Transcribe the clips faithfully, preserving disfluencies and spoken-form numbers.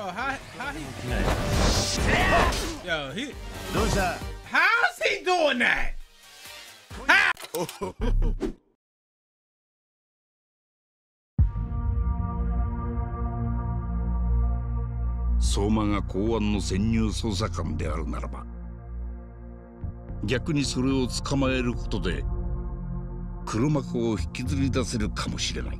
Bro, how how he? Yo, he. How's he doing that? How? 相馬が公安の潜入捜査官であるならば、逆にそれを捕まえることで黒幕を引きずり出せるかもしれない。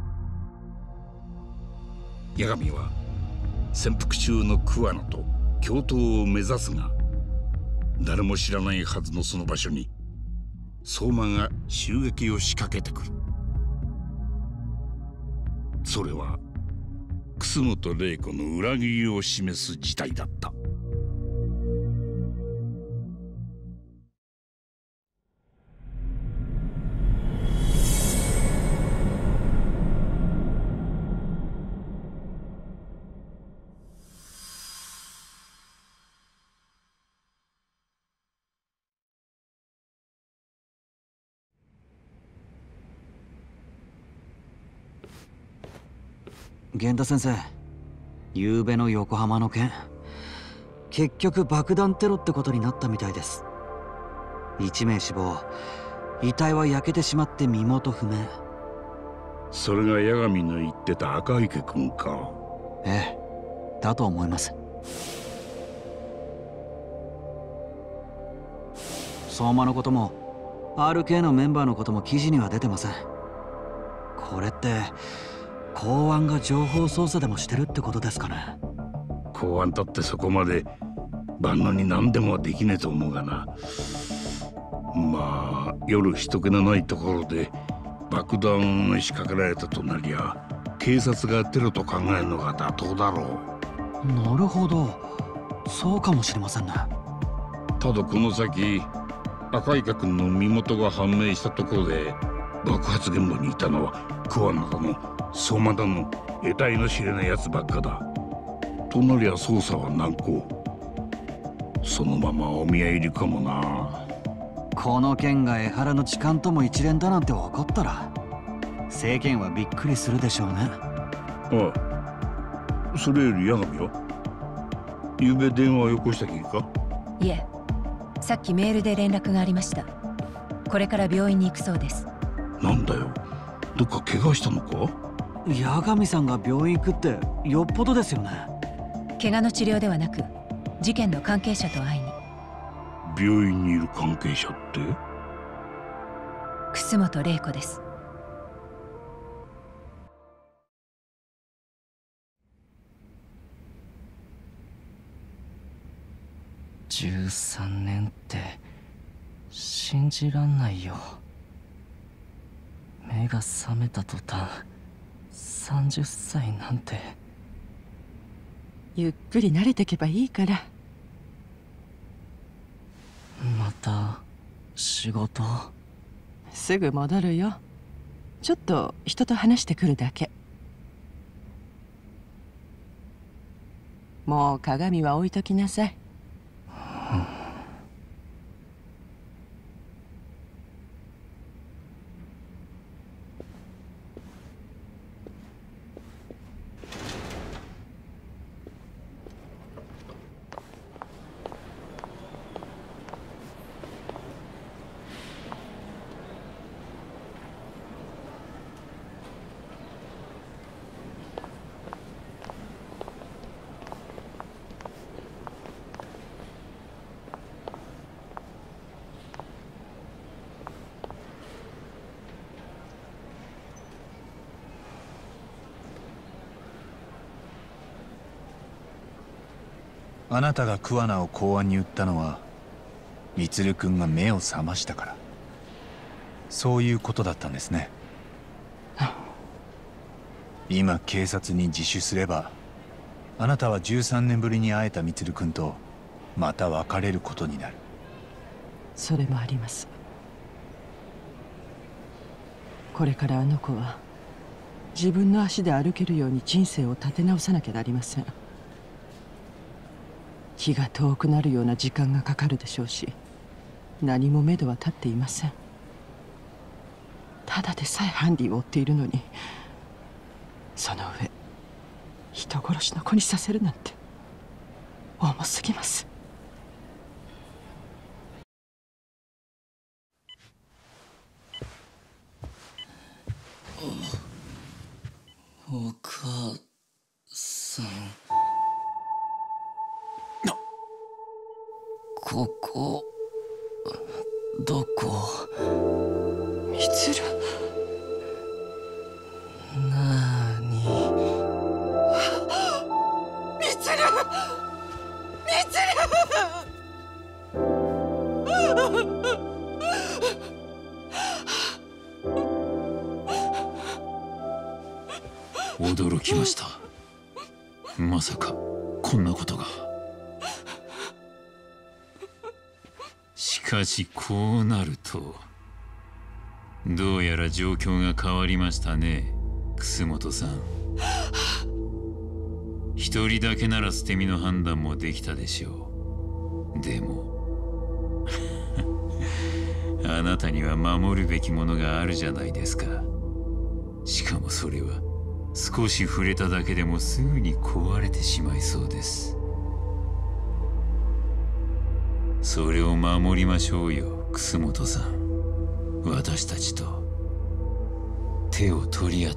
八神は潜伏中の桑名と共闘を目指すが、誰も知らないはずのその場所に相馬が襲撃を仕掛けてくる。それは楠本玲子の裏切りを示す事態だった。 源田先生、昨べの横浜の件、結局爆弾テロってことになったみたいです。いち名死亡、遺体は焼けてしまって身元不明。 それが八神の言ってた赤池君か。 ええ、だと思います。相馬のことも アールケー のメンバーのことも記事には出てません。これって公安が情報操作でもしてるってことですかね。 公安だってそこまで万能に何でもできねえと思うがな。まあ夜人気のないところで爆弾を仕掛けられたとなりゃ、警察がテロと考えるのが妥当だろう。なるほど、そうかもしれませんね。 ただこの先赤池君の身元が判明したところで、爆発現場にいたのは桑名だの相馬だの得体の知れないやつばっかだ。となりゃ捜査は難航。そのままお見合い入りかもな。 この件が江原の痴漢とも一連だなんて分かったら世間はびっくりするでしょうね。 ああ、それより八神は昨べ電話をよこしたきりか。 いえ、さっきメールで連絡がありました。これから病院に行くそうです。 なんだよ、どっか怪我したのか。 八神さんが病院行くってよっぽどですよね。 怪我の治療ではなく事件の関係者と会いに。 病院にいる関係者って？ 楠本玲子です。 じゅうさんねんって信じらんないよ。目が覚めた途端さんじゅっさいなんて。 ゆっくり慣れてけばいいから。 また仕事？ すぐ戻るよ。ちょっと人と話してくるだけ。もう鏡は置いときなさい。うん。 あなたが桑名を公安に売ったのは充君が目を覚ましたから、そういうことだったんですね。今警察に自首すれば、あなたはじゅうさんねんぶりに会えた充君とまた別れることになる。 それもあります。これからあの子は自分の足で歩けるように人生を立て直さなきゃなりません。気が遠くなるような時間がかかるでしょうし、何も目処は立っていません。ただでさえハンディを追っているのに、その上一人殺しの子にさせるなんて重すぎます。 お母さん、ここどこ？ みつる、 なーに？ みつる、みつる。驚きました。まさかこんなことが。しかしこうなるとどうやら状況が変わりましたね、楠本さん。一人だけなら捨て身の判断もできたでしょう。でもあなたには守るべきものがあるじゃないですか。しかもそれは少し触れただけでもすぐに壊れてしまいそうです。それを守りましょうよ、楠本さん。私たちと手を取り合って。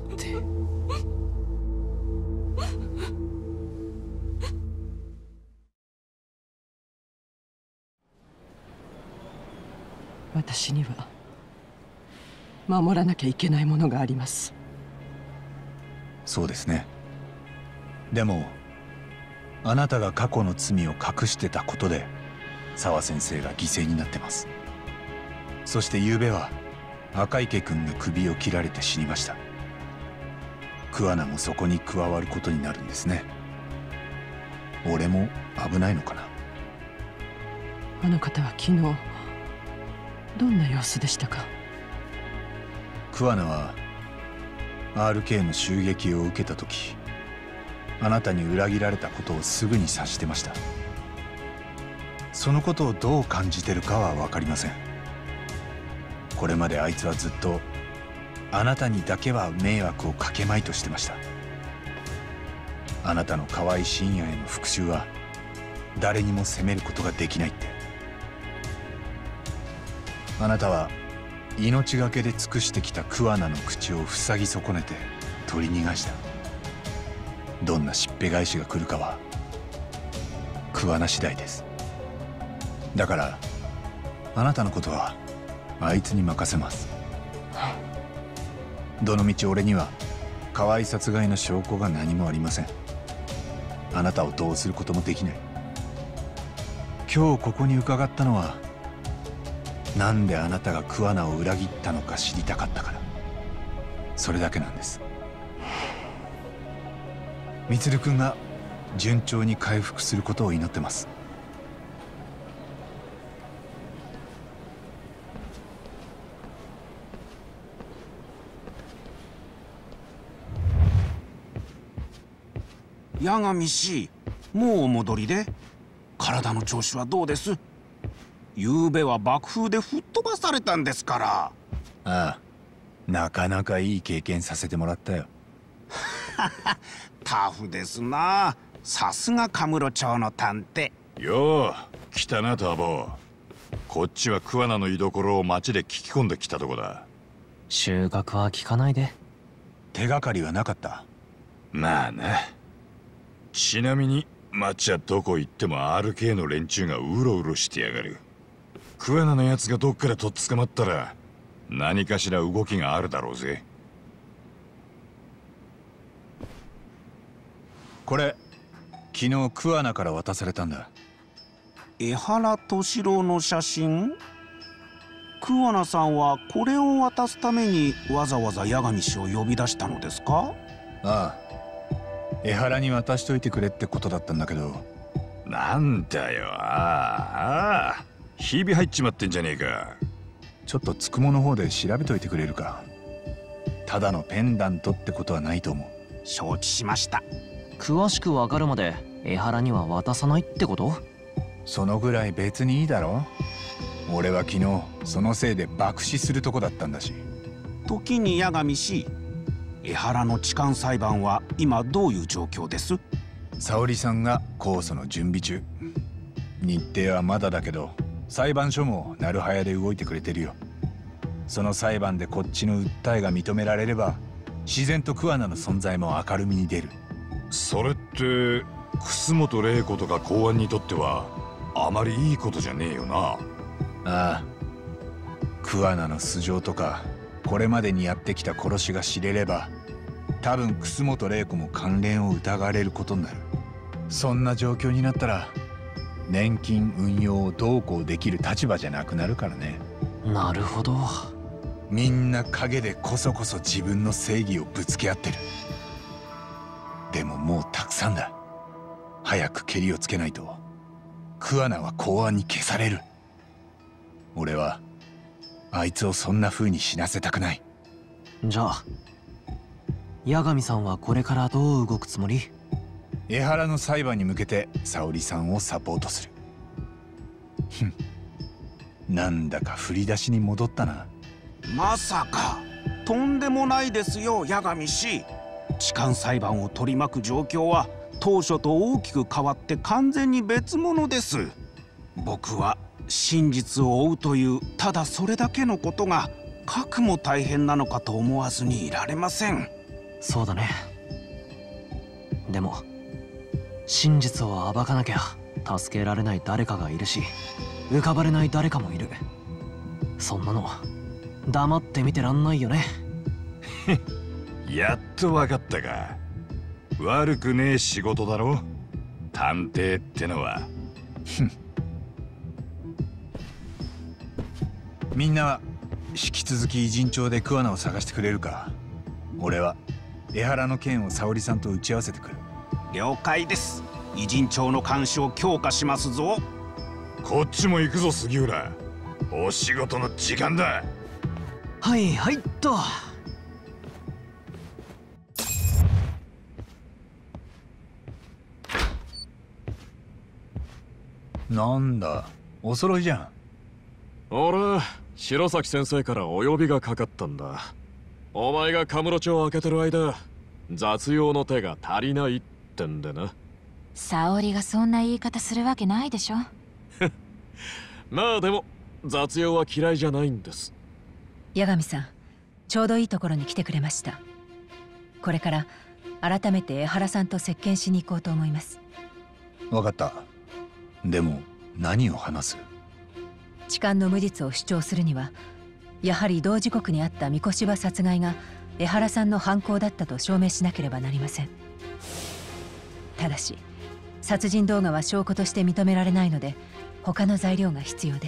私には守らなきゃいけないものがあります。 そうですね。でもあなたが過去の罪を隠してたことで沢先生が犠牲になってます。そして昨夜は赤池君が首を切られて死にました。桑名もそこに加わることになるんですね。俺も危ないのかな。 あの方は昨日どんな様子でしたか？ 桑名は アールケー の襲撃を受けた時、あなたに裏切られたことをすぐに察してました。そのことをどう感じてるかは分かりません。これまであいつはずっとあなたにだけは迷惑をかけまいとしてました。あなたの河合信也への復讐は誰にも責めることができないって。あなたは命がけで尽くしてきた桑名の口を塞ぎ損ねて取り逃がした。どんなしっぺ返しが来るかは桑名次第です。だからあなたのことはあいつに任せます。どのみち俺には河合殺害の証拠が何もありません。あなたをどうすることもできない。今日ここに伺ったのはなんであなたが桑名を裏切ったのか知りたかったから、それだけなんです。充君が順調に回復することを祈ってます。 八神氏、もうお戻りで？体の調子はどうです？昨べは爆風で吹っ飛ばされたんですから。ああ、なかなかいい経験させてもらったよ。 タフですな。さすがカムロ町の探偵。 よう来たなターボ。こっちは桑名の居所を町で聞き込んできたとこだ。 収穫は聞かないで。 手がかりはなかった。 まあな。ちなみに町はどこ行っても アールケー の連中がうろうろしてやがる。桑名のやつがどっからとっ捕まったら何かしら動きがあるだろうぜ。 これ昨日桑名から渡されたんだ。 江原敏郎の写真？桑名さんはこれを渡すためにわざわざ八神氏を呼び出したのですか？ ああ、江原に渡しといてくれってことだったんだけど。 なんだよ、ああああ、ひび入っちまってんじゃねえか。 ちょっとつくもの方で調べといてくれるか。ただのペンダントってことはないと思う。 承知しました。 詳しくわかるまで江原には渡さないってこと？ そのぐらい別にいいだろ。俺は昨日そのせいで爆死するとこだったんだし。 時に八神氏、 江原の痴漢裁判は今どういう状況です？ 沙織さんが控訴の準備中。日程はまだだけど裁判所もなるはやで動いてくれてるよ。その裁判でこっちの訴えが認められれば自然と桑名の存在も明るみに出る。 それって楠本玲子とか公安にとってはあまりいいことじゃねえよな。 ああ、桑名の素性とかこれまでにやってきた殺しが知れれば多分楠本玲子も関連を疑われることになる。そんな状況になったら年金運用をどうこうできる立場じゃなくなるからね。 なるほど。 みんな陰でこそこそ自分の正義をぶつけ合ってる。でももうたくさんだ。早くケリをつけないと桑名は公安に消される。俺はあいつをそんな風に死なせたくない。 じゃあ八神さんはこれからどう動くつもり？ 江原の裁判に向けて沙織さんをサポートする。ふん、なんだか振り出しに戻ったな。 まさかとんでもないですよ八神氏。痴漢裁判を取り巻く状況は当初と大きく変わって完全に別物です。僕は真実を追うというただそれだけのことがかくも大変なのかと思わずにいられません。 そうだね。でも真実を暴かなきゃ助けられない誰かがいるし浮かばれない誰かもいる。そんなの黙って見てらんないよね。 やっと分かったか。悪くねえ仕事だろ探偵ってのは。 みんなは引き続き偉人帳で桑名を探してくれるか。俺は江原の件を沙織さんと打ち合わせてくる。 了解です。偉人帳の監視を強化しますぞ。 こっちも行くぞ杉浦。お仕事の時間だ。 はいはいっと。 なんだお揃いじゃん。 俺白崎先生からお呼びがかかったんだ。お前がカムロ町を開けてる間雑用の手が足りないってんでな。 沙織がそんな言い方するわけないでしょ。 まあでも雑用は嫌いじゃないんです。 八神さん、ちょうどいいところに来てくれました。これから改めて江原さんと接見しに行こうと思います。 分かった。でも何を話す？ 痴漢の無実を主張するにはやはり同時刻にあった三越柴殺害が江原さんの犯行だったと証明しなければなりません。ただし殺人動画は証拠として認められないので他の材料が必要です。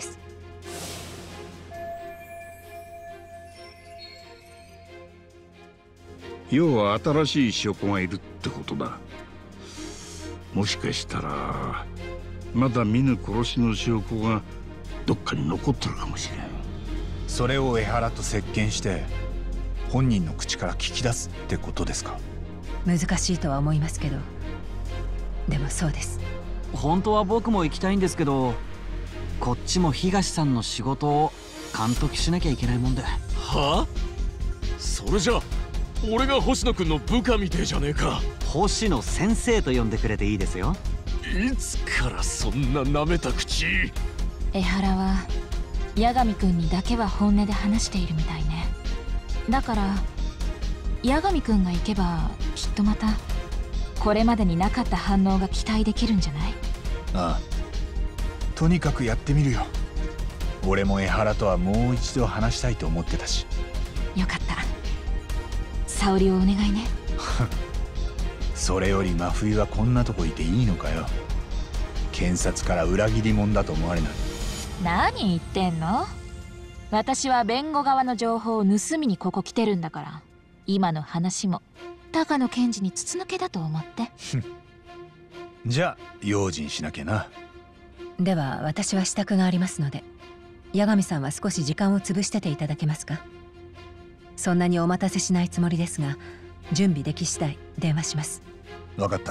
要は新しい証拠がいるってことだ。もしかしたらまだ見ぬ殺しの証拠がどっかに残ってるかもしれん。 それを江原と接見して本人の口から聞き出すってことですか？ 難しいとは思いますけど、でもそうです。 本当は僕も行きたいんですけど、こっちも東さんの仕事を監督しなきゃいけないもんで。 はあ？それじゃ俺が星野くんの部下みてえじゃねえか。 星野先生と呼んでくれていいですよ。 いつからそんな舐めた口。 江原は八神くんにだけは本音で話しているみたいね。だから八神くんが行けばきっとまたこれまでになかった反応が期待できるんじゃない？ ああ、とにかくやってみるよ。俺も江原とはもう一度話したいと思ってたし。 よかった。沙織をお願いね。 それより真冬はこんなとこいていいのかよ。検察から裏切り者だと思われない？ 何言ってんの？私は弁護側の情報を盗みにここ来てるんだから、今の話も高野検事に筒抜けだと思って。 じゃあ用心しなきゃな。 では私は支度がありますので、八神さんは少し時間を潰してていただけますか？そんなにお待たせしないつもりですが、準備でき次第電話します。 分かった。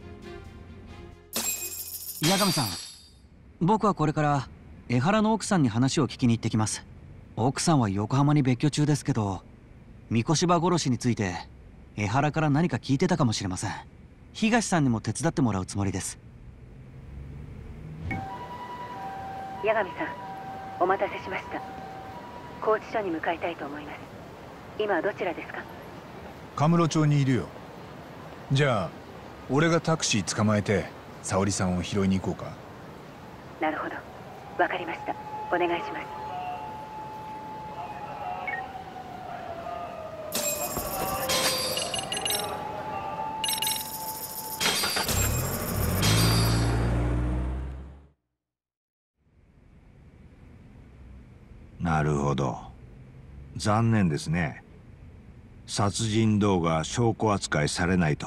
八神さん、僕はこれから江原の奥さんに話を聞きに行ってきます。奥さんは横浜に別居中ですけど、三越柴殺しについて江原から何か聞いてたかもしれません。東さんにも手伝ってもらうつもりです。 八神さん、お待たせしました。拘置所に向かいたいと思います。今どちらですか？ カムロ町にいるよ。じゃあ俺がタクシー捕まえて沙織さんを拾いに行こうか。 なるほど、わかりました。お願いします。 なるほど。残念ですね。殺人動画証拠扱いされないと。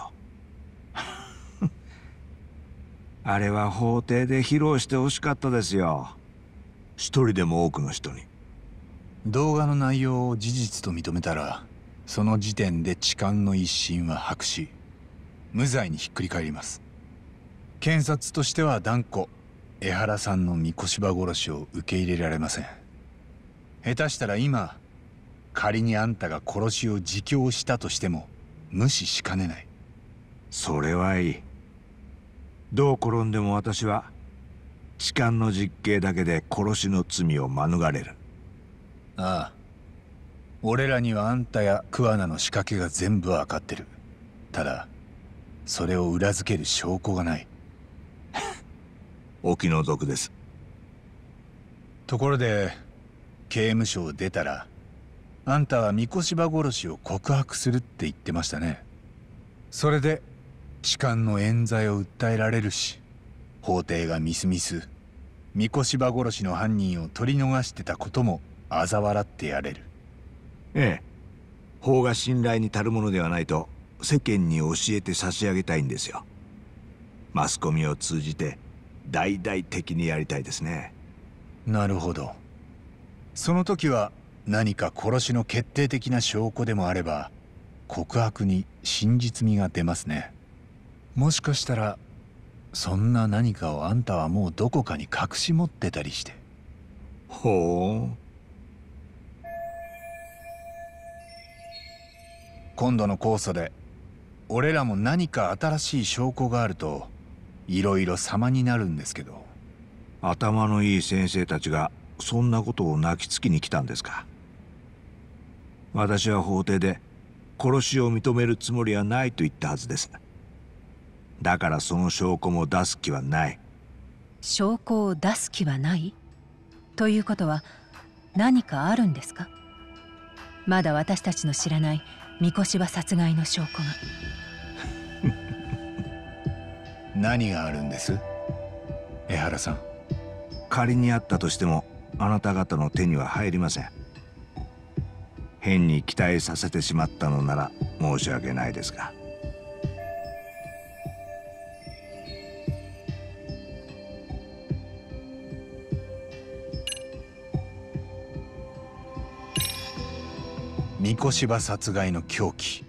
あれは法廷で披露してほしかったですよ。一人でも多くの人に。 動画の内容を事実と認めたら、その時点で痴漢の一審は白紙、無罪にひっくり返ります。検察としては断固江原さんの三越場殺しを受け入れられません。下手したら今、仮にあんたが殺しを自供したとしても無視しかねない。 それはいい。どう転んでも私は痴漢の実刑だけで殺しの罪を免れる。 ああ、俺らにはあんたや桑名の仕掛けが全部わかってる。ただそれを裏付ける証拠がない。 お気の毒です。 ところで刑務所を出たら、あんたは三越場殺しを告白するって言ってましたね。それで痴漢の冤罪を訴えられるし、法廷がみすみす三越場殺しの犯人を取り逃してたことも嘲笑ってやれる。 ええ、法が信頼に足るものではないと世間に教えて差し上げたいんですよ。マスコミを通じて大々的にやりたいですね。 なるほど。その時は何か殺しの決定的な証拠でもあれば、告白に真実味が出ますね。もしかしたらそんな何かをあんたはもうどこかに隠し持ってたりして。 ほう。 今度の控訴で俺らも何か新しい証拠があるといろいろ様になるんですけど。 頭のいい先生たちがそんなことを泣きつきに来たんですか。私は法廷で殺しを認めるつもりはないと言ったはずです。だからその証拠も出す気はない。 証拠を出す気はないということは何かあるんですか？まだ私たちの知らない三越場殺害の証拠が。 何があるんです江原さん。 仮にあったとしてもあなた方の手には入りません。変に期待させてしまったのなら申し訳ないですが。 三越場殺害の凶器。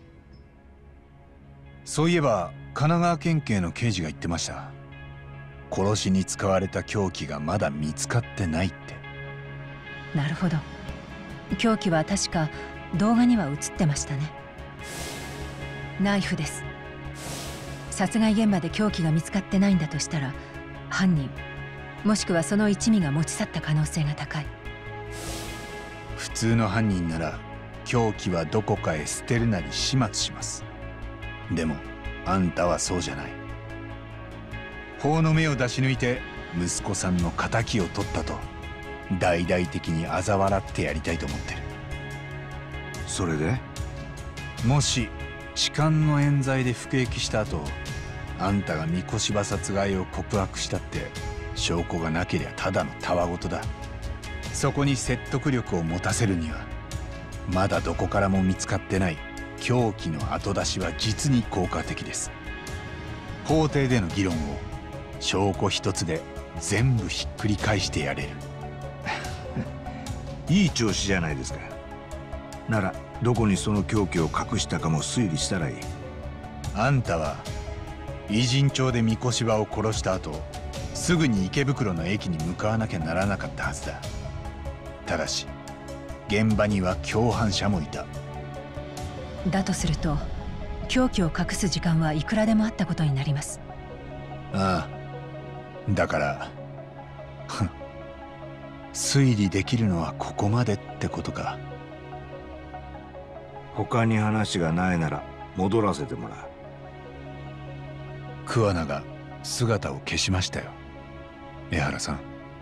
そういえば神奈川県警の刑事が言ってました。殺しに使われた凶器がまだ見つかってないって。 なるほど。凶器は確か動画には映ってましたね。ナイフです。殺害現場で凶器が見つかってないんだとしたら、犯人もしくはその一味が持ち去った可能性が高い。 普通の犯人なら凶器はどこかへ捨てるなり始末します。でもあんたはそうじゃない。法の目を出し抜いて息子さんの敵を取ったと大々的に嘲笑ってやりたいと思ってる。 それでもし痴漢の冤罪で服役した後、あんたが三越場殺害を告白したって証拠がなけりゃただのたわごとだ。そこに説得力を持たせるには、まだどこからも見つかってない凶器の後出しは実に効果的です。法廷での議論を証拠一つで全部ひっくり返してやれる。 いい調子じゃないですか。ならどこにその凶器を隠したかも推理したらいい。 あんたは偉人町で三越場を殺した後、すぐに池袋の駅に向かわなきゃならなかったはずだ。ただし現場には共犯者もいた。 だとすると凶器を隠す時間はいくらでもあったことになります。 ああ、だから推理できるのはここまでってことか。 他に話がないなら戻らせてもらう。 桑名が姿を消しましたよ、江原さん。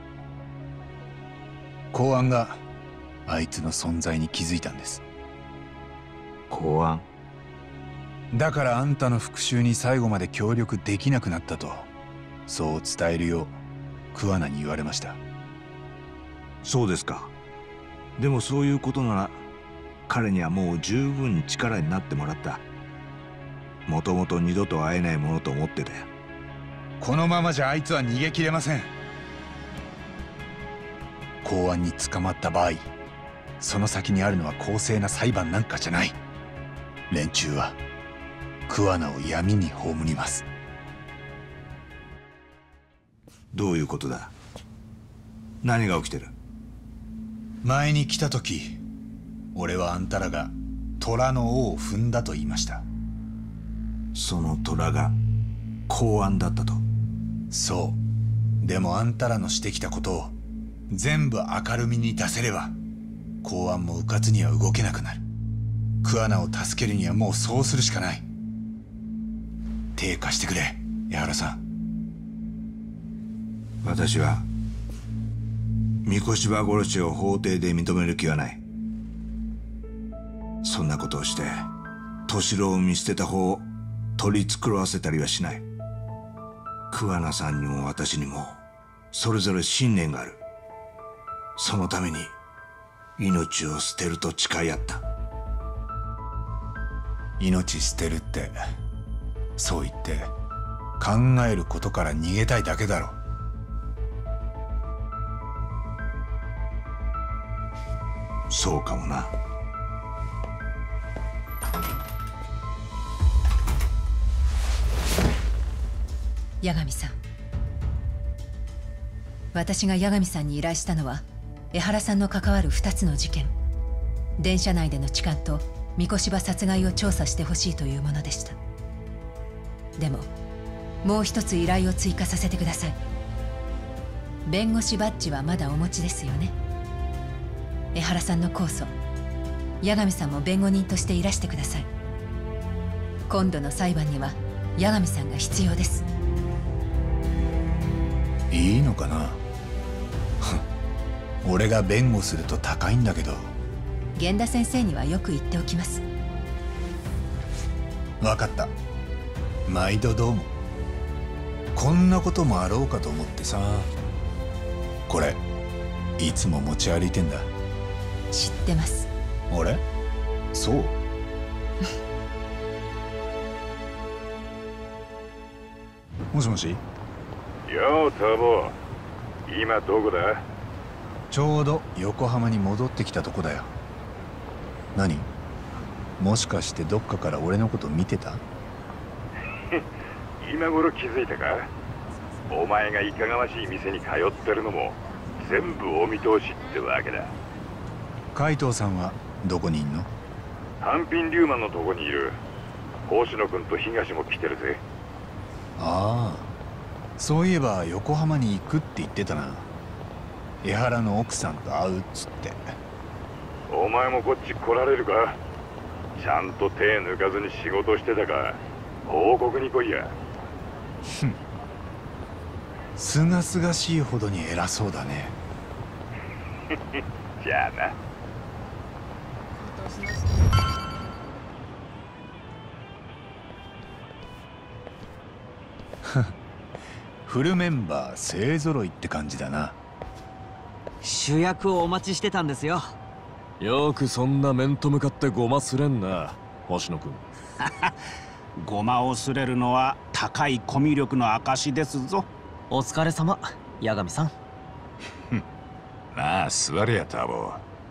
公安があいつの存在に気づいたんです。 公安？ だからあんたの復讐に最後まで協力できなくなったと、そう伝えるよう桑名に言われました。 そうですか。でもそういうことなら彼にはもう十分力になってもらった。もともと二度と会えないものと思ってたよ。 このままじゃあいつは逃げ切れません。公安に捕まった場合、その先にあるのは公正な裁判なんかじゃない。連中は桑名を闇に葬ります。 どういうことだ？何が起きてる？ 前に来た時、俺はあんたらが虎の尾を踏んだと言いました。 その虎が公安だったと？ そう。でもあんたらのしてきたことを全部明るみに出せれば、公安も迂闊には動けなくなる。桑名を助けるにはもうそうするしかない。手貸してくれ、江原さん。 私は三越場殺しを法廷で認める気はない。そんなことをして敏郎を見捨てた方を取り繕わせたりはしない。桑名さんにも私にもそれぞれ信念がある。そのために命を捨てると誓い合った。 命捨てるって、そう言って考えることから逃げたいだけだろ。 そうかもな。 八神さん、私が八神さんに依頼したのは江原さんの関わるふたつの事件、電車内での痴漢と三越場殺害を調査してほしいというものでした。でももう一つ依頼を追加させてください。弁護士バッジはまだお持ちですよね。江原さんの控訴、八神さんも弁護人としていらしてください。今度の裁判には八神さんが必要です。 いいのかな俺が弁護すると高いんだけど。 源田先生にはよく言っておきます。 分かった。毎度どうも。こんなこともあろうかと思ってさ。これいつも持ち歩いてんだ。 知ってます。 俺？そうもしもし。 ようターボ、今どこだ？ ちょうど横浜に戻ってきたとこだよ。何？もしかしてどっかから俺のこと見てた？ 今頃気づいたか？お前がいかがわしい店に通ってるのも全部お見通しってわけだ。 海藤さんはどこにいんの？ 単品リューマンのとこにいる。星野君と東も来てるぜ。 ああ、そういえば横浜に行くって言ってたな。江原の奥さんと会うっつって。 お前もこっち来られるか？ちゃんと手抜かずに仕事してたか報告に来いや。 ふん、すがすがしいほどに偉そうだね。 じゃあな。 フルメンバー勢ぞろいって感じだな。 主役をお待ちしてたんですよ。 よくそんな面と向かってごますれんな、星野君。 ごまをすれるのは高いコミュ力の証ですぞ。 お疲れ様、八神さん。 まあ座れやターボ。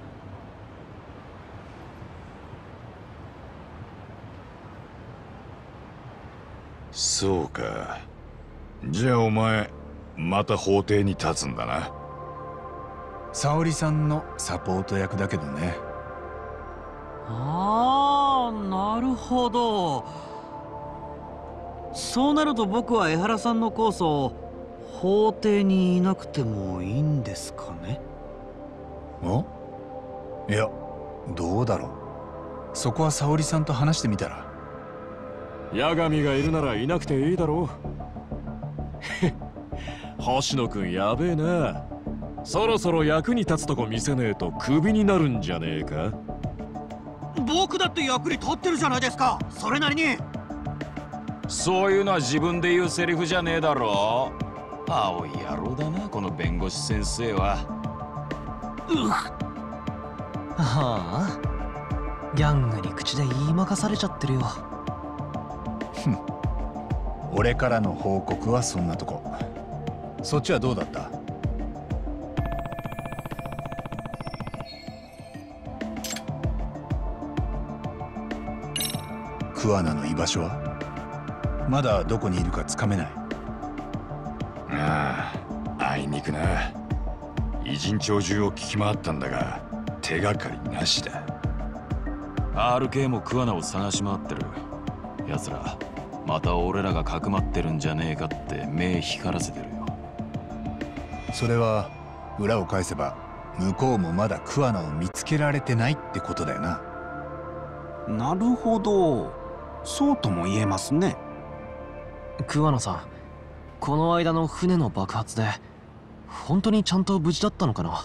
そうか。じゃあお前また法廷に立つんだな。 沙織さんのサポート役だけどね。 あああ、なるほど。そうなると僕は江原さんの控訴法廷にいなくてもいいんですかね。 お？いや、どうだろう。そこは沙織さんと話してみたら。 八神がいるならいなくていいだろう。星野くんやべえな。そろそろ役に立つとこ見せねえとクビになるんじゃねえか。 僕だって役に立ってるじゃないですか、それなりに。 そういうのは自分で言うセリフじゃねえだろ。青い野郎だな、この弁護士先生は。 うっはあ、ギャングに口で言いまかされちゃってるよ。 ふん、俺からの報告はそんなとこ。そっちはどうだった？桑名の居場所はまだどこにいるかつかめない。 ああ、あいにくな。偉人帳中を聞き回ったんだが手がかりなしだ。 アールケー も桑名を探し回ってる。奴らまた俺らがかくまってるんじゃねえかって目光らせてるよ。 それは裏を返せば向こうもまだ桑名を見つけられてないってことだよな。 なるほど、そうとも言えますね。 桑名さん、この間の船の爆発で本当にちゃんと無事だったのかな。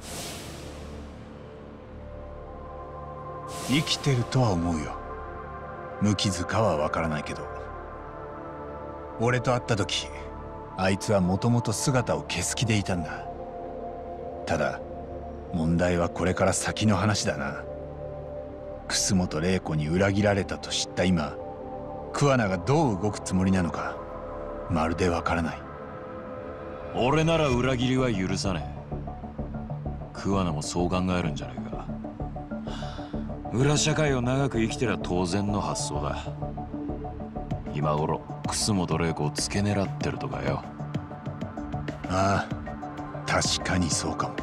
生きてるとは思うよ。無傷かはわからないけど。俺と会った時、あいつはもともと姿を消す気でいたんだ。ただ問題はこれから先の話だな。楠本玲子に裏切られたと知った今、桑名がどう動くつもりなのかまるでわからない。 俺なら裏切りは許さねえ。桑名もそう考えるんじゃねえか。裏社会を長く生きてりゃ当然の発想だ。今頃楠本玲子を付け狙ってるとかよ。 ああ、確かにそうかも。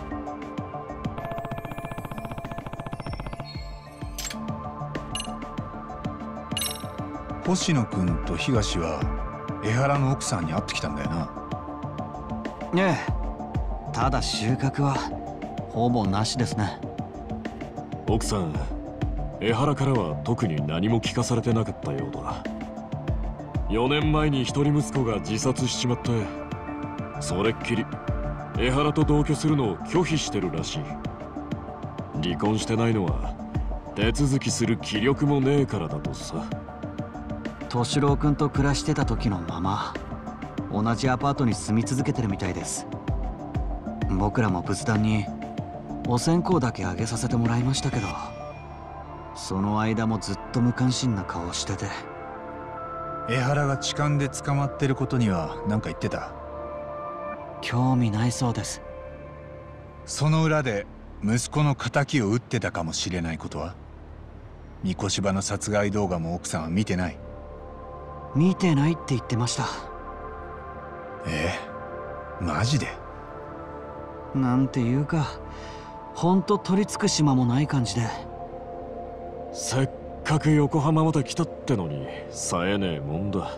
星野君と東は江原の奥さんに会ってきたんだよな。 ええ、ただ収穫はほぼなしですね。 奥さん、江原からは特に何も聞かされてなかったようだ。よねんまえに一人息子が自殺しちまって、それっきり江原と同居するのを拒否してるらしい。離婚してないのは手続きする気力もねえからだとさ。 敏郎君と暮らしてた時のまま同じアパートに住み続けてるみたいです。僕らも仏壇にお線香だけあげさせてもらいましたけど、その間もずっと無関心な顔をしてて。 江原が痴漢で捕まってることには何か言ってた？ 興味ないそうです。 その裏で息子の仇を撃ってたかもしれないことは？三越柴の殺害動画も奥さんは見てない？ 見てないって言ってました。 ええ、マジで？ なんていうか、ほんと取り付く島もない感じで。 せっかく横浜まで来たってのに冴えねえもんだ。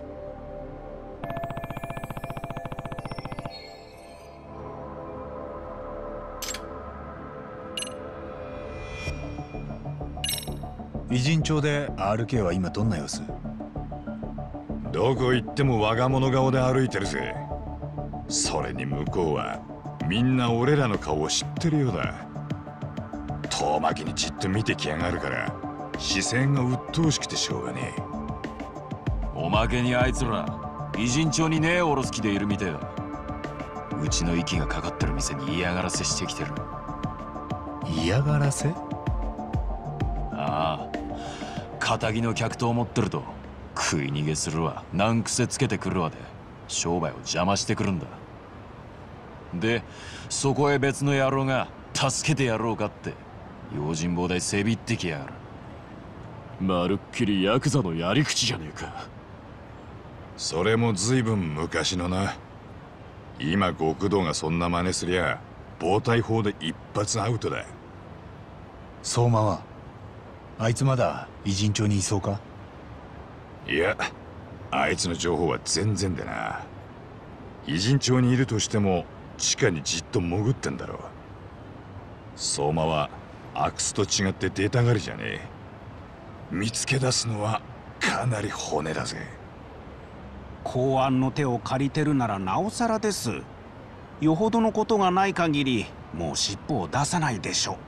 偉人帳で アールケー は今どんな様子？ どこ行っても我が物顔で歩いてるぜ。それに向こうはみんな俺らの顔を知ってるようだ。遠巻きにじっと見てきやがるから視線が鬱陶しくてしょうがねえ。 おまけにあいつら偉人帳にねえおろす気でいるみてえだ。うちの息がかかってる店に嫌がらせしてきてる。 嫌がらせ？ ああ、仇の客と思ってると食い逃げするわ、難癖つけてくるわで商売を邪魔してくるんだ。でそこへ別の野郎が助けてやろうかって用心棒代せびってきやがる。 まるっきりヤクザのやり口じゃねえか。 それも随分昔のな。今極道がそんな真似すりゃ暴対法で一発アウトだ。 相馬はあいつまだ偉人町にいそうか？ いや、あいつの情報は全然でな。偉人町にいるとしても地下にじっと潜ってんだろう。相馬は阿久津と違って出たがりじゃねえ。見つけ出すのはかなり骨だぜ。 公安の手を借りてるならなおさらです。よほどのことがない限りもう尻尾を出さないでしょう。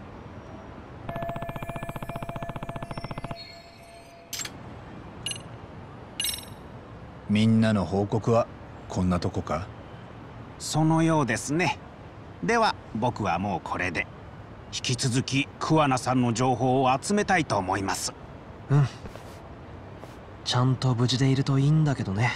みんなの報告はこんなとこか？ そのようですね。では僕はもうこれで。引き続き桑名さんの情報を集めたいと思います。 うん。ちゃんと無事でいるといいんだけどね。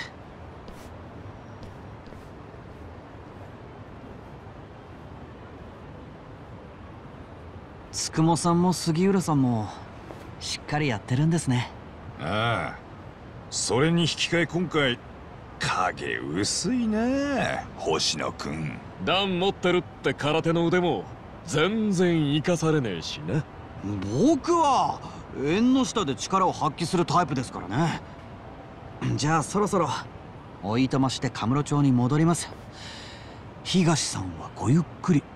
つくもさんも杉浦さんもしっかりやってるんですね。 ああ、それに引き換え今回影薄いね、星野くん。 弾持ってるって空手の腕も全然生かされねえしな。 僕は縁の下で力を発揮するタイプですからね。じゃあそろそろおいとましてカムロ町に戻ります。東さんはごゆっくり。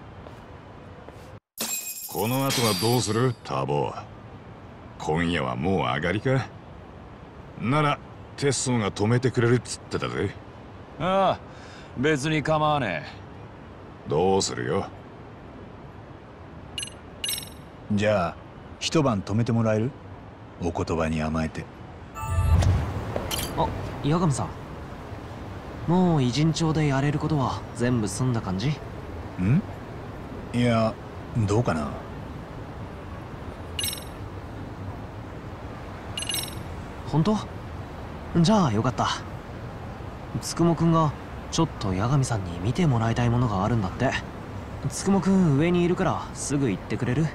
この後はどうするタボ？今夜はもう上がりか？ならテッソーが止めてくれるっつってたぜ。 ああ、別に構わねえ。どうするよ？ じゃあ一晩泊めてもらえる？お言葉に甘えて。 あ、八神さん、もう偉人町でやれることは全部済んだ感じ？ ん？いや、どうかな。 本当？じゃあよかった。つくもくんがちょっと八神さんに見てもらいたいものがあるんだって。つくもくん上にいるからすぐ行ってくれる？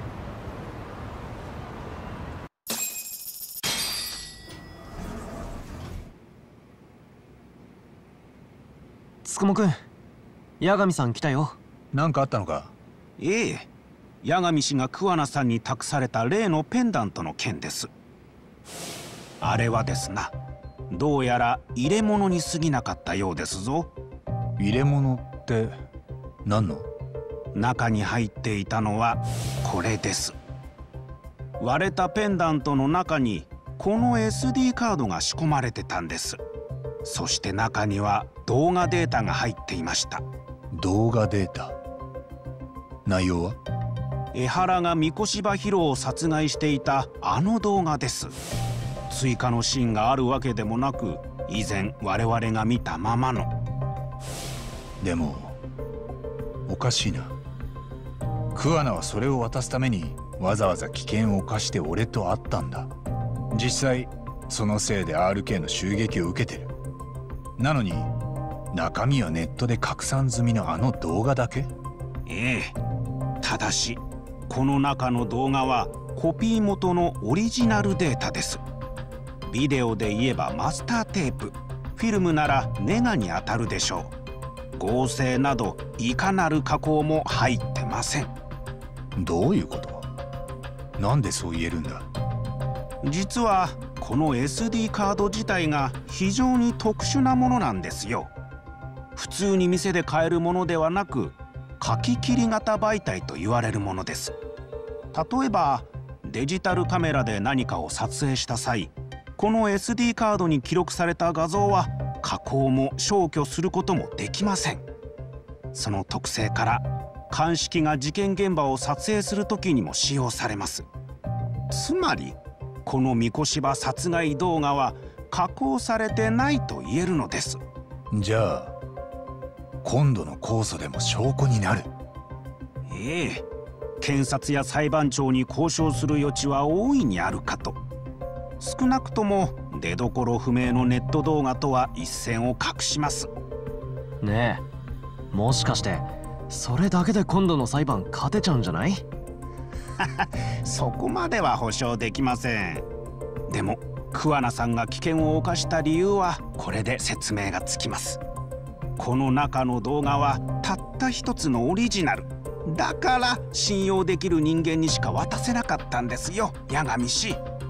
つくもくん、八神さん来たよ。 なんかあったのか？ ええ、八神氏が桑名さんに託された例のペンダントの件です。あれはですな、どうやら入れ物に過ぎなかったようですぞ。 入れ物って何の？ 中に入っていたのはこれです。割れたペンダントの中にこの エスディー カードが仕込まれてたんです。そして中には動画データが入っていました。 動画データ？内容は？ 江原が三越場博を殺害していたあの動画です。追加のシーンがあるわけでもなく、以前我々が見たままの。 でもおかしいな。桑名はそれを渡すためにわざわざ危険を冒して俺と会ったんだ。実際そのせいで アールケー の襲撃を受けてる。なのに中身はネットで拡散済みのあの動画だけ？ ええ、ただしこの中の動画はコピー元のオリジナルデータです。ビデオで言えばマスターテープ、フィルムならネガに当たるでしょう。合成などいかなる加工も入ってません。 どういうこと？なんでそう言えるんだ？ 実はこの エスディー カード自体が非常に特殊なものなんですよ。普通に店で買えるものではなく、書き切り型媒体と言われるものです。例えばデジタルカメラで何かを撮影した際、この エスディー カードに記録された画像は加工も消去することもできません。その特性から鑑識が事件現場を撮影する時にも使用されます。つまりこの三越場殺害動画は加工されてないと言えるのです。 じゃあ今度の控訴でも証拠になる？ ええ、検察や裁判長に交渉する余地は大いにあるかと。少なくとも出どころ不明のネット動画とは一線を画します。 ねえ、もしかしてそれだけで今度の裁判勝てちゃうんじゃない？ そこまでは保証できません。でも桑名さんが危険を冒した理由はこれで説明がつきます。この中の動画はたった一つのオリジナルだから信用できる人間にしか渡せなかったんですよ、八神氏。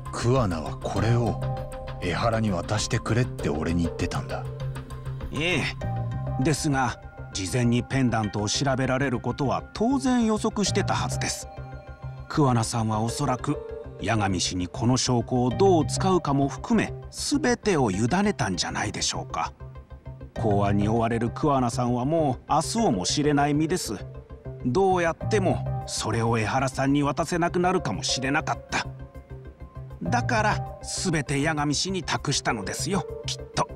桑名はこれを江原に渡してくれって俺に言ってたんだ。 ええ、ですが事前にペンダントを調べられることは当然予測してたはずです。桑名さんはおそらく八神氏にこの証拠をどう使うかも含め全てを委ねたんじゃないでしょうか。公安に追われる桑名さんはもう明日をも知れない身です。どうやってもそれを江原さんに渡せなくなるかもしれなかった。だから全て八神氏に託したのですよ、きっと。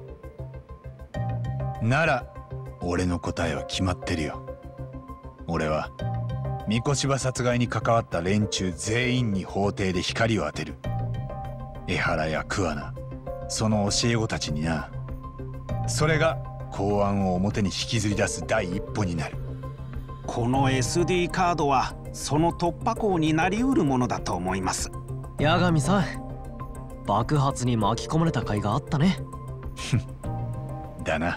なら俺の答えは決まってるよ。俺は三越柴殺害に関わった連中全員に法廷で光を当てる。江原や桑名、その教え子たちにな。それが公安を表に引きずり出す第一歩になる。 この エスディー カードはその突破口になりうるものだと思います。 八神さん、爆発に巻き込まれた甲斐があったね。 だな。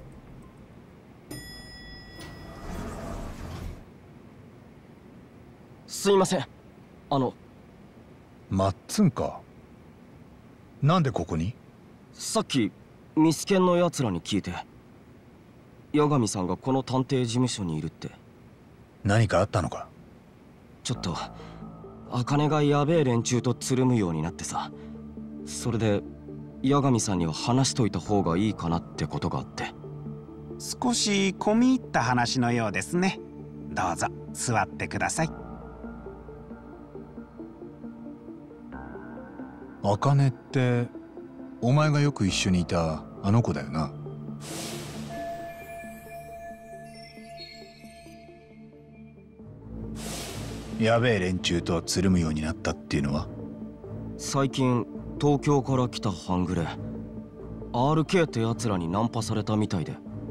すいません、あのマッツンか。なんでここに？ さっきミスケンのやつらに聞いて、八神さんがこの探偵事務所にいるって。 何かあったのか？ ちょっと茜がやべえ連中とつるむようになってさ、それで八神さんには話しといた方がいいかなってことがあって。 少し込み入った話のようですね。どうぞ座ってください。 茜ってお前がよく一緒にいたあの子だよな。やべえ連中とつるむようになったっていうのは？ 最近東京から来た半グレ アールケー ってやつらにナンパされたみたいで。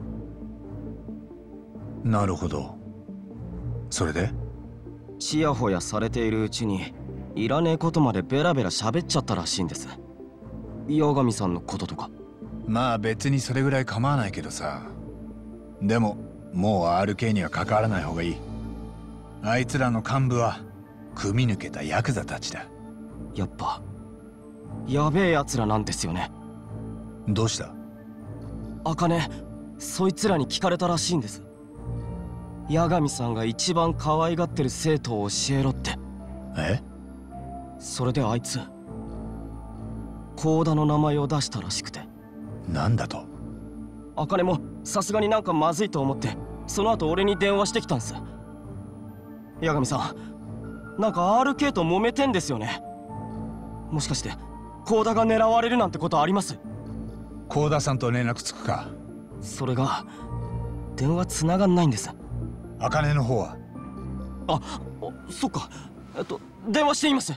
なるほど。それで？ ちやほやされているうちにいらねえことまでベラベラ喋っちゃったらしいんです。八神さんのこととか。 まあ別にそれぐらい構わないけどさ。でももう アールケー には関わらない方がいい。あいつらの幹部は組み抜けたヤクザたちだ。 やっぱやべえやつらなんですよね。 どうした？ 茜、そいつらに聞かれたらしいんです。八神さんが一番可愛がってる生徒を教えろって。 え？ それであいつ幸田の名前を出したらしくて。 なんだと？ 茜もさすがになんかまずいと思って、その後俺に電話してきたんす。八神さん、なんか アールケー と揉めてんですよね。もしかして幸田が狙われるなんてことあります？ 幸田さんと連絡つくか？ それが電話つながんないんです。 茜の方は？ あ、そっか。えっと電話してみます。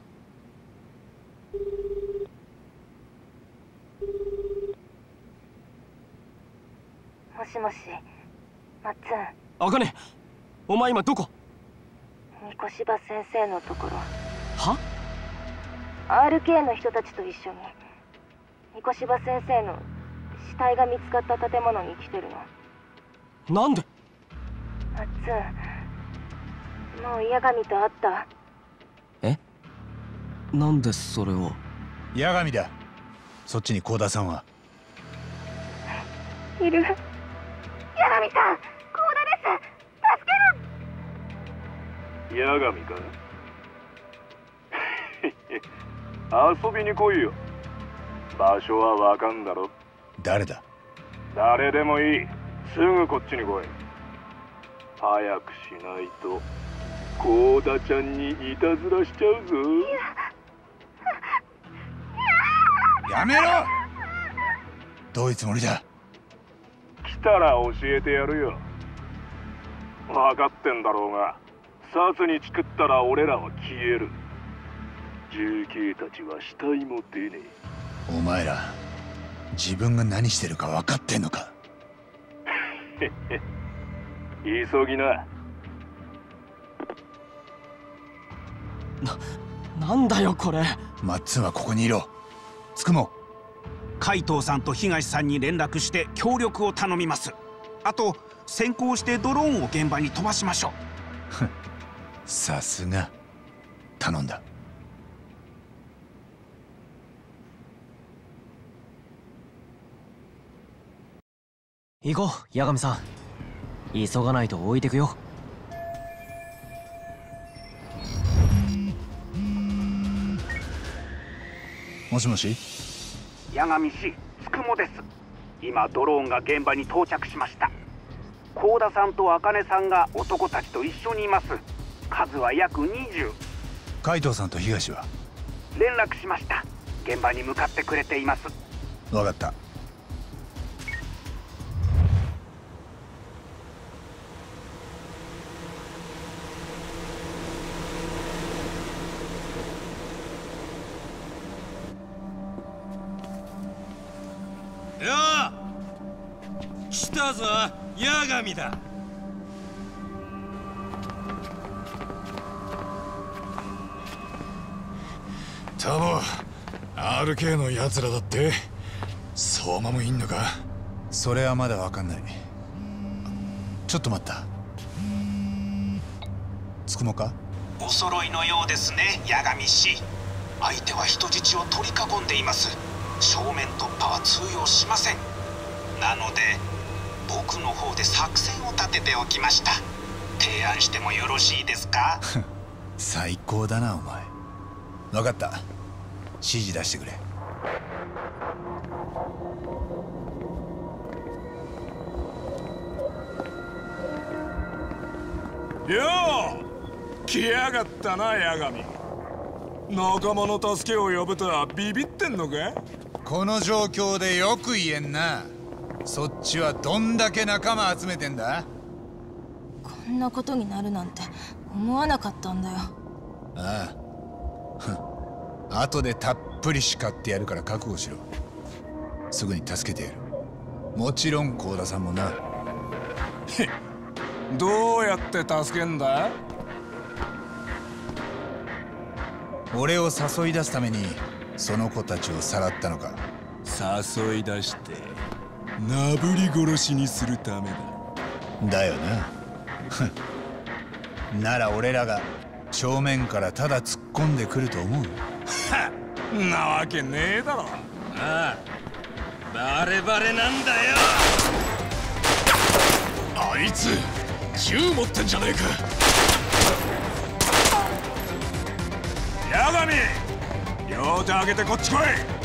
もしもし、マッツン。 茜、お前今どこ？ 三越柴先生のところ。 は？ アールケー の人たちと一緒に三越柴先生の死体が見つかった建物に来てるの。 なんで？ マッツン、もう八神と会った？ え？なんでそれを？ 八神だ。そっちに幸田さんは？ いる。八神さん、幸田です。助ける。 八神か？遊びに来いよ。場所はわかんだろ。 誰だ？ 誰でもいい。すぐこっちに来い。早くしないと幸田ちゃんにいたずらしちゃうぞ。 やめろ！どういうつもりだ？ 来たら教えてやるよ。分かってんだろうが、殺にチクったら俺らは消える。重慶たちは死体も出ねえ。お前ら自分が何してるか分かってんのか？ 急ぎな。 な、なんだよこれ。 マッツンはここにいろ。つくも。 海藤さんと東さんに連絡して協力を頼みます。あと先行してドローンを現場に飛ばしましょう。 さすが。頼んだ。 行こう、八神さん。急がないと置いてくよ。 もしもし。 八神氏、つくもです。今ドローンが現場に到着しました。幸田さんと茜さんが男たちと一緒にいます。数は約にじゅう。 海藤さんと東は？ 連絡しました。現場に向かってくれています。 分かった。 よう、来たぞ、八神だ。 タモ、アールケー の奴らだって。相馬もいんのか？ それはまだわかんない。ちょっと待った。つくもか？ お揃いのようですね、八神氏。相手は人質を取り囲んでいます。正面突破は通用しません。なので僕の方で作戦を立てておきました。提案してもよろしいですか？ 最高だなお前。分かった、指示出してくれ。 よう、来やがったな八神。仲間の助けを呼ぶとはビビってんのか？ この状況でよく言えんな。そっちはどんだけ仲間集めてんだ？ こんなことになるなんて思わなかったんだよ。 ああ後でたっぷり叱ってやるから覚悟しろ。すぐに助けてやる。もちろん幸田さんもな。 どうやって助けんだ？ 俺を誘い出すためにその子たちをさらったのか？ 誘い出してなぶり殺しにするためだ。 だよな。なら俺らが正面からただ突っ込んでくると思う？ はっ、なわけねえだろ。ああ、バレバレなんだよ。 あいつ銃持ってんじゃねえか。 八神、両手上げてこっち来い。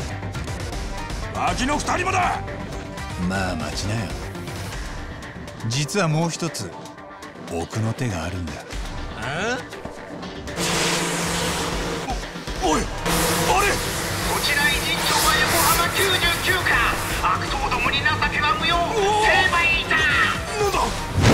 脇の二人もだ。 まあ待ちなよ。実はもう一つ奥の手があるんだ。 あ？お、おい、あれ。 こちら偉人町は横浜きゅうじゅうきゅうか。悪党どもに情けは無用。成敗いた。 なんだ。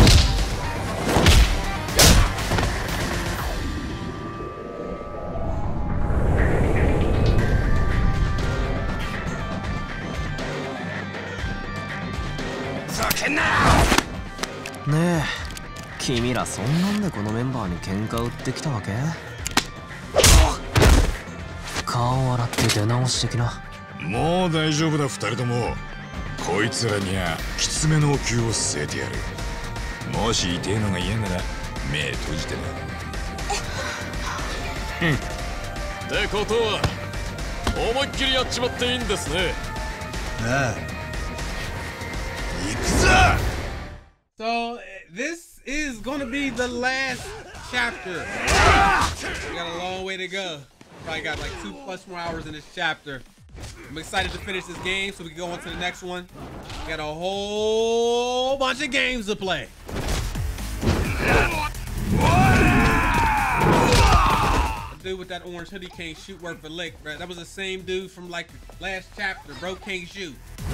ねえ、君らそんなんでこのメンバーに喧嘩売ってきたわけ？顔を洗って出直してきな。 もう大丈夫だ二人とも。こいつらにはきつめのお灸を据えてやる。もし痛えのが嫌なら目閉じてな。 うんってことは思いっきりやっちまっていいんですね。 ああ、行くぞ。 So this is gonna be the last chapter. We got a long way to go. Probably got like two plus more hours in this chapter. I'm excited to finish this game so we can go on to the next one. We got a whole bunch of games to play. The dude with that orange hoodie can't shoot worth a lick, bro. That was the same dude from like the last chapter, bro. Can't shoot.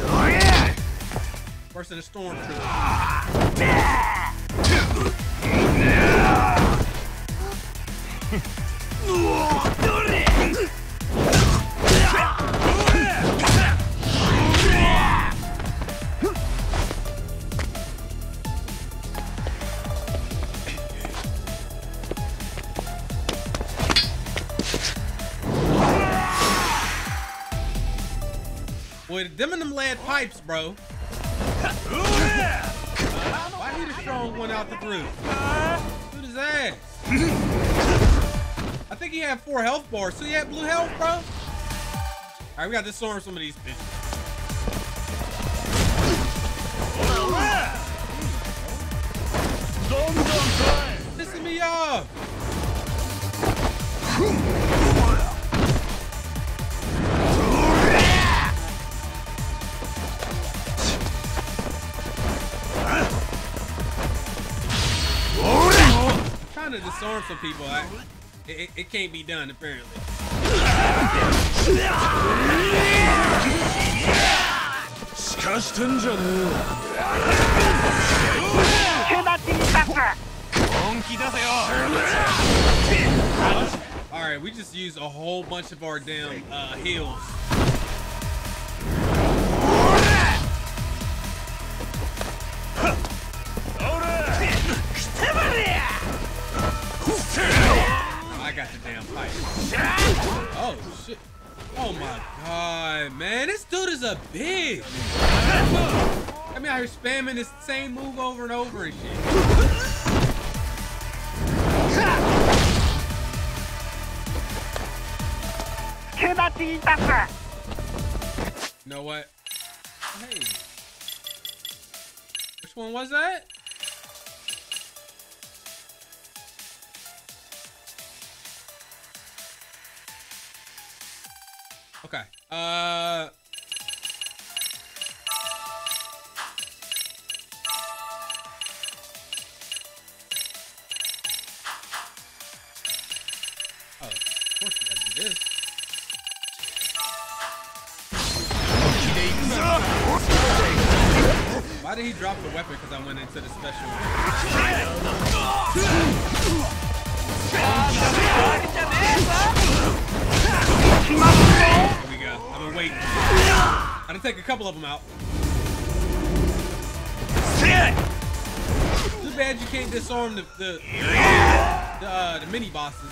Worse than a stormtrooper. Boy, them and them lead pipes, bro. Why he the strong one out the group? Shoot his ass. I think he had four health bars. So he had blue health, bro? Alright, we got to disarm some of these bitches. off! I'm trying to disarm some people. I, it, it, it can't be done, apparently. Alright, we just used a whole bunch of our damn uh, heals. Oh, I got the damn pipe. Oh shit. Oh my god, man. This dude is a bitch. I mean, out here spamming this same move over and over and shit. You know what? Hey. Which one was that? Okay. Uh. Oh, of course we gotta do this. Why did he drop the weapon? Because I went into the special. There we go. I've been waiting. I done take a couple of them out. Too bad you can't disarm the the the, uh, the mini bosses.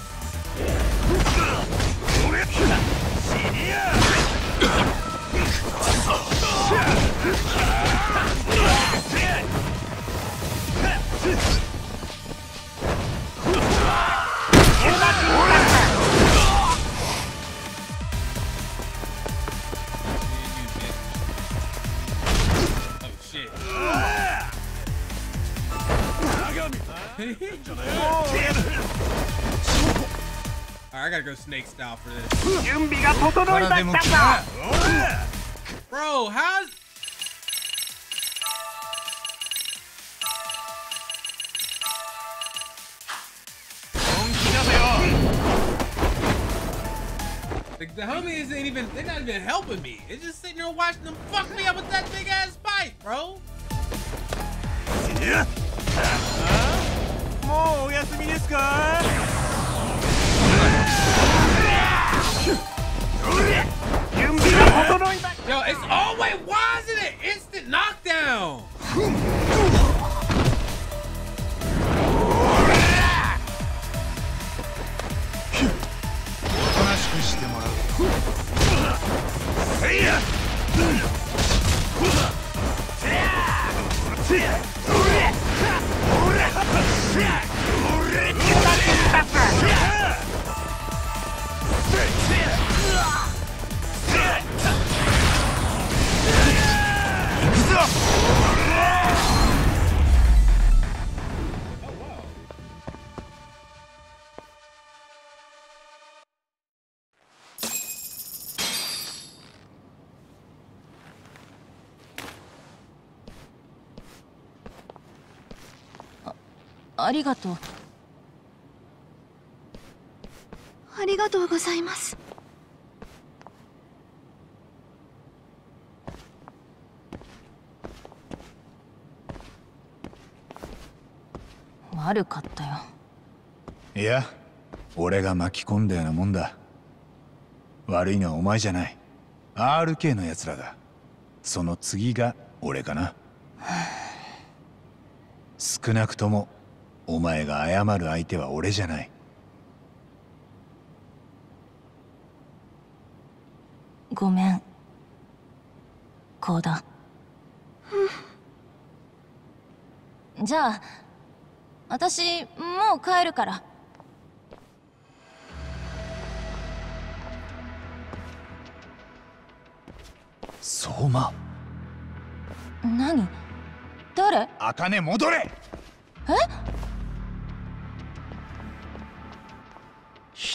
Alright, I gotta go snake style for this. Bro, how's... The, the homies ain't even, they're not even helping me. It's just sitting there watching them fuck me up with that big ass pipe, bro. Yeah. Yo, it's always, why is it an instant knockdown? Ah, ありがとう。 ありがとうございます。 悪かったよ。 いや、俺が巻き込んだようなもんだ。悪いのはお前じゃない。アールケー のやつらだ。その次が俺かな。少なくともお前が謝る相手は俺じゃない。 ごめん、コウダ。じゃあ私もう帰るから。 相馬。 何？誰？ 茜戻れ。 え？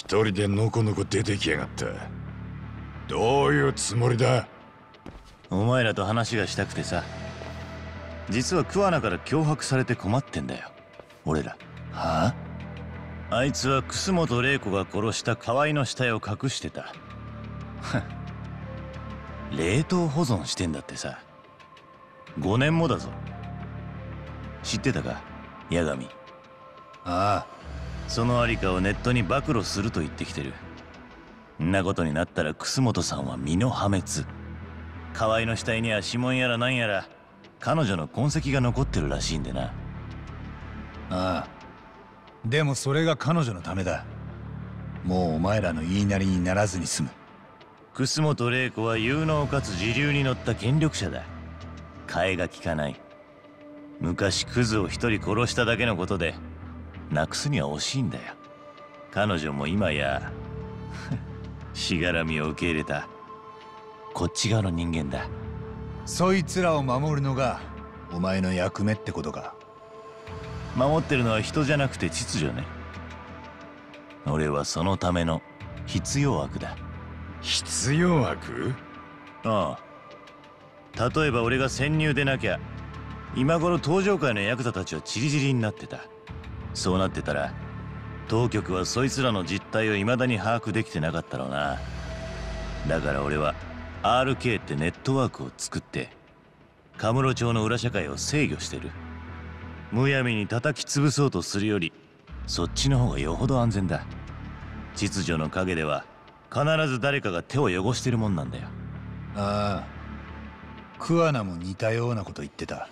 人でのこのこ出てきやがった。どういうつもりだ？ お前らと話がしたくてさ。実は桑名から脅迫されて困ってんだよ、俺ら。はあ？あいつは楠本玲子が殺した河合の死体を隠してた。冷凍保存してんだってさ。ごねんもだぞ。知ってたか、八神？ああ、そのありかをネットに暴露すると言ってきてる。んなことになったら楠本さんは身の破滅。河合の死体には指紋やらなんやら彼女の痕跡が残ってるらしいんでな。 ああ、でもそれが彼女のためだ。もうお前らの言いなりにならずに済む。 楠本玲子は有能かつ時流に乗った権力者だ。替えが利かない。昔クズを一人殺しただけのことでなくすには惜しいんだよ。彼女も今やしがらみを受け入れたこっち側の人間だ。 そいつらを守るのがお前の役目ってことか。 守ってるのは人じゃなくて秩序ね。俺はそのための必要悪だ。 必要悪？ ああ。例えば俺が潜入でなきゃ今頃登場界のヤクザたちはチリチリになってた。そうなってたら当局はそいつらの実態を未だに把握できてなかったろうな。だから俺は アールケー ってネットワークを作ってカムロ町の裏社会を制御してる。むやみに叩き潰そうとするよりそっちの方がよほど安全だ。秩序の陰では必ず誰かが手を汚してるもんなんだよ。 ああ、桑名も似たようなこと言ってた。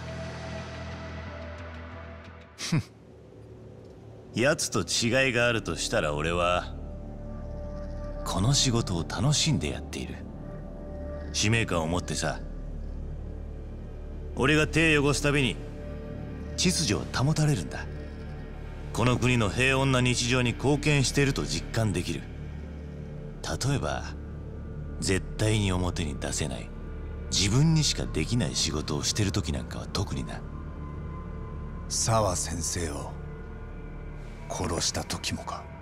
奴と違いがあるとしたら俺はこの仕事を楽しんでやっている。使命感を持ってさ。俺が手を汚すたびに秩序は保たれるんだ。この国の平穏な日常に貢献していると実感できる。例えば絶対に表に出せない自分にしかできない仕事をしてる時なんかは特にな。 沢先生を殺した時もか。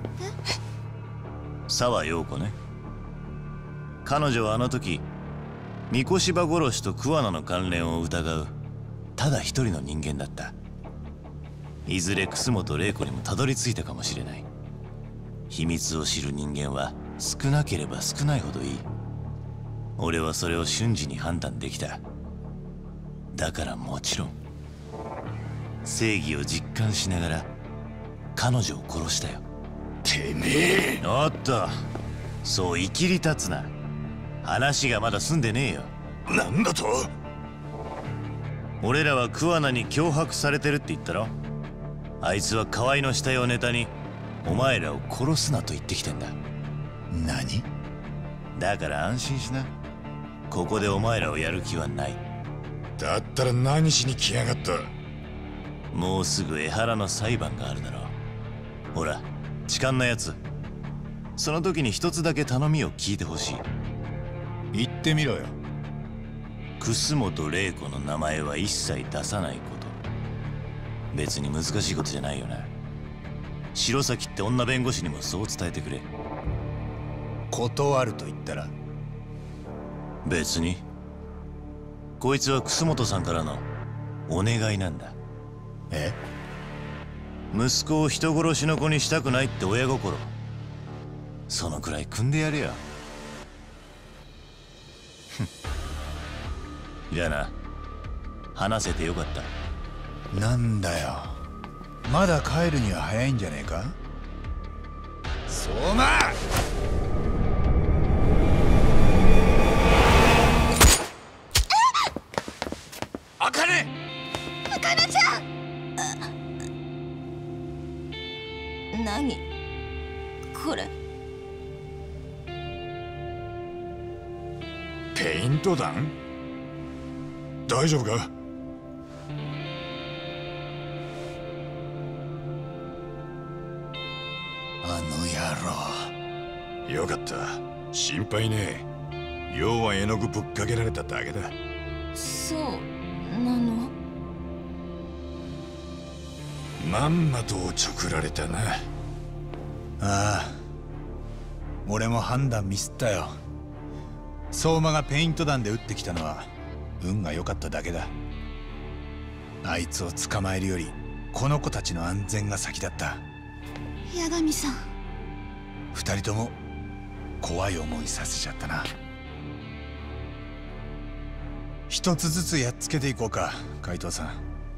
沢陽子ね。彼女はあの時三越場殺しと桑名の関連を疑うただ一人の人間だった。いずれ楠本玲子にもたどり着いたかもしれない。秘密を知る人間は少なければ少ないほどいい。俺はそれを瞬時に判断できた。だからもちろん正義を実感しながら彼女を殺したよ。 てめえ。 おっと、そういきり立つな。話がまだ済んでねえよ。 なんだと？ 俺らは桑名に脅迫されてるって言ったろ。あいつは河合の死体をネタにお前らを殺すなと言ってきてんだ。 何？ だから安心しな。ここでお前らをやる気はない。 だったら何しに来やがった？ もうすぐ江原の裁判があるだろう。ほら痴漢なやつ、その時に一つだけ頼みを聞いてほしい。 言ってみろよ。 楠本玲子の名前は一切出さないこと。別に難しいことじゃないよな。白崎って女弁護士にもそう伝えてくれ。 断ると言ったら？ 別に。こいつは楠本さんからのお願いなんだ。 え？ 息子を人殺しの子にしたくないって親心、そのくらい汲んでやれよ。じゃあな、話せてよかった。 なんだよ、まだ帰るには早いんじゃねえか。相馬！ あかね！ あかねちゃん！何これ？ ペイント弾？大丈夫か？ あの野郎。よかった、心配ねえ。要は絵の具ぶっかけられただけだ。 そうなの？ まんまとおちょくられたな。 ああ、俺も判断ミスったよ。相馬がペイント弾で撃ってきたのは運が良かっただけだ。あいつを捕まえるよりこの子たちの安全が先だった。 八神さん、 二人とも怖い思いさせちゃったな。一つずつやっつけていこうか、海藤さん。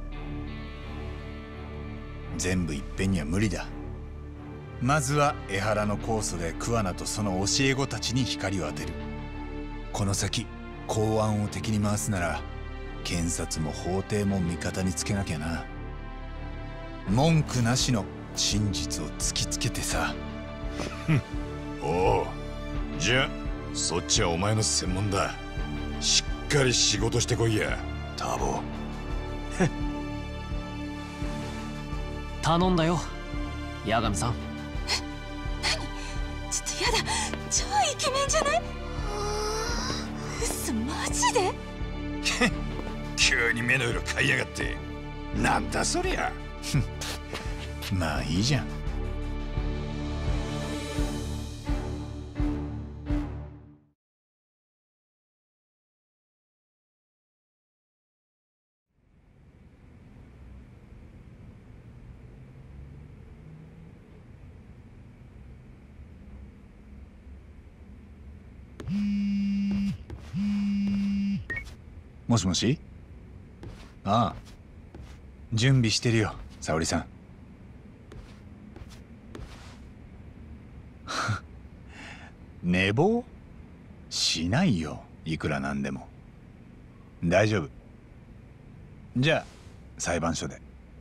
全部いっぺんには無理だ。まずは江原の酵素で桑名とその教え子たちに光を当てる。この先公安を敵に回すなら検察も法廷も味方につけなきゃな。文句なしの真実を突きつけてさ。 おお、じゃあそっちはお前の専門だ。しっかり仕事してこいや、ターボ。 頼んだよ、八神さん。 ちょっとやだ、超イケメンじゃない？嘘、マジで？ 急に目の色変えやがって。なんだそりゃ。 まあいいじゃん。もしもし。ああ、準備してるよ、沙織さん。寝坊しないよ、いくらなんでも。大丈夫。じゃあ裁判所で。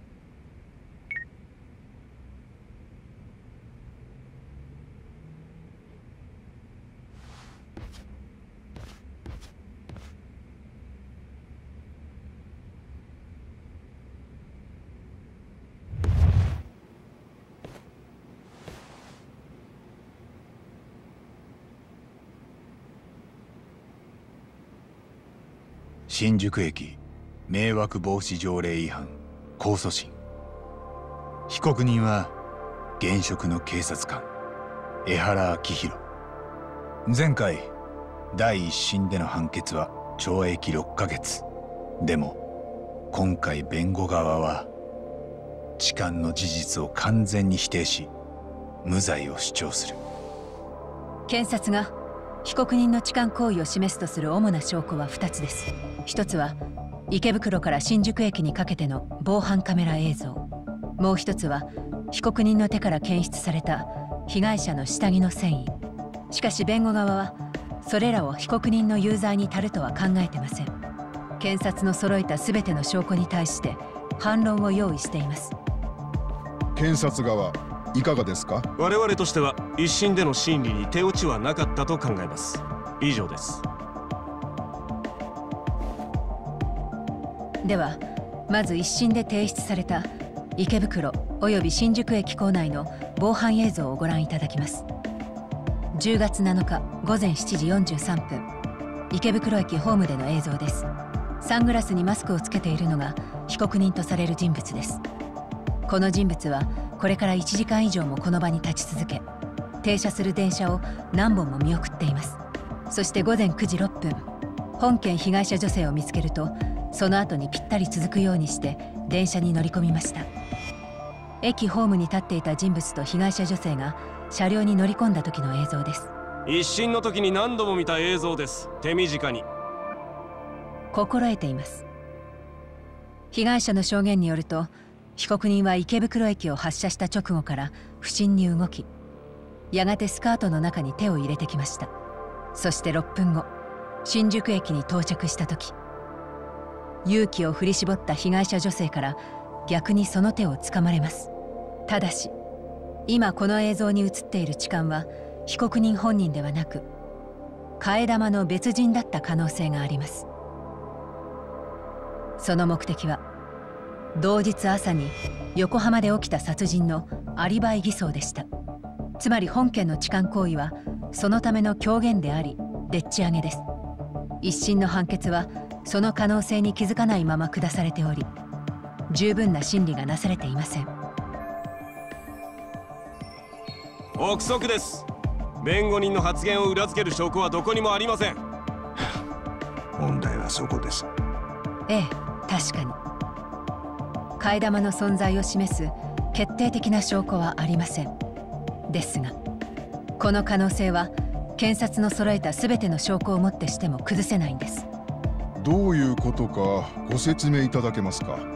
新宿駅迷惑防止条例違反控訴審。被告人は現職の警察官江原明弘。前回第一審での判決は懲役ろっかげつ。でも今回弁護側は痴漢の事実を完全に否定し無罪を主張する。 検察が被告人の痴漢行為を示すとする主な証拠はふたつです。ひとつは池袋から新宿駅にかけての防犯カメラ映像。もう一つは被告人の手から検出された被害者の下着の繊維。しかし弁護側はそれらを被告人の有罪に足るとは考えてません。検察の揃えた全ての証拠に対して反論を用意しています。 検察側いかがですか？ 我々としては一審での審理に手落ちはなかったと考えます。以上です。 ではまず一審で提出された池袋および新宿駅構内の防犯映像をご覧いただきます。じゅうがつなのかごぜんしちじよんじゅうさんぷん、池袋駅ホームでの映像です。サングラスにマスクをつけているのが被告人とされる人物です。この人物はこれからいちじかん以上もこの場に立ち続け、停車する電車を何本も見送っています。そしてごぜんくじろっぷん、本件被害者女性を見つけるとその後にぴったり続くようにして電車に乗り込みました。駅ホームに立っていた人物と被害者女性が車両に乗り込んだ時の映像です。 一審の時に何度も見た映像です。手短に。 心得ています。被害者の証言によると被告人は池袋駅を発車した直後から不審に動き、やがてスカートの中に手を入れてきました。そしてろっぷんご、新宿駅に到着した時、勇気を振り絞った被害者女性から逆にその手をつかまれます。ただし今この映像に映っている痴漢は被告人本人ではなく替え玉の別人だった可能性があります。その目的は同日朝に横浜で起きた殺人のアリバイ偽装でした。つまり本件の痴漢行為はそのための狂言でありでっち上げです。一審の判決はその可能性に気づかないまま下されており、十分な審理がなされていません。 憶測です。弁護人の発言を裏付ける証拠はどこにもありません。 問題はそこです。 ええ、確かに替え玉の存在を示す決定的な証拠はありません。ですがこの可能性は検察の揃えた全ての証拠をもってしても崩せないんです。 どういうことかご説明いただけますか？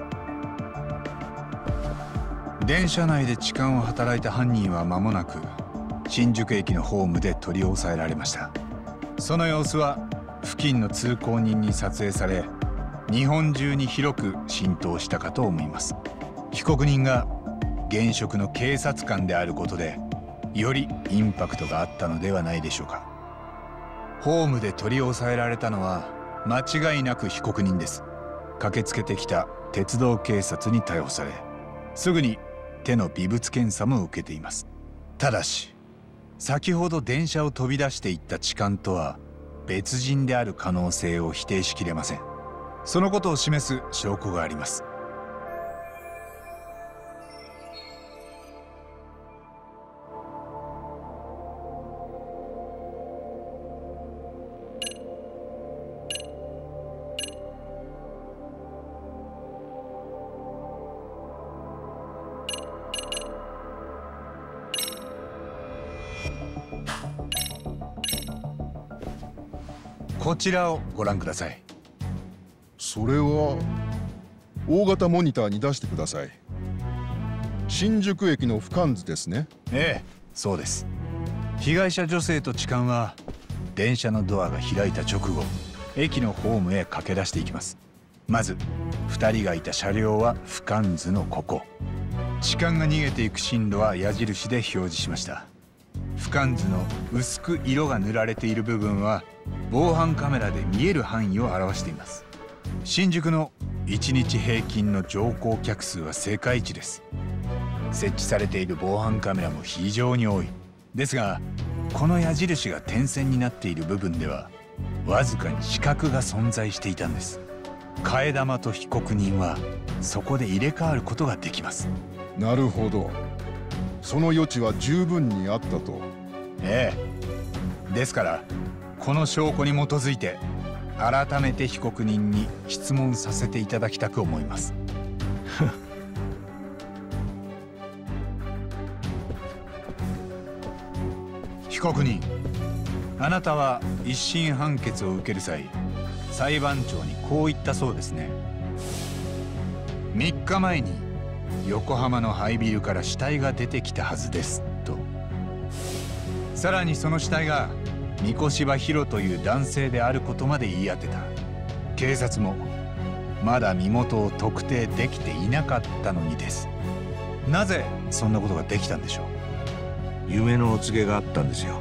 電車内で痴漢を働いた犯人は間もなく新宿駅のホームで取り押さえられました。その様子は付近の通行人に撮影され、日本中に広く浸透したかと思います。被告人が現職の警察官であることでよりインパクトがあったのではないでしょうか。ホームで取り押さえられたのは間違いなく被告人です。駆けつけてきた鉄道警察に逮捕され、すぐに手の微物検査も受けています。ただし先ほど電車を飛び出していった痴漢とは別人である可能性を否定しきれません。そのことを示す証拠があります。こちらをご覧ください。 それは大型モニターに出してください。新宿駅の俯瞰図ですね。 ええ、そうです。被害者女性と痴漢は電車のドアが開いた直後、駅のホームへ駆け出していきます。まずふたりがいた車両は俯瞰図のここ、痴漢が逃げていく進路は矢印で表示しました。俯瞰図の薄く色が塗られている部分は防犯カメラで見える範囲を表しています。新宿のいちにち平均の乗降客数は世界一です。設置されている防犯カメラも非常に多い。ですがこの矢印が点線になっている部分ではわずかに死角が存在していたんです。替え玉と被告人はそこで入れ替わることができます。 なるほど、その余地は十分にあったと。 ええ、ですからこの証拠に基づいて改めて被告人に質問させていただきたく思います。被告人、あなたは一審判決を受ける際、裁判長にこう言ったそうですね。みっかまえに横浜の廃ビルから死体が出てきたはずですと。さらにその死体が三越柴博という男性であることまで言い当てた。警察もまだ身元を特定できていなかったのにです。なぜそんなことができたんでしょう。 夢のお告げがあったんですよ。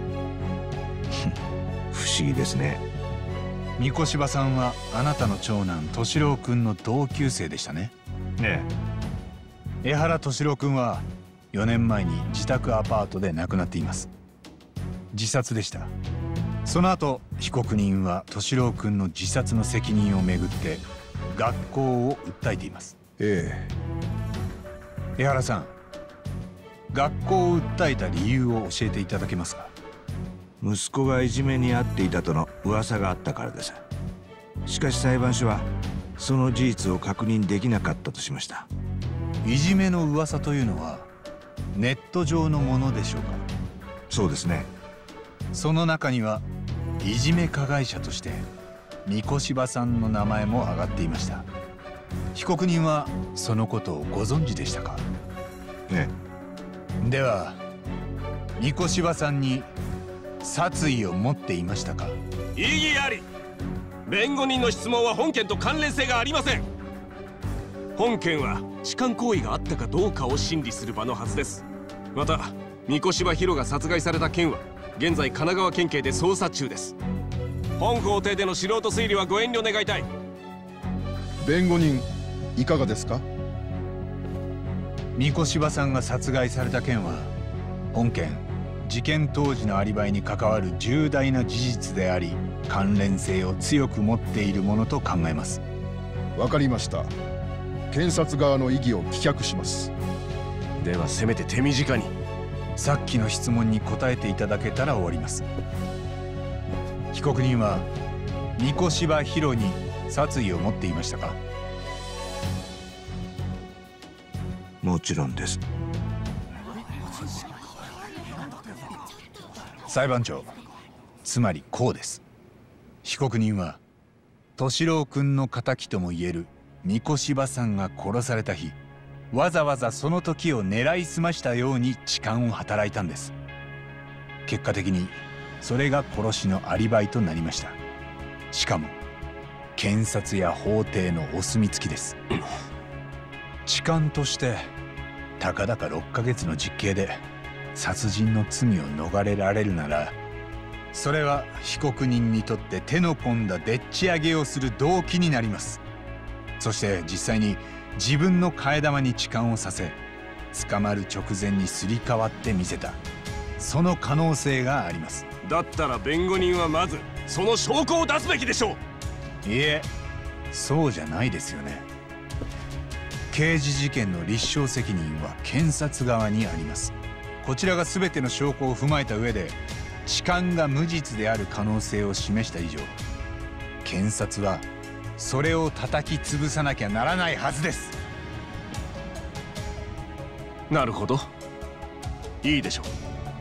不思議ですね。 三越柴さんはあなたの長男敏郎君の同級生でしたね。 ええ。江原敏郎君はよねんまえに自宅アパートで亡くなっています。自殺でした。その後被告人は敏郎君の自殺の責任をめぐって学校を訴えています。 ええ。江原さん、学校を訴えた理由を教えていただけますか。 息子がいじめに遭っていたとの噂があったからです。しかし裁判所はその事実を確認できなかったとしました。 いじめの噂というのはネット上のものでしょうか。 そうですね。 その中にはいじめ加害者として三越柴さんの名前も挙がっていました。被告人はそのことをご存知でしたか。 ええ。では三越柴さんに殺意を持っていましたか。 異議あり。弁護人の質問は本件と関連性がありません。本件は痴漢行為があったかどうかを審理する場のはずです。また三越柴博が殺害された件は現在神奈川県警で捜査中です。本法廷での素人推理はご遠慮願いたい。 弁護人いかがですか。 三越柴さんが殺害された件は本件事件当時のアリバイに関わる重大な事実であり、関連性を強く持っているものと考えます。 わかりました。検察側の異議を棄却します。 ではせめて手短に。 さっきの質問に答えていただけたら終わります。被告人は三越柴博に殺意を持っていましたか？ もちろんです。 裁判長、つまりこうです。被告人は敏郎君の敵ともいえる三越柴さんが殺された日、わざわざその時を狙いすましたように痴漢を働いたんです。結果的にそれが殺しのアリバイとなりました。しかも検察や法廷のお墨付きです。痴漢としてたかだかろっかげつの実刑で殺人の罪を逃れられるなら、それは被告人にとって手の込んだでっち上げをする動機になります。そして実際に自分の替え玉に痴漢をさせ、捕まる直前にすり替わってみせた、その可能性があります。 だったら弁護人はまずその証拠を出すべきでしょう。 いえ、そうじゃないですよね。刑事事件の立証責任は検察側にあります。こちらが全ての証拠を踏まえた上で痴漢が無実である可能性を示した以上、検察はそれを叩き潰さなきゃならないはずです。 なるほど、いいでしょう。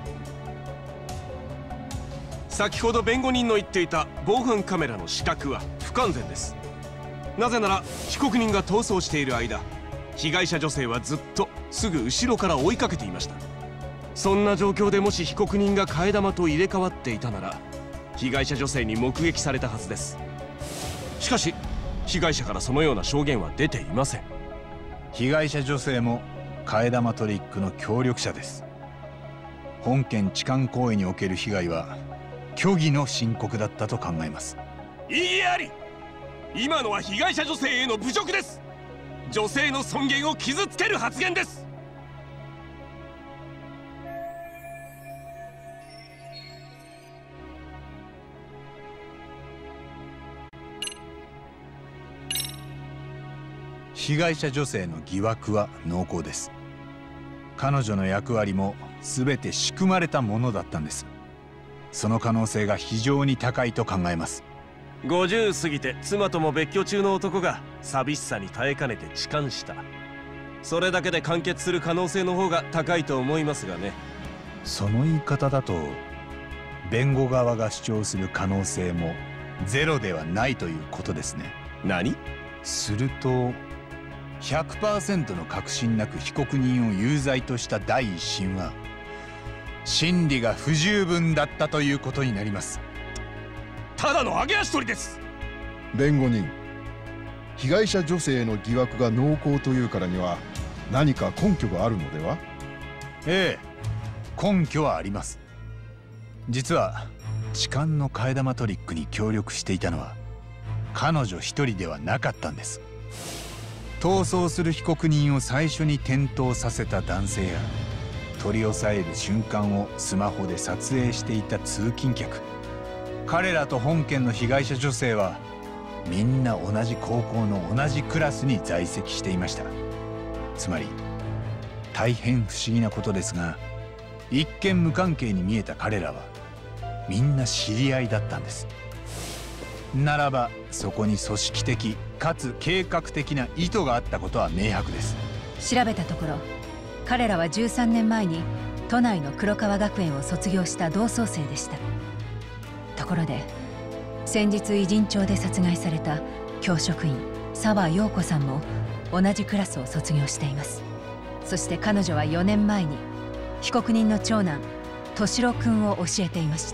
先ほど弁護人の言っていた防犯カメラの死角は不完全です。なぜなら被告人が逃走している間、被害者女性はずっとすぐ後ろから追いかけていました。そんな状況でもし被告人が替え玉と入れ替わっていたなら、被害者女性に目撃されたはずです。しかし被害者からそのような証言は出ていません。 被害者女性も替え玉トリックの協力者です。本件痴漢行為における被害は虚偽の申告だったと考えます。 異議あり。今のは被害者女性への侮辱です。女性の尊厳を傷つける発言です。 被害者女性の疑惑は濃厚です。彼女の役割も全て仕組まれたものだったんです。その可能性が非常に高いと考えます。 ごじゅう過ぎて妻とも別居中の男が寂しさに耐えかねて痴漢した。それだけで完結する可能性の方が高いと思いますがね。 その言い方だと弁護側が主張する可能性もゼロではないということですね。 何？ すると ひゃくパーセント の確信なく被告人を有罪とした第一審は審理が不十分だったということになります。 ただの揚げ足取りです。 弁護人、被害者女性への疑惑が濃厚というからには何か根拠があるのでは？ ええ、根拠はあります。実は痴漢の替え玉トリックに協力していたのは彼女一人ではなかったんです。逃走する被告人を最初に転倒させた男性や取り押さえる瞬間をスマホで撮影していた通勤客、彼らと本件の被害者女性はみんな同じ高校の同じクラスに在籍していました。つまり大変不思議なことですが、一見無関係に見えた彼らはみんな知り合いだったんです。ならばそこに組織的かつ計画的な意図があったことは明白です。 調べたところ、彼らはじゅうさんねんまえに都内の黒川学園を卒業した同窓生でした。ところで先日偉人町で殺害された教職員沢陽子さんも同じクラスを卒業しています。そして彼女はよねんまえに被告人の長男敏郎君を教えていました。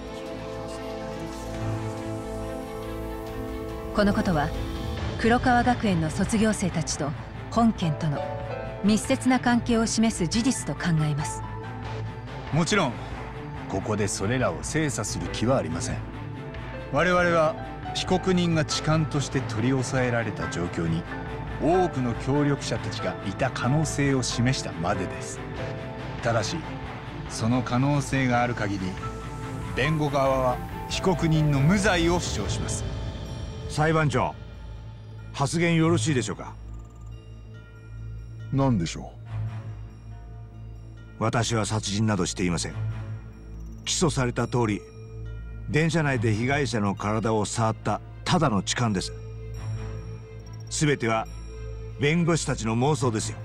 このことは黒川学園の卒業生たちと本件との密接な関係を示す事実と考えます。 もちろんここでそれらを精査する気はありません。我々は被告人が痴漢として取り押さえられた状況に多くの協力者たちがいた可能性を示したまでです。ただしその可能性がある限り弁護側は被告人の無罪を主張します。 裁判長、発言よろしいでしょうか？ 何でしょう？ 私は殺人などしていません。起訴された通り、電車内で被害者の体を触ったただの痴漢です。全ては弁護士たちの妄想ですよ。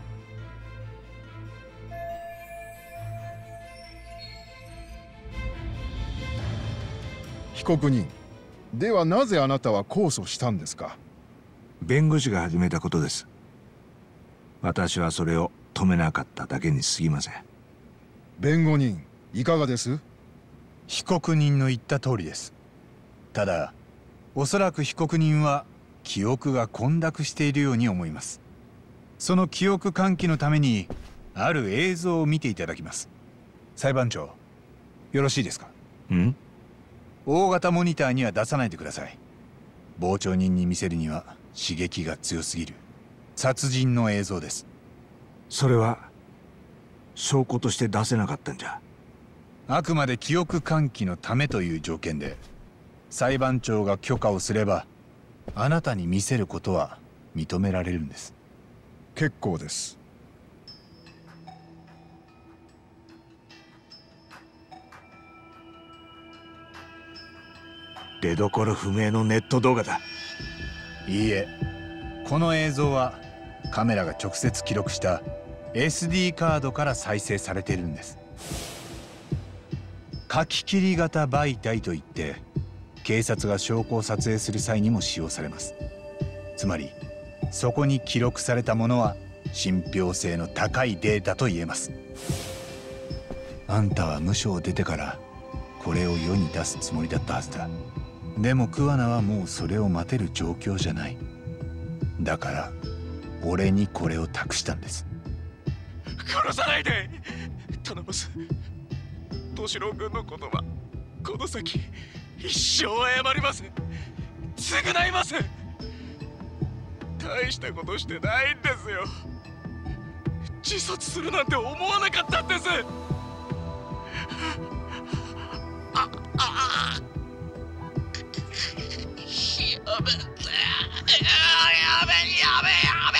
被告人、ではなぜあなたは控訴したんですか？ 弁護士が始めたことです。私はそれを止めなかっただけに過ぎません。 弁護人、いかがです？ 被告人の言った通りです。ただ、おそらく被告人は記憶が混濁しているように思います。その記憶喚起のためにある映像を見ていただきます。裁判長、よろしいですか？ ん？ 大型モニターには出さないでください。傍聴人に見せるには刺激が強すぎる殺人の映像です。 それは証拠として出せなかったんじゃ。 あくまで記憶喚起のためという条件で裁判長が許可をすればあなたに見せることは認められるんです。 結構です。 出どころ不明のネット動画だ。 いいえ、この映像はカメラが直接記録した エスディー カードから再生されているんです。書き切り型媒体といって警察が証拠を撮影する際にも使用されます。つまりそこに記録されたものは信憑性の高いデータと言えます。あんたは無所を出てからこれを世に出すつもりだったはずだ。でも桑名はもうそれを待てる状況じゃない。だから俺にこれを託したんです。 殺さないで、頼ます。敏郎君のことはこの先一生謝ります。償います。大したことしてないんですよ。自殺するなんて思わなかったんです。ああやべやべやべやべ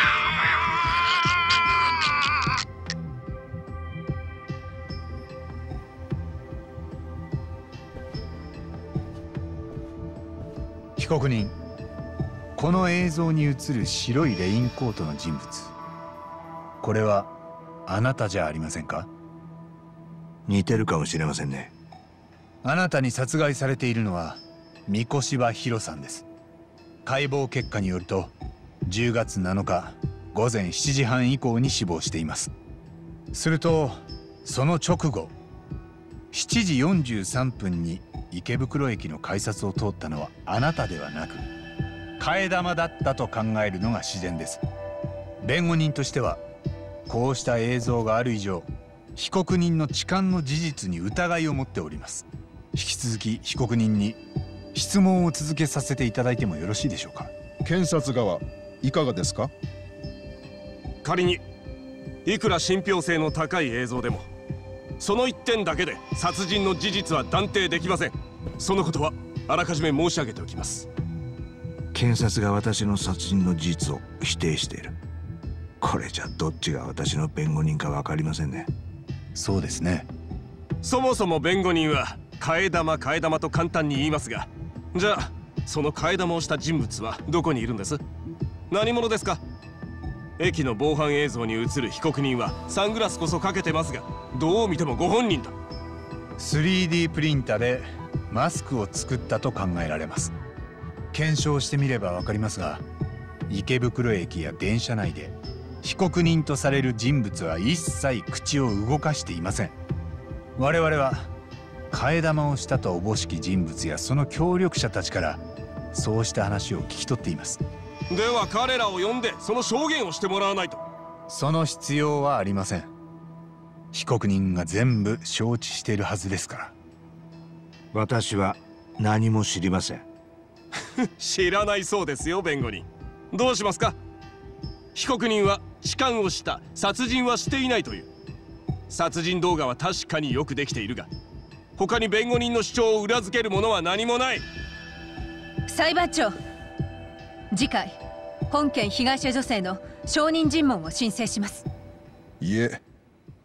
被告人、この映像に映る白いレインコートの人物、これはあなたじゃありませんか？ 似てるかもしれませんね。 あなたに殺害されているのは三越柴弘さんです。解剖結果によるとじゅうがつなのかごぜんしちじはん以降に死亡しています。するとその直後しちじよんじゅうさんぷんに池袋駅の改札を通ったのはあなたではなく替え玉だったと考えるのが自然です。弁護人としてはこうした映像がある以上被告人の痴漢の事実に疑いを持っております。引き続き被告人に質問を続けさせていただいてもよろしいでしょうか？ 検察側、いかがですか？ 仮にいくら信憑性の高い映像でもその一点だけで殺人の事実は断定できません。そのことはあらかじめ申し上げておきます。 検察が私の殺人の事実を否定している。これじゃどっちが私の弁護人か分かりませんね。 そうですね。 そもそも弁護人は替え玉替え玉と簡単に言いますが、じゃあその替え玉をした人物はどこにいるんです？何者ですか？駅の防犯映像に映る被告人はサングラスこそかけてますが、どう見てもご本人だ。 スリーディー プリンターでマスクを作ったと考えられます。検証してみれば分かりますが、池袋駅や電車内で被告人とされる人物は一切口を動かしていません。我々は替え玉をしたとおぼしき人物やその協力者たちからそうした話を聞き取っています。 では彼らを呼んでその証言をしてもらわないと。 その必要はありません。被告人が全部承知しているはずですから。 私は何も知りません。 知らないそうですよ、弁護人。どうしますか？被告人は痴漢をした、殺人はしていないという。殺人動画は確かによくできているが、他に弁護人の主張を裏付けるものは何もない。 裁判長、次回本件被害者女性の証人尋問を申請します。 いえ、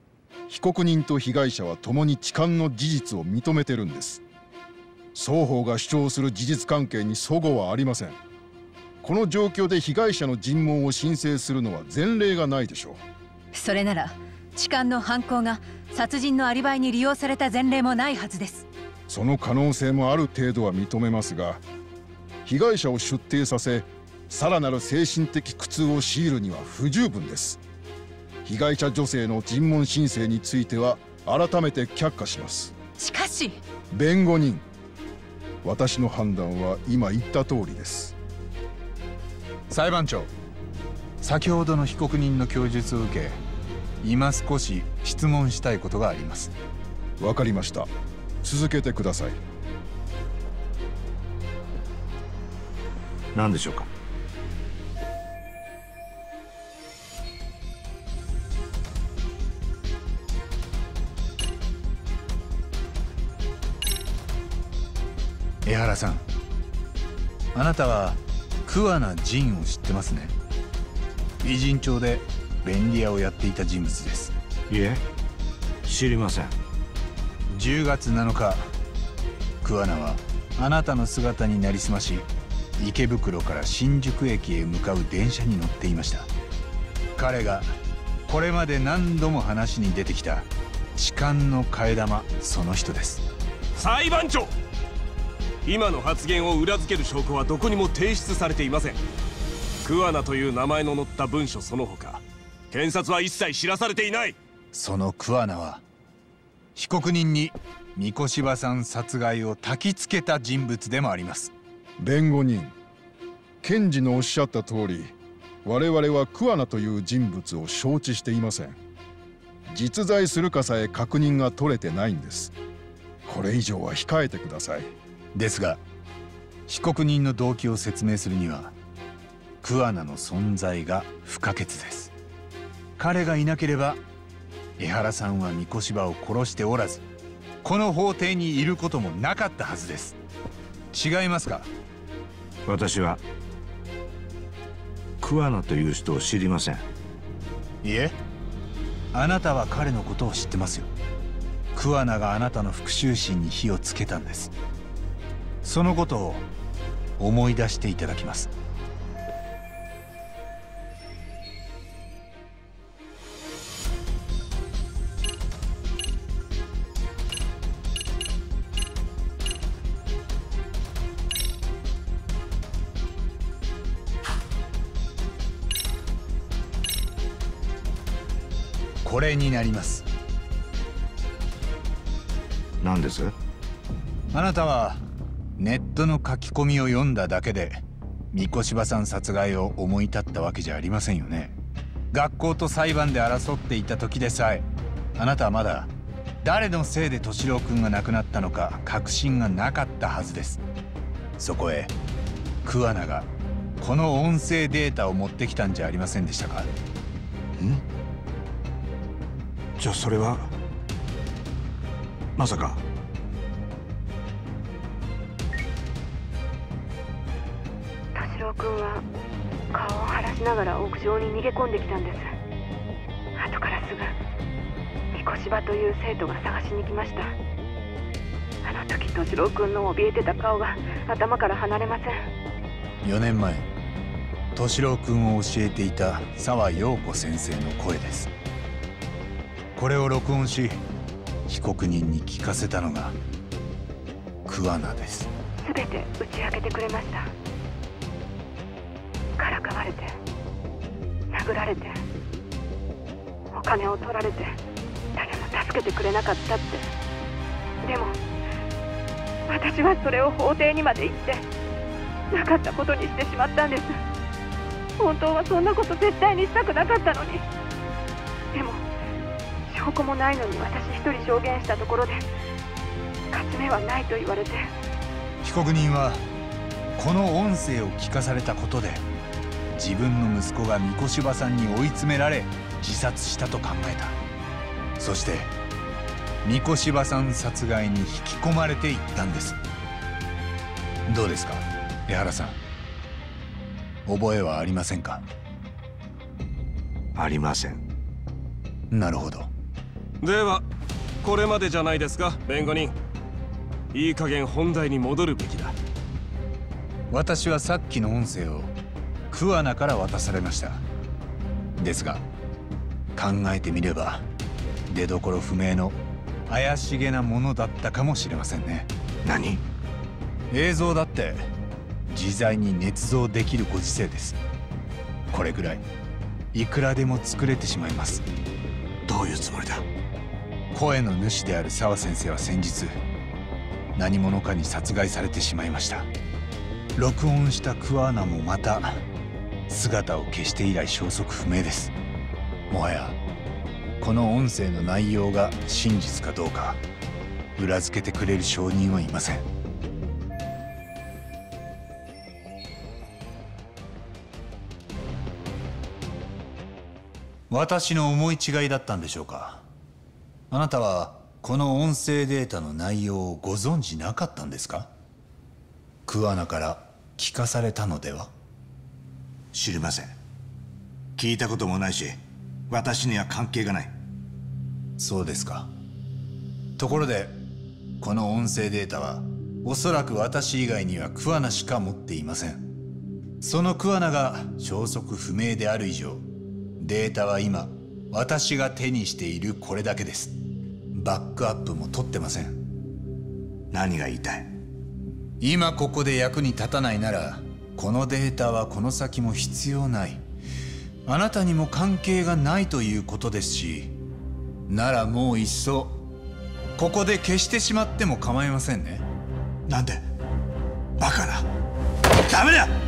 被告人と被害者は共に痴漢の事実を認めてるんです。双方が主張する事実関係に齟齬はありません。この状況で被害者の尋問を申請するのは前例がないでしょう。 それなら痴漢の犯行が殺人のアリバイに利用された前例もないはずです。 その可能性もある程度は認めますが、被害者を出廷させさらなる精神的苦痛を強いるには不十分です。被害者女性の尋問申請については改めて却下します。 しかし弁護人、私の判断は今言った通りです。 裁判長、先ほどの被告人の供述を受け、今少し質問したいことがあります。 わかりました。続けてください。 何でしょうか。 江原さん、あなたは桑名仁を知ってますね。美人町で便利屋をやっていた人物です。 いえ、知りません。 じゅうがつなのか、桑名はあなたの姿になりすまし、池袋から新宿駅へ向かう電車に乗っていました。彼がこれまで何度も話に出てきた痴漢の替え玉、その人です。 裁判長、今の発言を裏付ける証拠はどこにも提出されていません。桑名という名前の載った文書その他、検察は一切知らされていない。 その桑名は被告人に三越柴さん殺害を焚きつけた人物でもあります。 弁護人、検事のおっしゃった通り、我々は桑名という人物を承知していません。実在するかさえ確認が取れてないんです。これ以上は控えてください。 ですが、被告人の動機を説明するには桑名の存在が不可欠です。彼がいなければ江原さんは三越柴を殺しておらず、この法廷にいることもなかったはずです。違いますか。 私は桑名という人を知りません。 いえ、あなたは彼のことを知ってますよ。桑名があなたの復讐心に火をつけたんです。そのことを思い出していただきます。これになります。 何です？ あなたはネットの書き込みを読んだだけで三越柴さん殺害を思い立ったわけじゃありませんよね。学校と裁判で争っていた時でさえ、あなたはまだ誰のせいで敏郎君が亡くなったのか確信がなかったはずです。そこへ桑名がこの音声データを持ってきたんじゃありませんでしたか？ん？ じゃあそれはまさか。 敏郎君は顔を腫らしながら屋上に逃げ込んできたんです。後からすぐ三越柴という生徒が探しに来ました。あの時敏郎君の怯えてた顔が頭から離れません。 よねんまえ、敏郎君を教えていた沢陽子先生の声です。これを録音し被告人に聞かせたのが桑名です。 全て打ち明けてくれました。からかわれて、殴られて、お金を取られて、誰も助けてくれなかったって。でも私はそれを法廷にまで行ってなかったことにしてしまったんです。本当はそんなこと絶対にしたくなかったのに。でも証拠もないのに私一人証言したところで勝ち目はないと言われて。 被告人はこの音声を聞かされたことで自分の息子が三越柴さんに追い詰められ自殺したと考えた。そして三越柴さん殺害に引き込まれていったんです。どうですか、江原さん、覚えはありませんか？ ありません。 なるほど。 ではこれまでじゃないですか、弁護人。いい加減本題に戻るべきだ。 私はさっきの音声を桑名から渡されました。ですが考えてみれば出どころ不明の怪しげなものだったかもしれませんね。何？映像だって自在に捏造できるご時世です。これぐらいいくらでも作れてしまいます。どういうつもりだ？声の主である澤先生は先日何者かに殺害されてしまいました。録音した桑名もまた姿を消して以来消息不明です。もはやこの音声の内容が真実かどうか裏付けてくれる証人はいません。私の思い違いだったんでしょうか。あなたはこの音声データの内容をご存じなかったんですか？桑名から聞かされたのでは？ 知りません。聞いたこともないし私には関係がない。 そうですか。ところでこの音声データはおそらく私以外には桑名しか持っていません。その桑名が消息不明である以上、データは今私が手にしているこれだけです。バックアップも取ってません。何が言いたい？今ここで役に立たないならこのデータはこの先も必要ない。あなたにも関係がないということですし、ならもういっそここで消してしまっても構いませんね。なんで？バカな。ダメだ！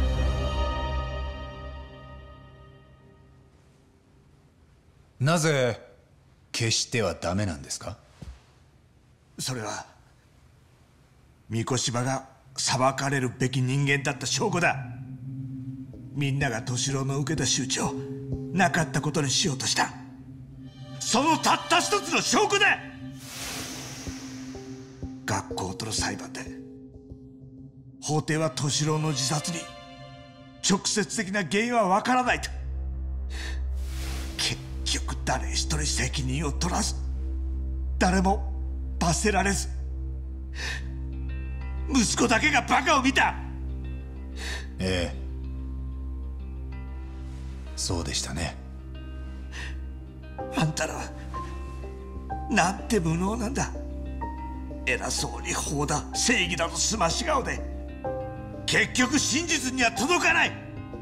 なぜ消してはダメなんですか？ それは三越柴が裁かれるべき人間だった証拠だ。みんなが敏郎の受けた仕打ちをなかったことにしようとした、そのたった一つの証拠だ。学校との裁判で法廷は敏郎の自殺に直接的な原因は分からないと。結局誰一人責任を取らず、誰も罰せられず、息子だけがバカを見た。 ええ、そうでしたね。 あんたらはなんて無能なんだ。偉そうに法だ正義だとすまし顔で結局真実には届かない。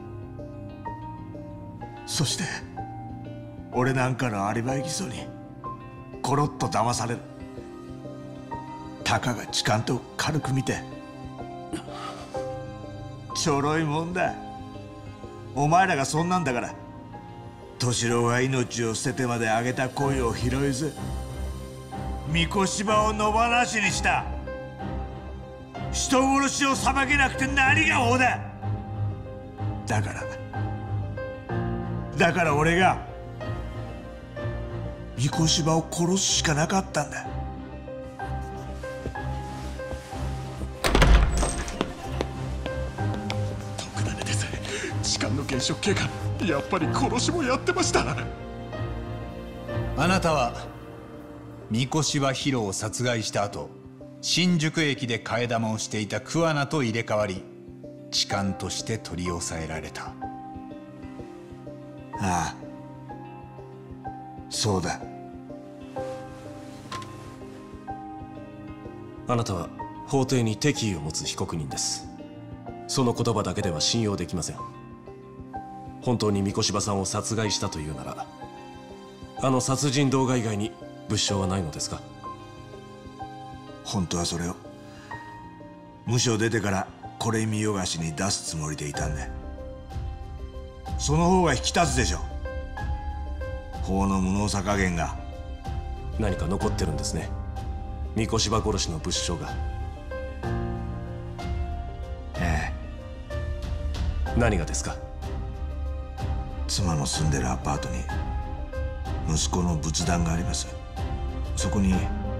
そして俺なんかのアリバイ偽装にコロッと騙される。たかが痴漢と軽く見てちょろいもんだ。お前らがそんなんだから敏郎が命を捨ててまであげた恋を拾えず三越柴を野放しにした。人殺しを裁けなくて何が法だ。だからだから俺が三越柴を殺すしかなかったんだ。 徳田です。痴漢の現職警官、やっぱり殺しもやってました。 あなたは三越柴ヒロを殺害した後、新宿駅で替え玉をしていた桑名と入れ替わり痴漢として取り押さえられた。 ああ、そうだ。 あなたは法廷に敵意を持つ被告人です。その言葉だけでは信用できません。本当に三越柴さんを殺害したというなら、あの殺人動画以外に物証はないのですか？ 本当はそれを無所出てからこれ見よがしに出すつもりでいたんだ。その方が引き立つでしょ。法の無能さ加減が。 何か残ってるんですね、三越柴殺しの物証が。 ええ。何がですか？ 妻の住んでるアパートに息子の仏壇があります。そこに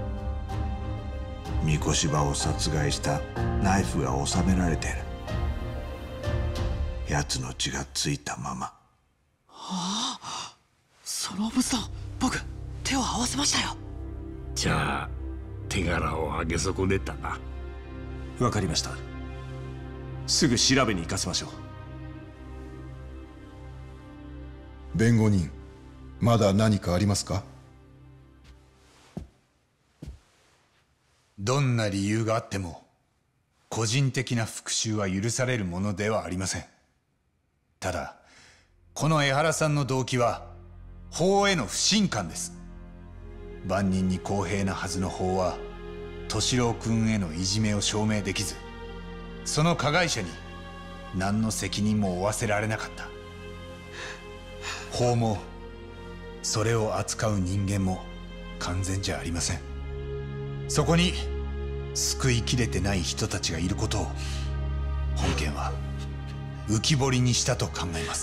三越柴を殺害したナイフが収められている。奴の血がついたまま。 はあ、その仏壇僕手を合わせましたよ。 じゃあ手柄を上げ損ねたな。 わかりました。すぐ調べに行かせましょう。 弁護人、まだ何かありますか？ どんな理由があっても個人的な復讐は許されるものではありません。ただこの江原さんの動機は法への不信感です。万人に公平なはずの法は敏郎君へのいじめを証明できず、その加害者に何の責任も負わせられなかった。法もそれを扱う人間も完全じゃありません。そこに救いきれてない人たちがいることを本件は浮き彫りにしたと考えます。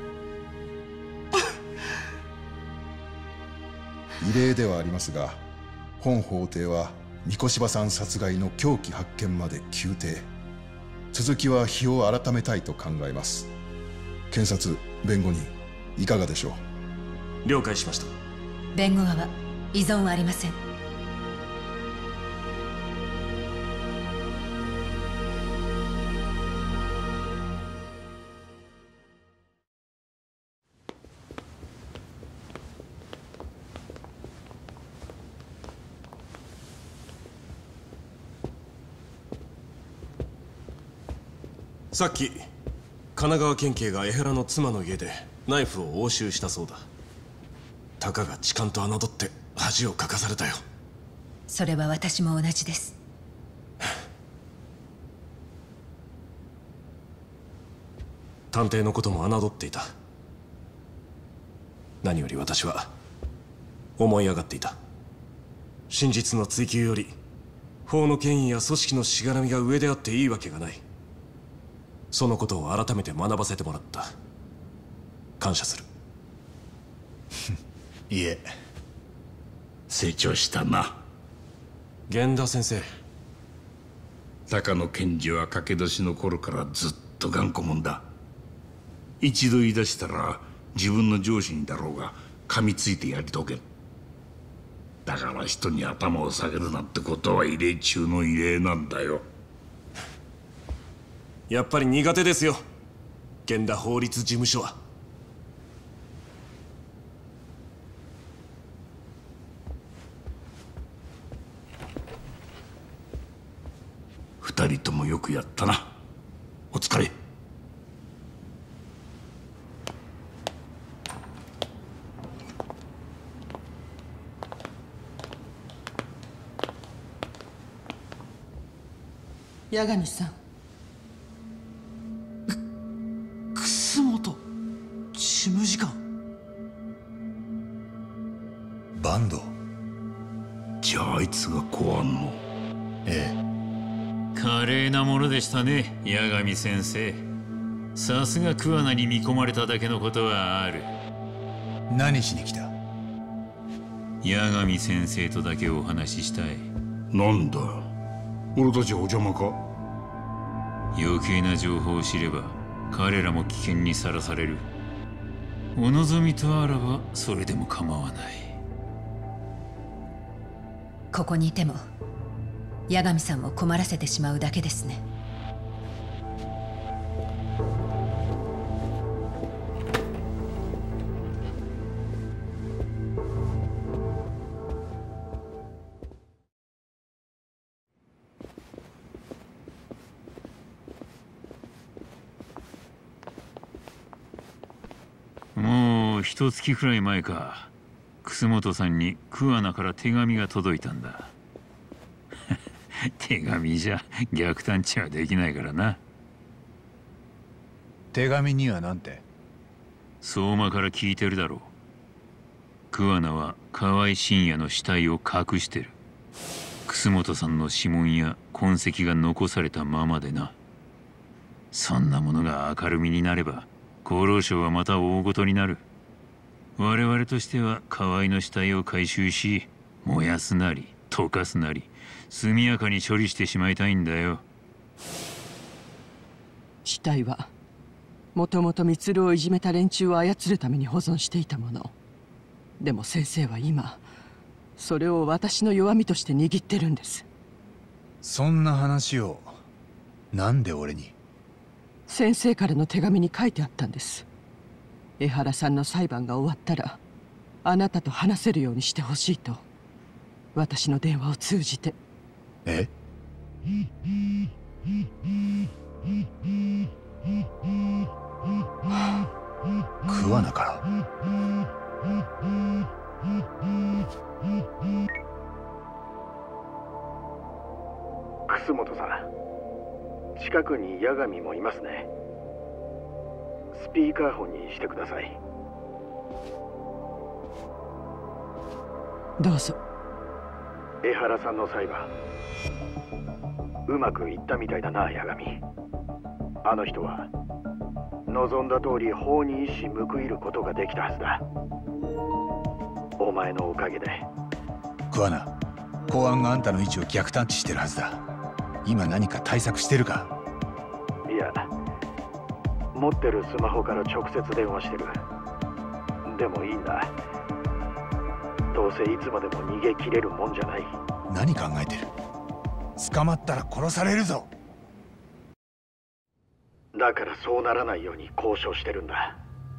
異例ではありますが、本法廷は三越柴さん殺害の凶器発見まで休廷。続きは日を改めたいと考えます。検察、弁護人、いかがでしょう？了解しました。 弁護側、異存はありません。 さっき神奈川県警が江原の妻の家でナイフを押収したそうだ。たかが痴漢と侮って恥をかかされたよ。 それは私も同じです。 探偵のことも侮っていた。何より私は思い上がっていた。真実の追求より法の権威や組織のしがらみが上であっていいわけがない。そのことを改めて学ばせてもらった。感謝する。 いえ、 成長したな。 源田先生。 高野検事は駆け出しの頃からずっと頑固もんだ。一度言い出したら自分の上司にだろうが噛みついてやり遂げる。だから人に頭を下げるなんてことは異例中の異例なんだよ。 やっぱり苦手ですよ、源田法律事務所は。 二人ともよくやったな。お疲れ。 八神さん、楠本事務次官。 坂東。 じゃああいつが公安の。 ええ。 華麗なものでしたね、八神先生。さすが桑名に見込まれただけのことはある。 何しに来た？ 八神先生とだけお話ししたい。 なんだ、俺たちお邪魔か？ 余計な情報を知れば彼らも危険にさらされる。お望みとあらばそれでも構わない。 ここにいても八神さんを困らせてしまうだけですね。 もう一月くらい前か、楠本さんに桑名から手紙が届いたんだ。手紙じゃ逆探知はできないからな。 手紙にはなんて？ 相馬から聞いてるだろう。桑名は河合信也の死体を隠してる。楠本さんの指紋や痕跡が残されたままでな。そんなものが明るみになれば厚労省はまた大ごとになる。我々としては河合の死体を回収し、燃やすなり溶かすなり速やかに処理してしまいたいんだよ。 死体はもともと満をいじめた連中を操るために保存していたもの。 でも先生は今それを私の弱みとして握ってるんです。 そんな話をなんで俺に？ 先生からの手紙に書いてあったんです。江原さんの裁判が終わったらあなたと話せるようにしてほしいと、私の電話を通じて。 え？桑名から。 楠本さん、近くに八神もいますね。スピーカーフォンにしてください。 どうぞ。 江原さんの裁判うまくいったみたいだな、八神。あの人は望んだ通り法に一矢報いることができたはずだ。お前のおかげで。 桑名、公安があんたの位置を逆探知してるはずだ。今何か対策してるか？ いや、持ってるスマホから直接電話してる。でもいいんだ。どうせいつまでも逃げ切れるもんじゃない。 何考えてる？捕まったら殺されるぞ。 だからそうならないように交渉してるんだ。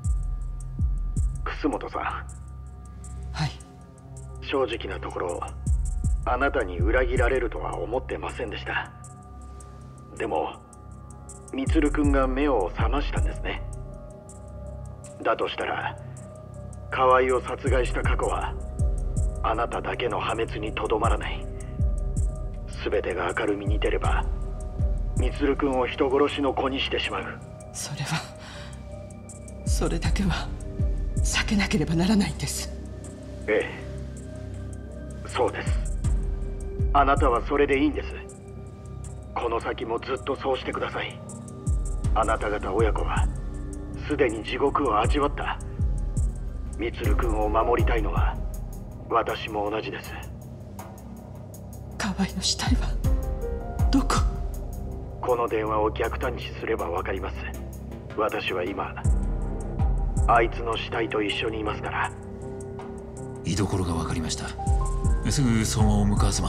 楠本さん。 はい。 正直なところ、あなたに裏切られるとは思ってませんでした。でも充君が目を覚ましたんですね。だとしたら河合を殺害した過去はあなただけの破滅にとどまらない。全てが明るみに出れば充君を人殺しの子にしてしまう。 それはそれだけは避けなければならないんです。 ええ、そうです。あなたはそれでいいんです。この先もずっとそうしてください。あなた方親子はすでに地獄を味わった。充君を守りたいのは私も同じです。 河合の死体はどこ？ この電話を逆探知すればわかります。私は今あいつの死体と一緒にいますから。 居所が分かりました。すぐ相馬を向かわせます。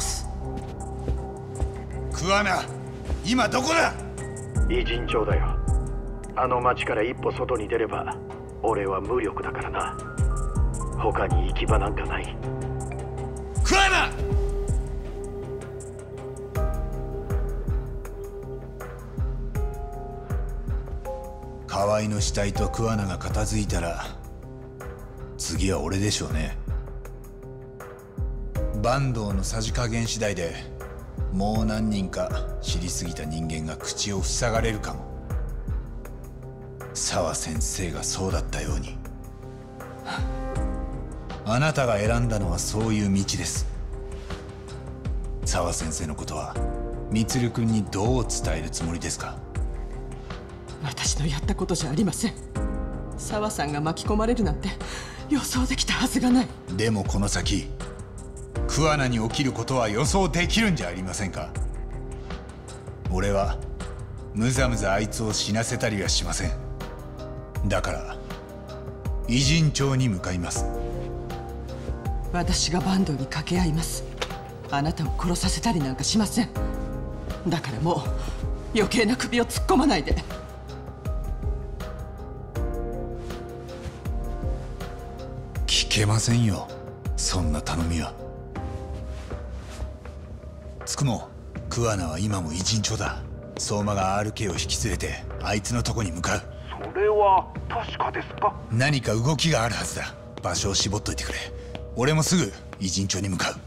桑名、今どこだ？ 偉人町だよ。あの町から一歩外に出れば俺は無力だからな。他に行き場なんかない。 桑名！河合の死体と桑名が片付いたら次は俺でしょうね。坂東のさじ加減次第でもう何人か知りすぎた人間が口を塞がれるかも。澤先生がそうだったように。あなたが選んだのはそういう道です。澤先生のことは充君にどう伝えるつもりですか？ 私のやったことじゃありません。澤さんが巻き込まれるなんて予想できたはずがない。 でもこの先桑名に起きることは予想できるんじゃありませんか？俺はむざむざあいつを死なせたりはしません。だから偉人町に向かいます。 私が坂東に掛け合います。あなたを殺させたりなんかしません。だからもう余計な首を突っ込まないで。 聞けませんよ、そんな頼みは。つくも桑名は今も偉人町だ。相馬が アールケー を引き連れてあいつのとこに向かう。 それは確かですか？ 何か動きがあるはずだ。場所を絞っといてくれ。俺もすぐ偉人町に向かう。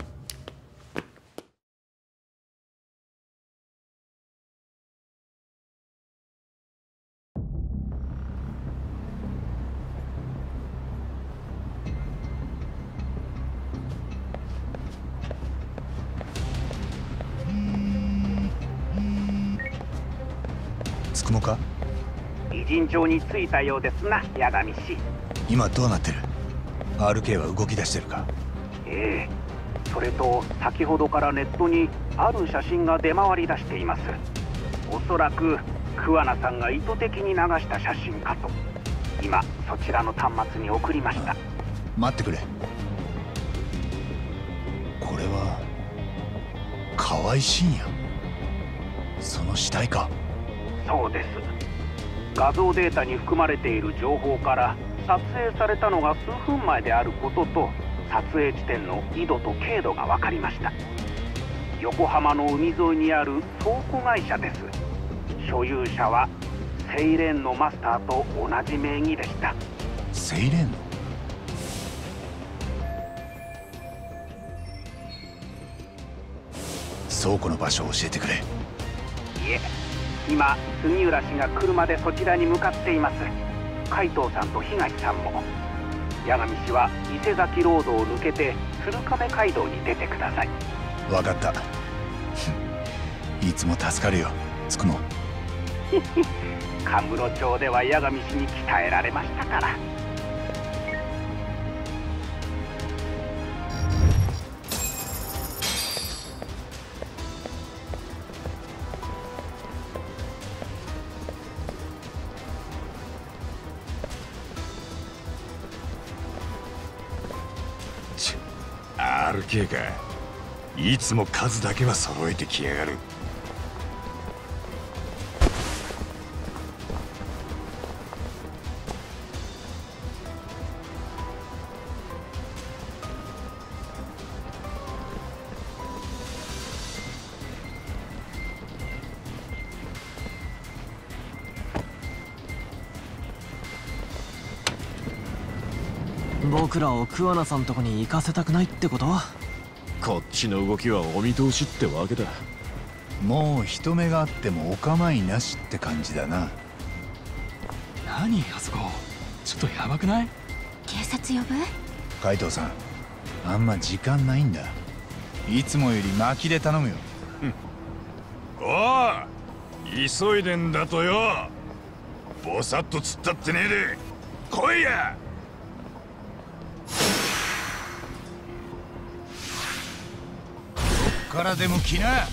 つくもか？ 偉人町に着いたようですな、八神氏。 今どうなってる？ アールケー は動き出してるか？ ええ、それと先ほどからネットにある写真が出回り出しています。おそらく桑名さんが意図的に流した写真かと。今そちらの端末に送りました。 待ってくれ。 河合信也、その死体か。 そうです。画像データに含まれている情報から撮影されたのが数分前であることと、撮影地点の緯度と経度が分かりました。横浜の海沿いにある倉庫会社です。所有者はセイレーンのマスターと同じ名義でした。 セイレーンの？倉庫の場所を教えてくれ。いえ、今杉浦氏が車でそちらに向かっています。海藤さんと東さんも。八神氏は伊勢崎ロードを抜けて鶴亀街道に出てください。 分かった。いつも助かるよ、つくも。 神室町では八神氏に鍛えられましたから。 アールケー か。いつも数だけは揃えてきやがる。 僕らを桑名さんとこに行かせたくないってこと？ こっちの動きはお見通しってわけだ。 もう人目があってもお構いなしって感じだな。 何あそこ、ちょっとヤバくない？ 警察呼ぶ？ 海藤さん、あんま時間ないんだ。いつもより巻きで頼むよ。 おい、急いでんだとよ。ぼさっと突っ立ってねえで来いや。 からでも来な。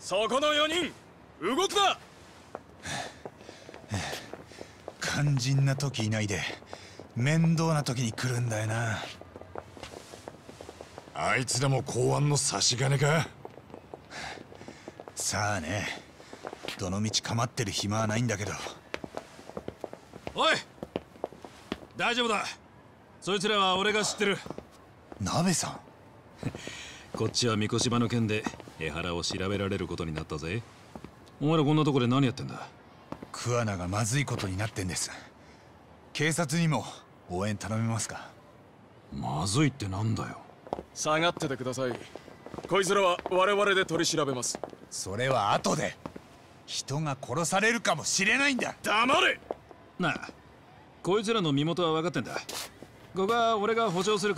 そこのよにん動くな。 肝心な時いないで面倒な時に来るんだよな。 あいつらも公安の差し金か。 さあね、どのみち構ってる暇はないんだけど。 おい、大丈夫だ。そいつらは俺が知ってる。 鍋さんこっちは三越場の件で江原を調べられることになったぜ。お前らこんなとこで何やってんだ。 桑名がまずいことになってんです。警察にも応援頼めますか。 まずいってなんだよ。 下がっててください。こいつらは我々で取り調べます。 それは後で。人が殺されるかもしれないんだ。 黙れ。なあ、こいつらの身元は分かってんだ。ここは俺が保証するから。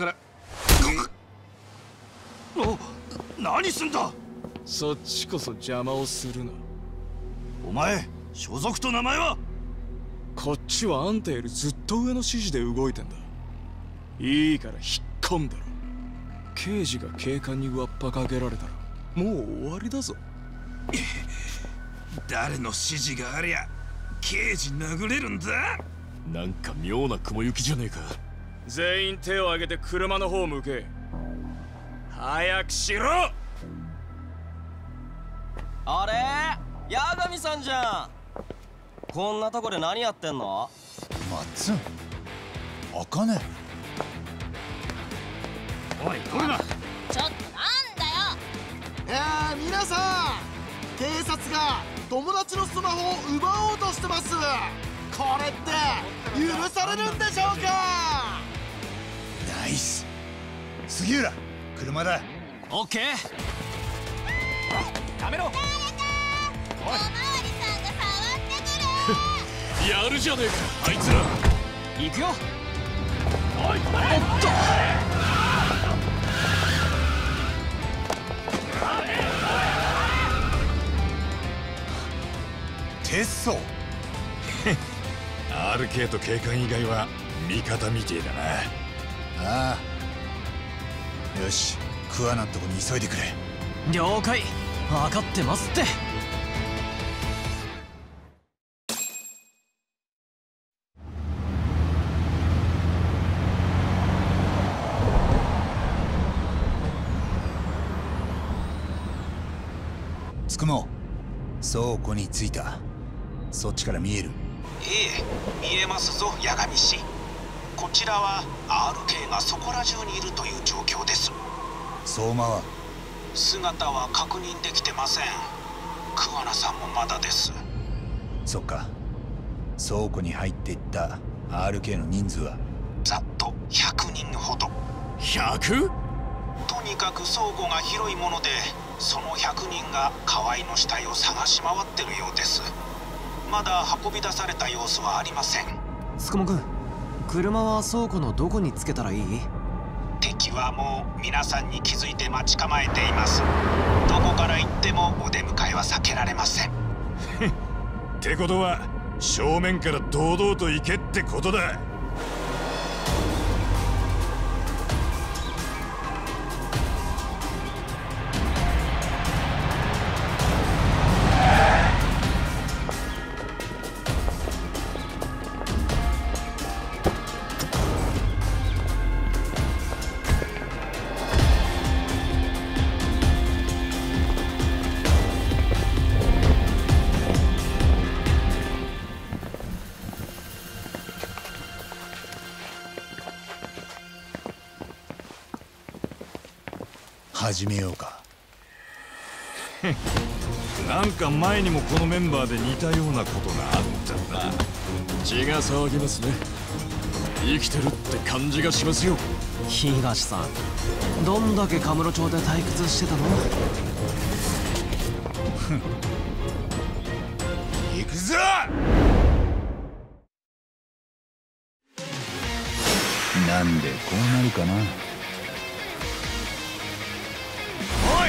お、何すんだ。そっちこそ邪魔をするな。 お前、所属と名前は。 こっちはあんたよりずっと上の指示で動いてんだ。いいから引っ込んだろ。刑事が警官に上っぱかけられたらもう終わりだぞ。 誰の指示がありゃ刑事殴れるんだ。 なんか妙な雲行きじゃねえか。 全員手を挙げて車の方を向け。早くしろ。 あれ、八神さんじゃん。こんなとこで何やってんの。 マッツン、茜。 おい、これだ。 ちょっとなんだよ。 えー、皆さん、警察が友達のスマホを奪おうとしてます。これって許されるんでしょうか。 ナイス。杉浦、車だ。 オッケー。 やめろ。 おまわりさんが触ってくれ。 やるじゃねえかあいつら。 行くよ。 おい、おっと。 鉄装アールケー と警官以外は味方みてえだな。 ああ、よし、桑名のとこに急いでくれ。 了解、分かってますって。 つくも倉庫に着いた。そっちから見える。 ええ、見えますぞ八神氏。こちらは アールケー がそこら中にいるという状況です。 相馬は姿は確認できてません。桑名さんもまだです。 そっか。倉庫に入っていった アールケー の人数はざっとひゃくにんほど。 ひゃく？ とにかく倉庫が広いもので、そのひゃくにんが河合の死体を探し回ってるようです。まだ運び出された様子はありません。 つくもくん、車は倉庫のどこにつけたらいい？ 敵はもう皆さんに気づいて待ち構えています。どこから行ってもお出迎えは避けられません。 ってことは正面から堂々と行けってことだ。 始めようか。 なんか前にもこのメンバーで似たようなことがあったな。 血が騒ぎますね。生きてるって感じがしますよ。 東さん、どんだけカムロ町で退屈してたの？ 行くぞ！なんでこうなるかな。 おい！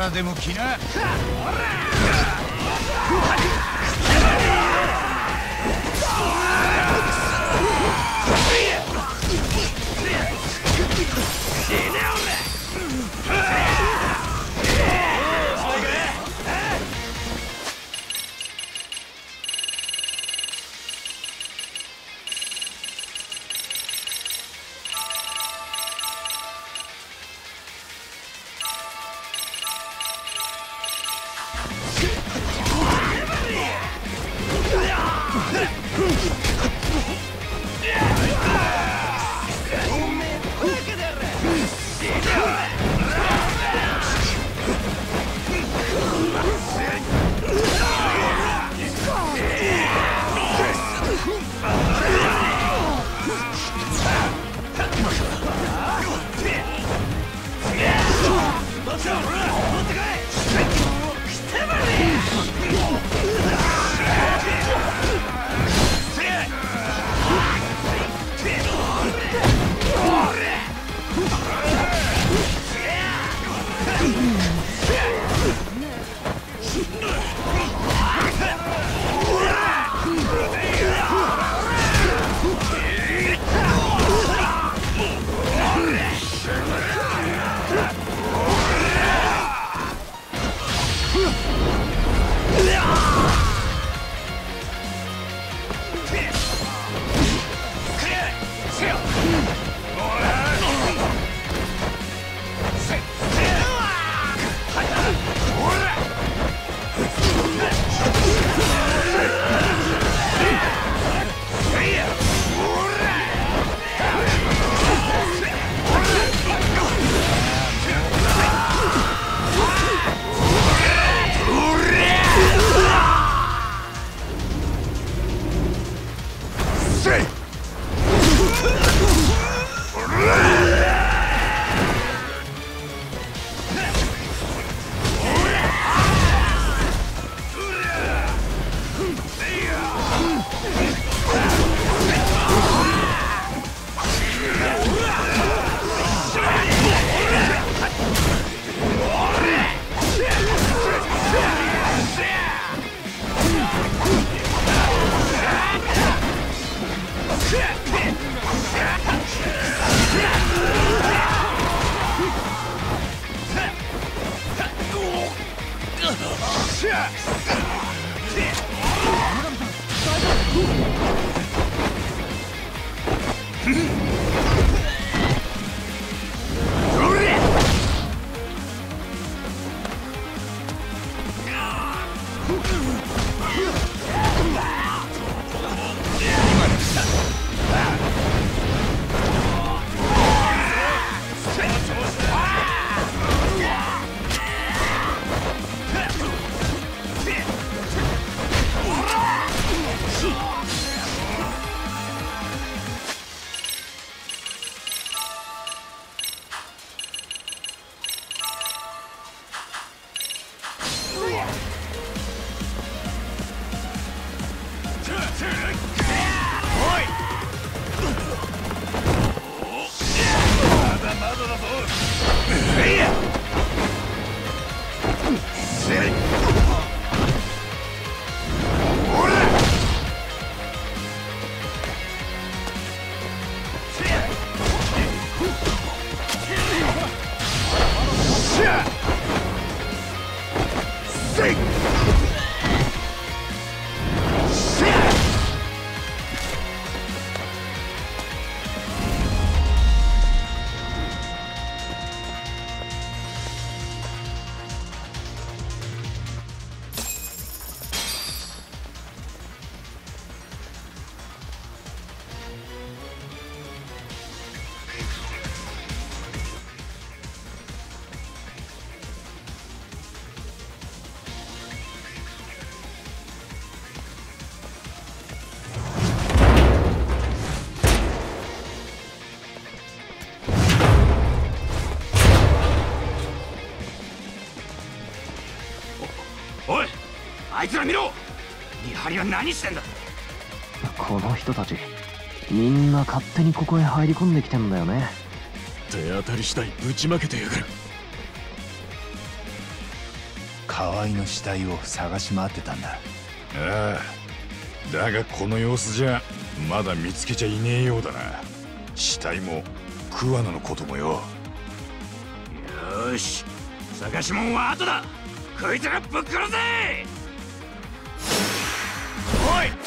らでも来な。 あいつら見ろ。見張りは何してんだ。 この人たちみんな勝手にここへ入り込んできてんだよね。 手当たり次第ぶちまけてやがる。 河合の死体を探し回ってたんだ。 ああ、だがこの様子じゃまだ見つけちゃいねえようだな。死体も桑名のこともよ。 よーし、探し物は後だ。こいつらぶっ殺せ。おい、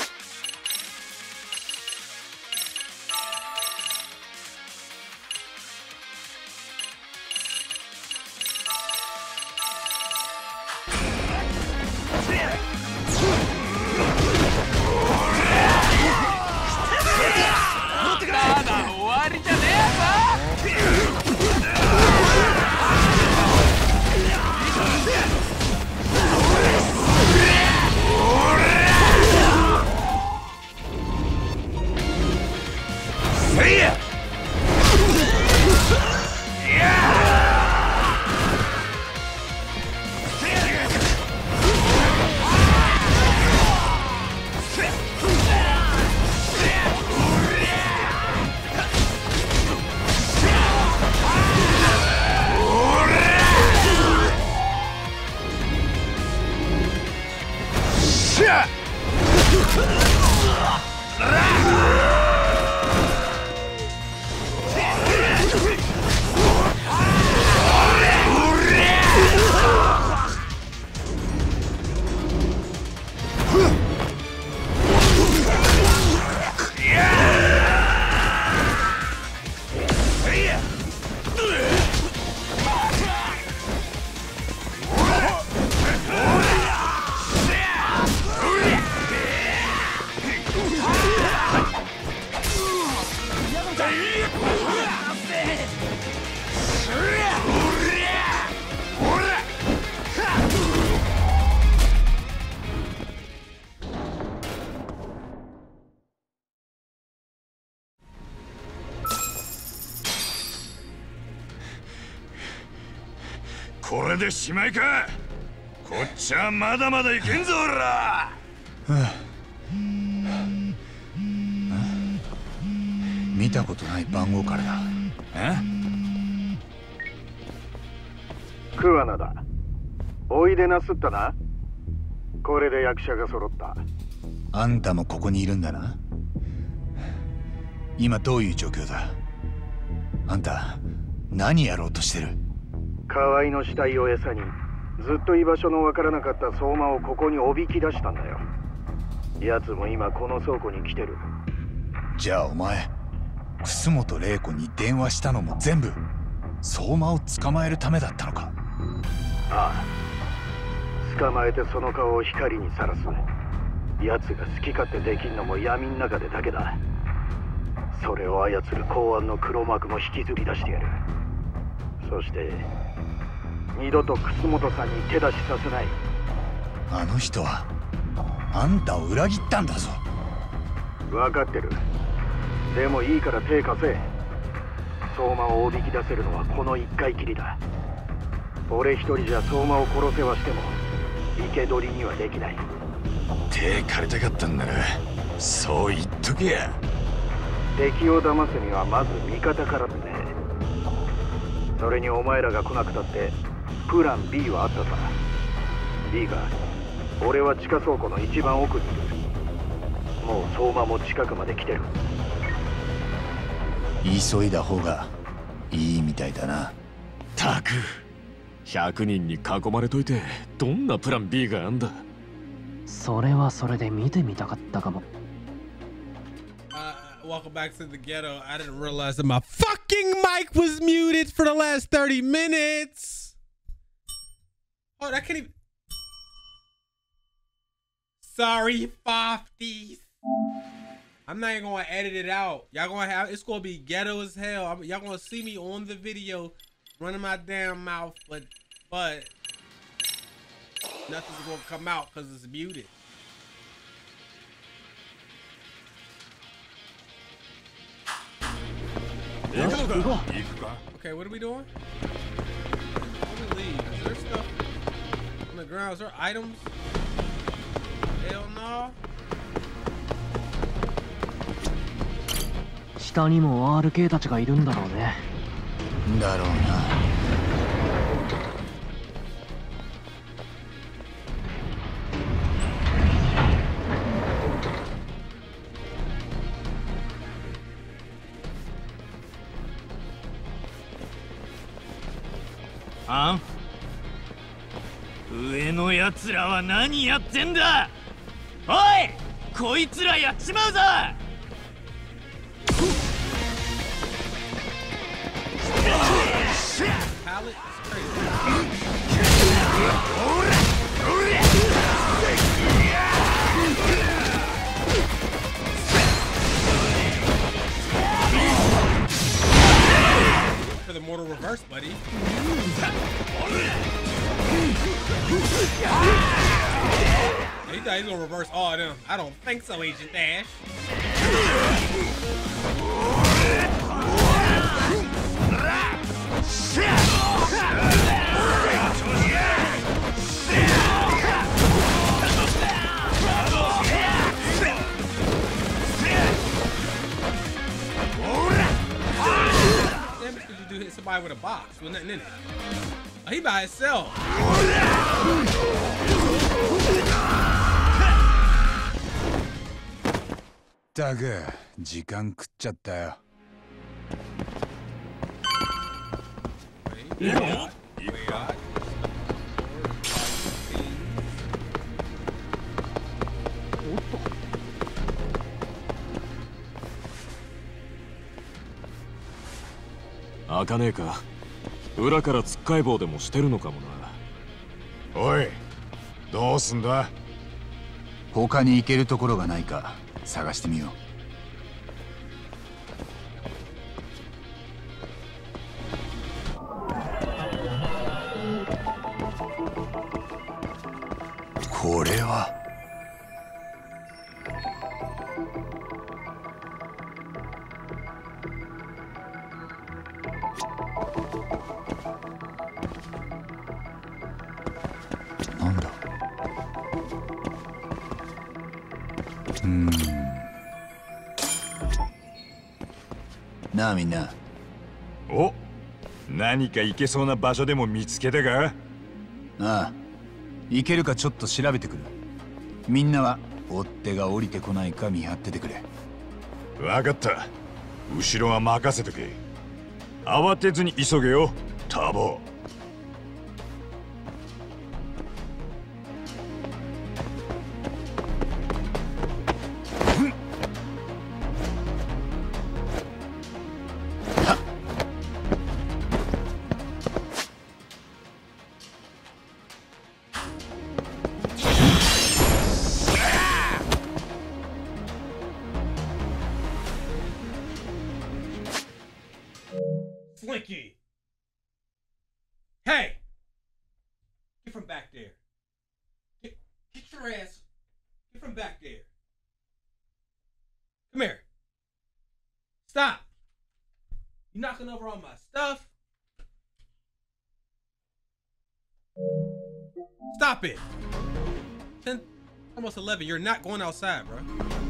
まだ終わりじゃねせいや。これでしまいか。こっちはまだまだいけんぞおら。 見たことない番号からだ。 え？桑名だ。おいでなすったな。これで役者が揃った。 あんたもここにいるんだな。今どういう状況だ？あんた何やろうとしてる？ 河合の死体を餌にずっと居場所のわからなかった相馬をここにおびき出したんだよ。奴も今この倉庫に来てる。 じゃあお前楠本玲子に電話したのも全部相馬を捕まえるためだったのか？ ああ、捕まえてその顔を光にさらす。奴が好き勝手できんのも闇ん中でだけだ。それを操る公安の黒幕も引きずり出してやる。そして二度と楠本さんに手出しさせない。 あの人はあんたを裏切ったんだぞ。 分かってる。でもいいから手貸せ。相馬をおびき出せるのはこの一回きりだ。俺一人じゃ相馬を殺せはしても生け捕りにはできない。 手借りたかったんならそう言っとけや。 敵を騙すにはまず味方からだね。それにお前らが来なくたってプラン B はあったさ。いいか、俺は地下倉庫の一番奥にいる。もう相馬も近くまで来てる。 急いだ方がいいみたいだな。 たくひゃくにんに囲まれといてどんなプラン B があんだ。 それはそれで見てみたかったかも。 Welcome back to the ghetto. I didn't realize that my fucking mic was muted for the last thirty minutes. Oh, I can't even. Sorry, Fofties. I'm not even gonna edit it out. Y'all gonna have it's gonna be ghetto as hell. Y'all gonna see me on the video running my damn mouth, but but nothing's gonna come out because it's muted. Okay, what are we doing? When we leave, is there stuff on the ground? Is there items? Hell no. 下にも アールケー たちがいるんだろうね。 だろうな。 あん上のやつらは何やってんだ。おいこいつらやっちまうぞ。 For the mortal reverse, buddy. He thought he's gonna reverse all of them. I don't think so, Agent Dash. Damage could you do hit somebody with a box with nothing in it? Oh, he by himself. Dog, 時間食っちゃったよ。 Wait, wait, wait. 開かねえか。裏からつっかい棒でもしてるのかもな。 おい、どうすんだ。 他に行けるところがないか探してみよう。これはなんだ。うーん。なあみんな。 お、何か行けそうな場所でも見つけたか。 ああ、行けるかちょっと調べてくる。みんなは追っ手が降りてこないか見張っててくれ。 わかった。後ろは任せとけ。慌てずに急げよ、ターボ。 Slinky! Hey! Get from back there. Get, get your ass. Get from back there. Come here. Stop. You're knocking over all my stuff. Stop it. ten, almost eleven. You're not going outside, bro.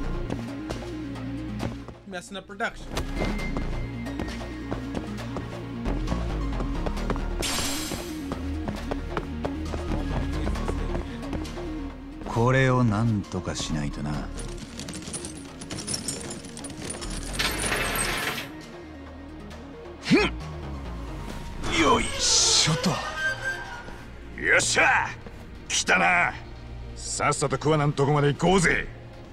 You're messing up production. This これをなんとかしないとな。よいしょと。 よっしゃ、来たな。さっさとクワナのとこまで行こうぜ。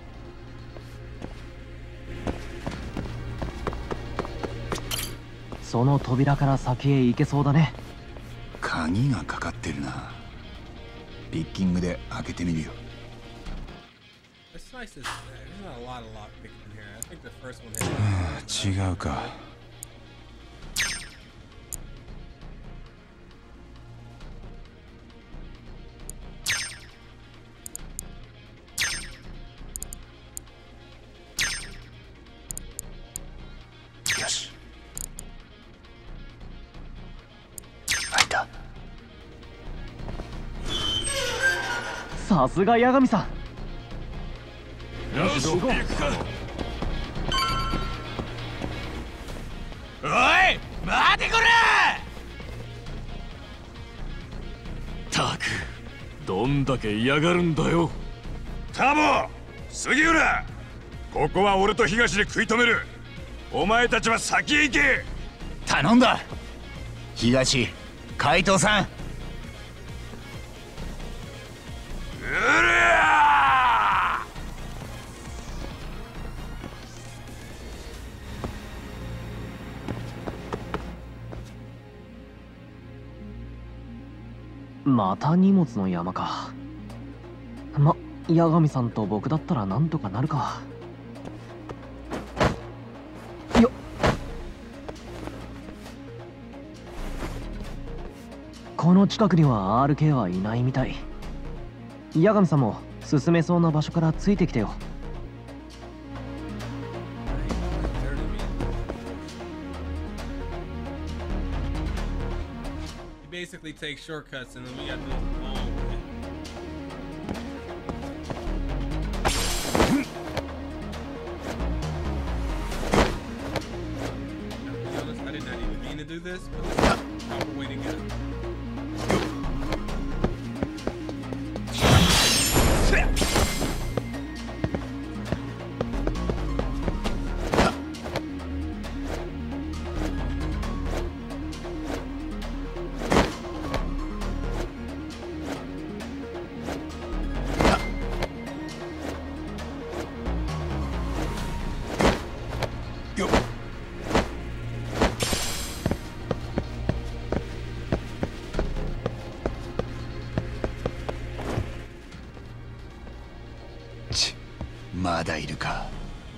その扉から先へ行けそうだね。 鍵がかかってるな。ピッキングで開けてみるよ。違うか。よし。開いた。 さすが八神さん。 よし、行くか。おい、待てこら！ たく、どんだけ嫌がるんだよ。 タボ、杉浦、ここは俺と東で食い止める。お前たちは先へ行け。 頼んだ。東、 怪盗さん。うりゃまた荷物の山か。ま、八神さんと僕だったらなんとかなるか。よっ。この近くには アールケー はいないみたい。八神さんも進めそうな場所からついてきてよ。 Basically take shortcuts and then we got the long way. To be honest, I did not even mean to do this, but this is the proper way to go. ち、まだいるか。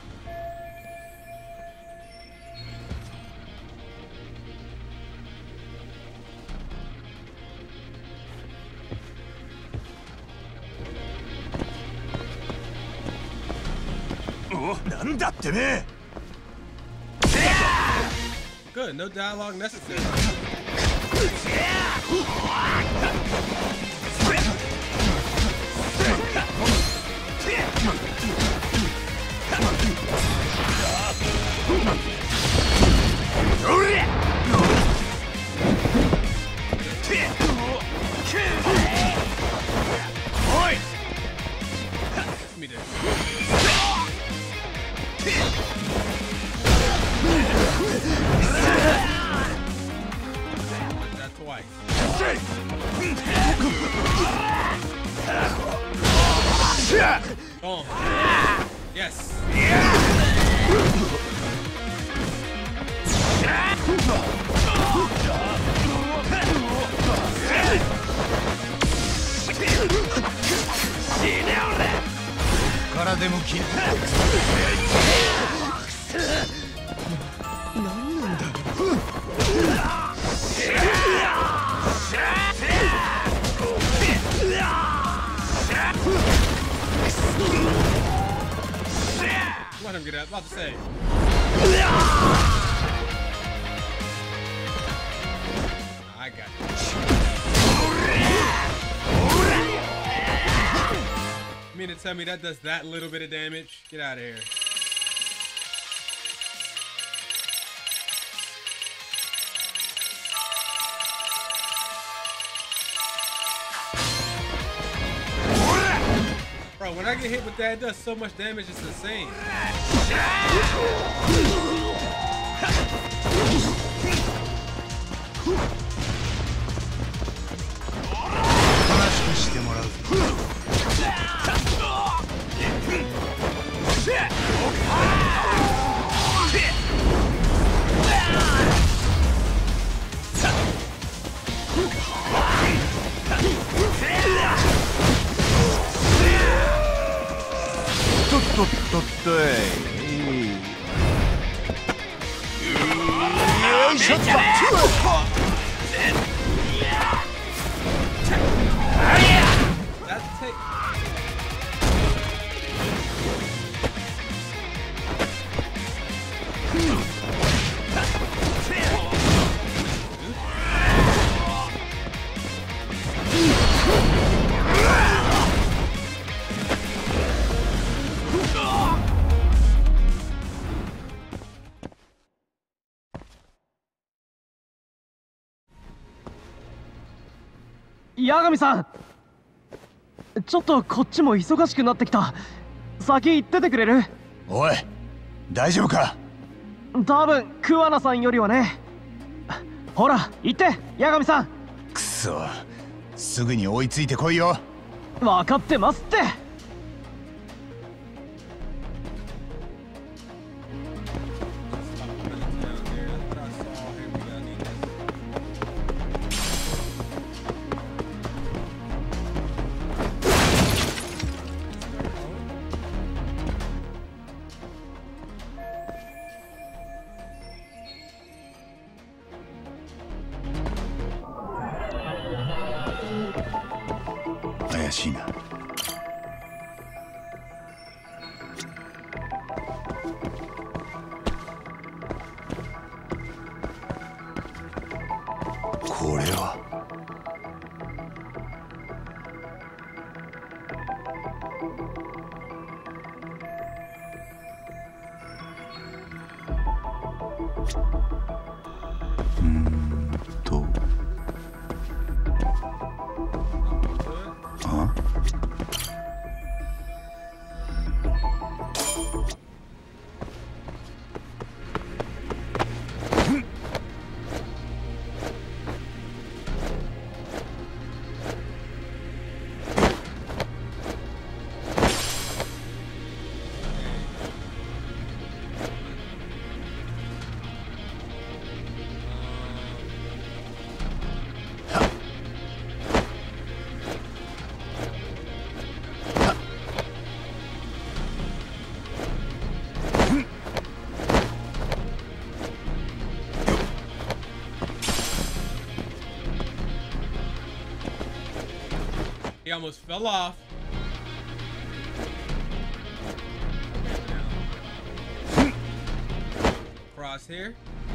お、なんだってめえ。 Good, no dialogue necessary. That twice. Boom. Yes. からでも切る。何なんだ。 Let him get out. About to say. I got it. You mean to tell me that does that little bit of damage? Get out of here. Bro, when I get hit with that, it does so much damage, it's insane. とっとっとい。よいしょっと。 八神さん、ちょっとこっちも忙しくなってきた。先行っててくれる？ おい、大丈夫か？ 多分桑名さんよりはね。ほら行って、八神さん。 そ、すぐに追いついてこいよ。 分かってますって。 怪しいな。これはうーんとあ He almost fell off. Cross here.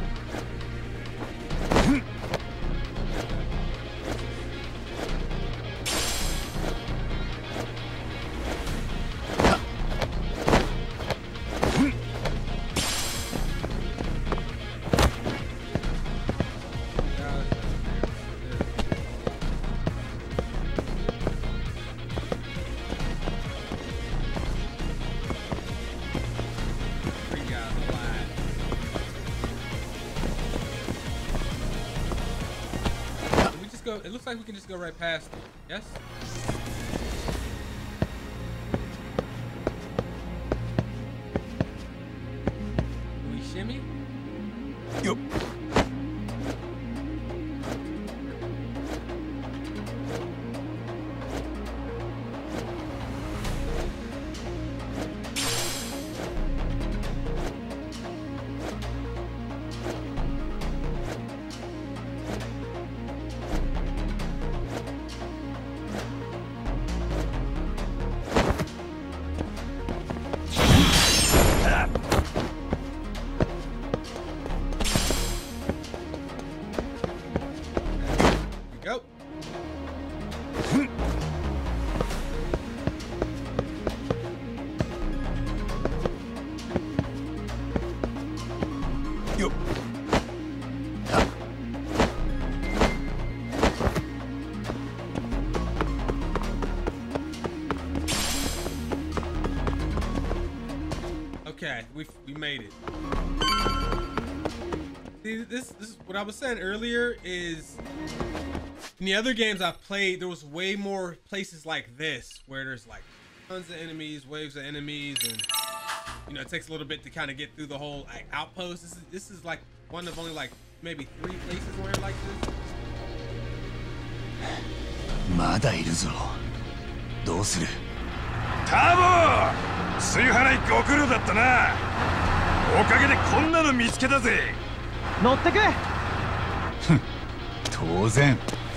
Go, it looks like we can just go right past it. Yes? Can we shimmy? Yup. Go. Yo. Okay, we we made it. See, this this is what I was saying earlier is in the other games I've played, there was way more places like this where there's like tons of enemies, waves of enemies, and you know it takes a little bit to kind of get through the whole like, outpost. This is this is like one of only like maybe three places where like this. まだいるぞ。どうする？ タボ！水払いご苦労だったな。おかげでこんなの見つけたぜ。 乗ってく。 当然。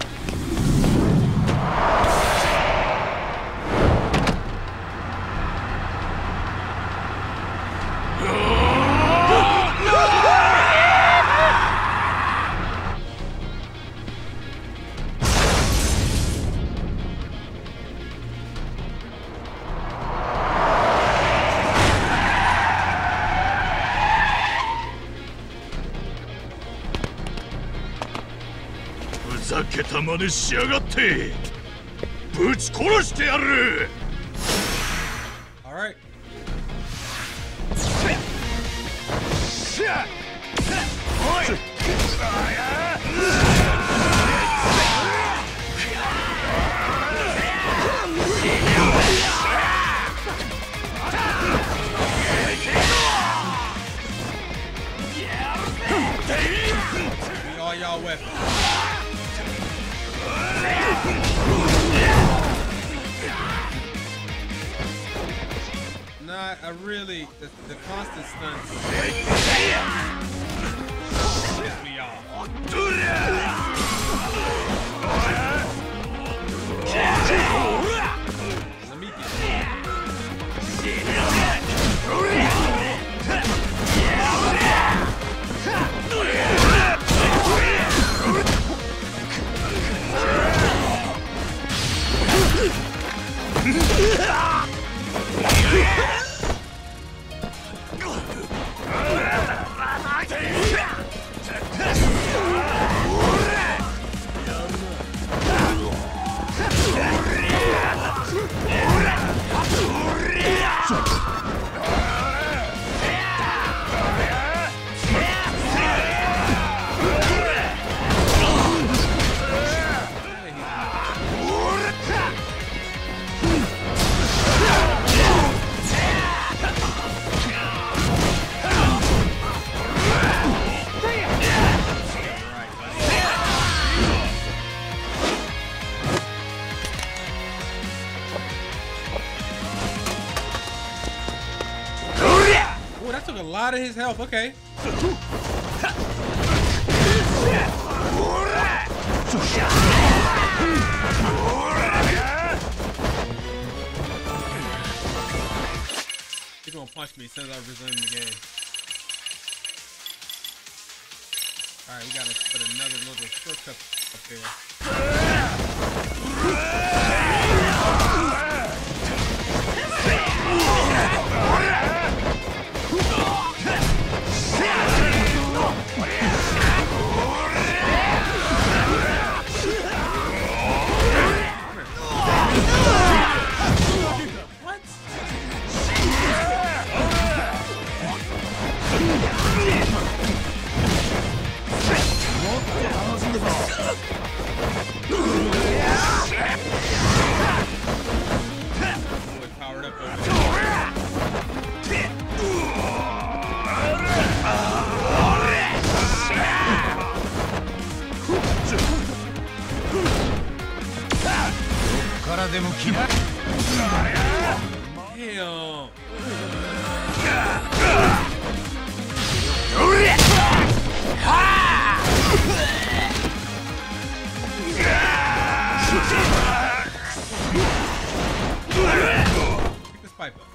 ふざけた真似しやがってぶち殺してやる。 Alright. y'all weapons. Not I really the, the constant stunts. Piss me off. Let me get a lot of his health. Okay. He's gonna punch me as soon as I resume the game. All right, we gotta put another little shortcut up there. Powered up over there. からでも嫌い。 Damn. Pick this pipe up.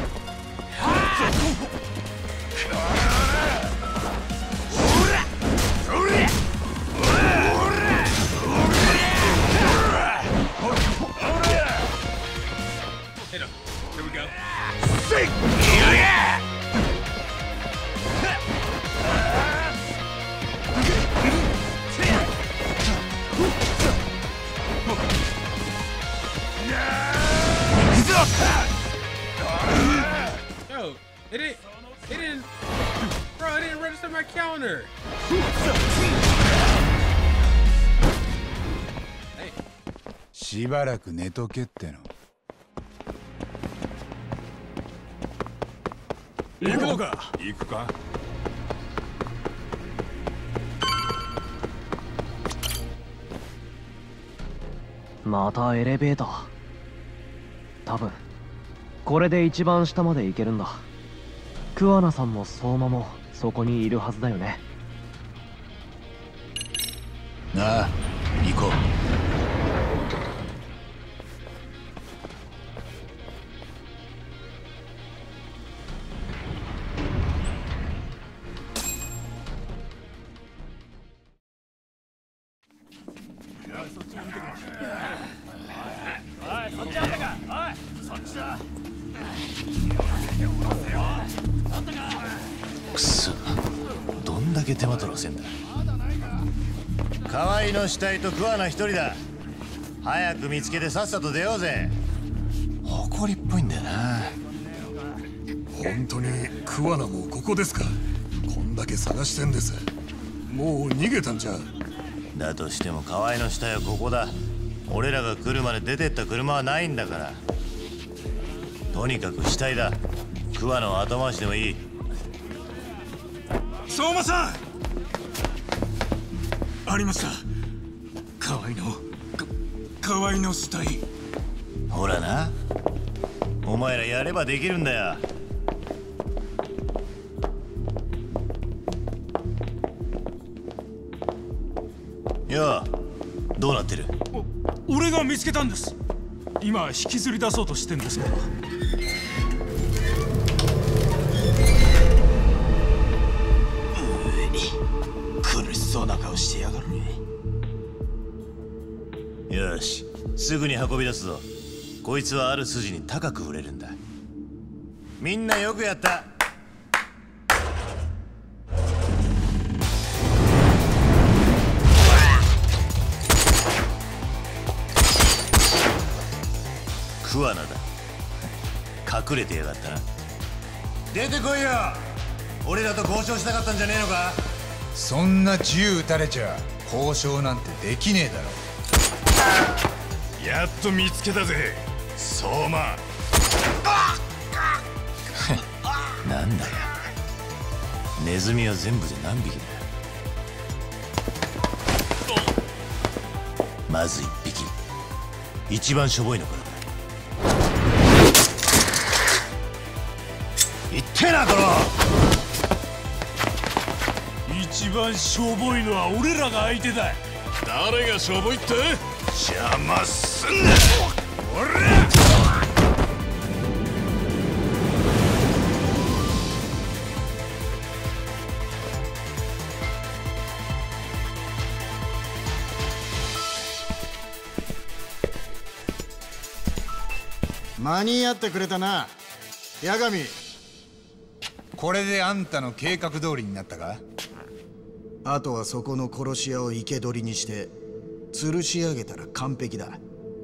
Hit him. Here we go. Sink! Yo, it didn't, it didn't, bro, it didn't register my counter. Hey. しばらく寝とけっての。 行くのか？行くか？ またエレベーター。多分これで一番下まで行けるんだ。桑名さんも相馬もそこにいるはずだよね。 なあ、行こう。くそ、どんだけ手間取らせんだ。河合の死体と桑名一人だ。早く見つけてさっさと出ようぜ。誇りっぽいんだよな。 本当に桑名もここですか？こんだけ探してんです。もう逃げたんじゃ。 だとしても河合の死体はここだ。俺らが来るまで出てった車はないんだから。とにかく死体だ。桑名を後回しでもいい。 相馬さん、 ありました。河合のか河合の死体。 ほらな、お前らやればできるんだよ。よう、どうなってる？ 俺が見つけたんです。今引きずり出そうとしてんですけど。 苦しそうな顔してやがるね。 よし、すぐに運び出すぞ。こいつはある筋に高く売れるんだ。みんなよくやった。桑名だ。隠れてやがったな。出てこいよ。俺らと交渉したかったんじゃねえのか。 そんな銃撃たれちゃ交渉なんてできねえだろ。 やっと見つけたぜ、相馬。 なんだよ、ネズミは全部で何匹だ。まず一匹、一番しょぼいのからだ。言ってな、この一番しょぼいのは俺らが相手だ。 誰がしょぼいって？邪魔すんな。おら！ 間に合ってくれたな、八神。 これであんたの計画通りになったか？ あとはそこの殺し屋を生け捕りにして吊るし上げたら完璧だ。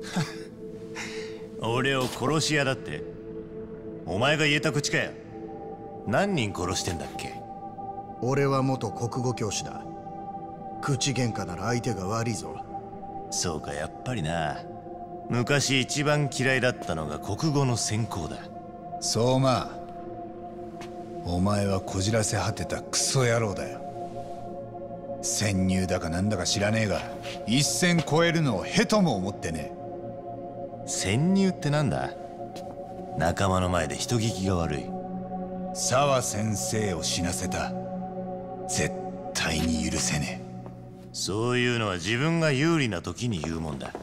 俺を殺し屋だって？お前が言えた口かよ。何人殺してんだっけ？ 俺は元国語教師だ。口喧嘩なら相手が悪いぞ。 そうか、やっぱりな。昔一番嫌いだったのが国語の専攻だ。 相馬、お前はこじらせ果てたクソ野郎だよ。潜入だかなんだか知らねえが、一線超えるのをへとも思ってね。 潜入ってなんだ？仲間の前で人聞きが悪い。 沢先生を死なせた。絶対に許せねえ。 そういうのは自分が有利な時に言うもんだ。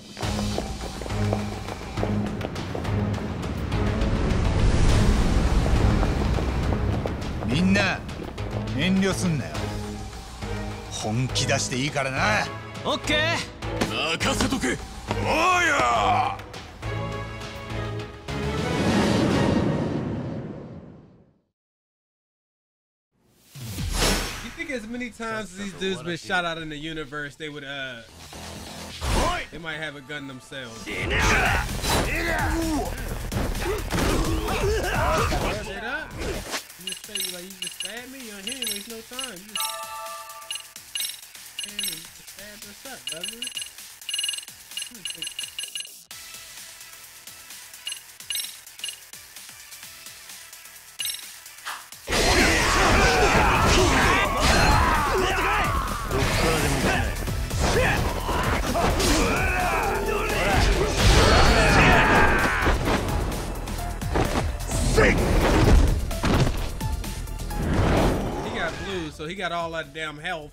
みんな遠慮すんなよ。本気出していいからな。 オッケー、任せとけ。おーや。 You think as many times as these dudes been shot out in the universe, they would uh, they might have a gun themselves. Straight up. You just say, like, you just stab me, you don't hear me, waste no time. You just, man, you just stab us up, brother. He got blue, so he got all that damn health.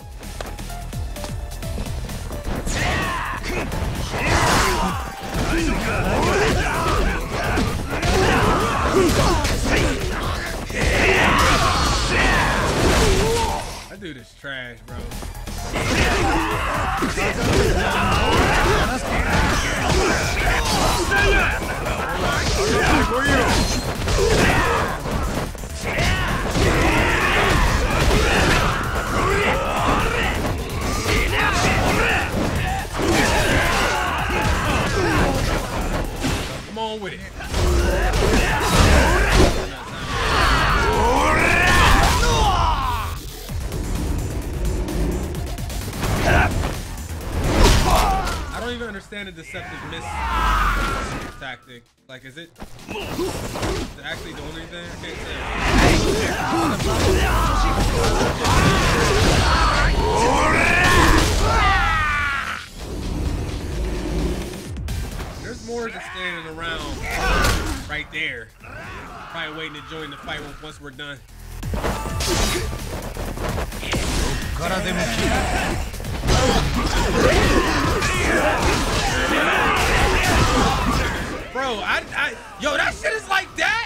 That dude is trash, bro. Come on with it. I don't even understand the deceptive miss tactic. Like, is it, is it actually doing anything? I can't tell. probably waiting to join the fight once we're done. Bro, I, I, yo, that shit is like that.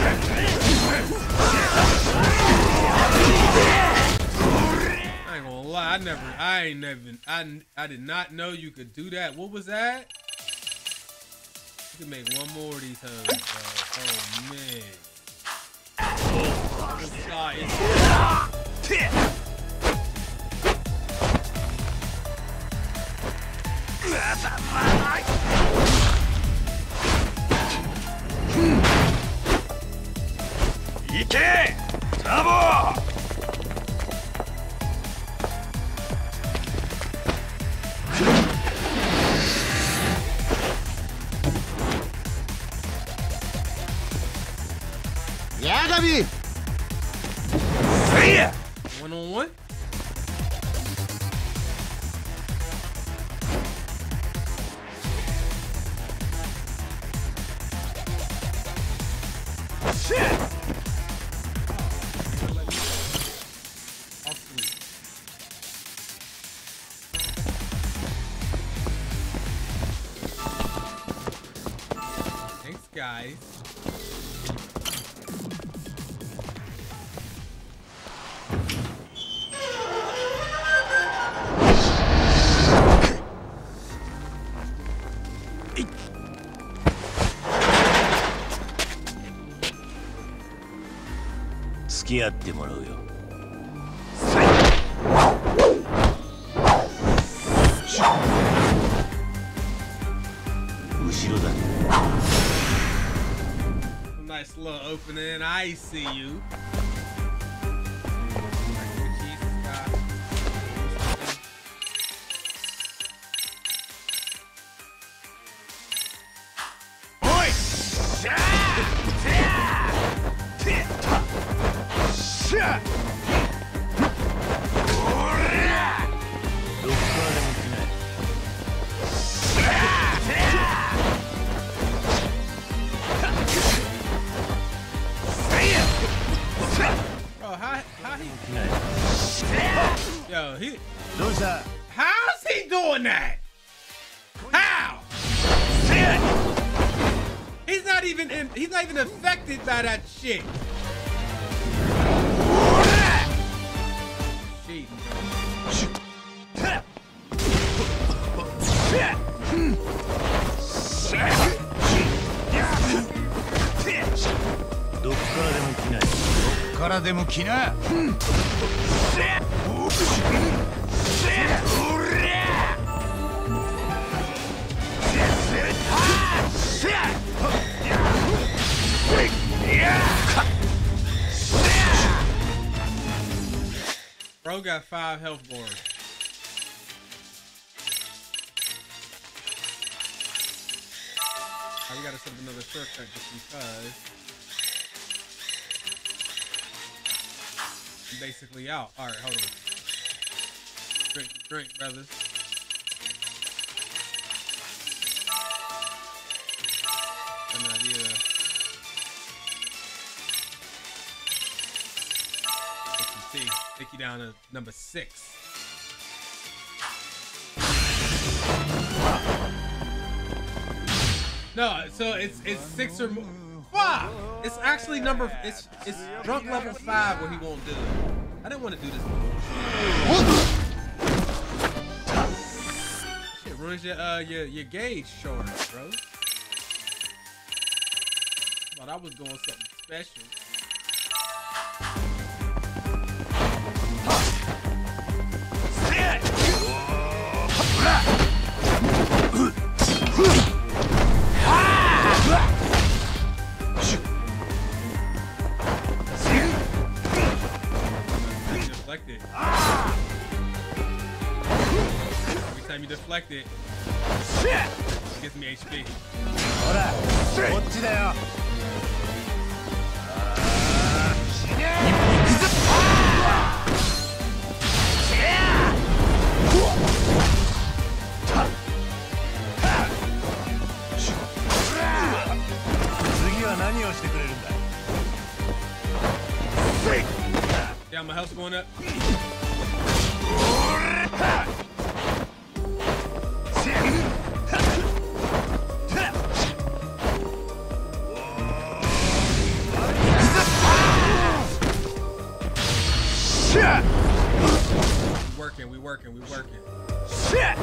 I ain't gonna lie, I never, I ain't never, I, I did not know you could do that. What was that? You can make one more of these hoes, bro. Oh man. This guy is. Ike! Bravo! Yagami! Say ya! One on one? Shit! Thanks, guys. 付き合ってもらうよ。後ろだ。 Nice little opening. I see you. Yo, he. How's he doing that? How? He's not even in. He's not even affected by that shit. Shit. どっからでも来ない。どっからでも来な。 Bro got five health bars. Oh, we gotta set up another shortcut just because I'm basically out. Alright, hold on. Drink, drink, brothers. An idea. Take you, take you down to number six. No, so it's it's six or more. Five. It's actually number. It's it's drunk level five where he won't do it. I didn't want to do this. Shit ruins your uh your your gauge shorter, bro. Thought I was doing something special. Deflect it. Every time you deflect it, it gives me H P. house going up. We working, we working, we working. Shit!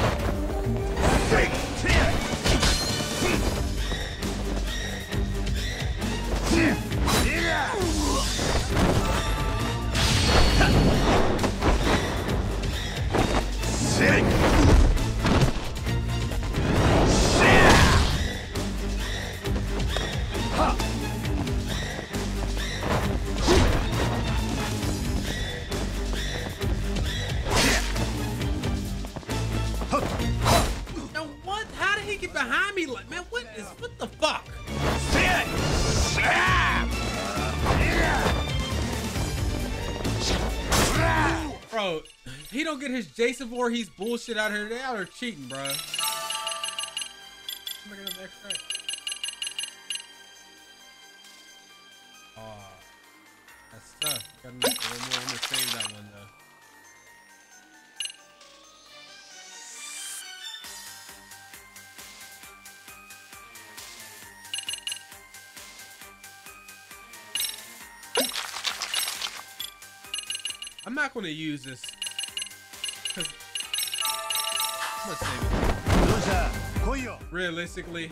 Now what? How did he get behind me? Like, man, what is what the fuck? Bro, he don't get his Jason Voorhees bullshit out here. They out here cheating, bro. Oh, that's tough. Gotta make a little more. I'm gonna save that one though. I'm not going to use this. Cause I'm gonna save it. Realistically.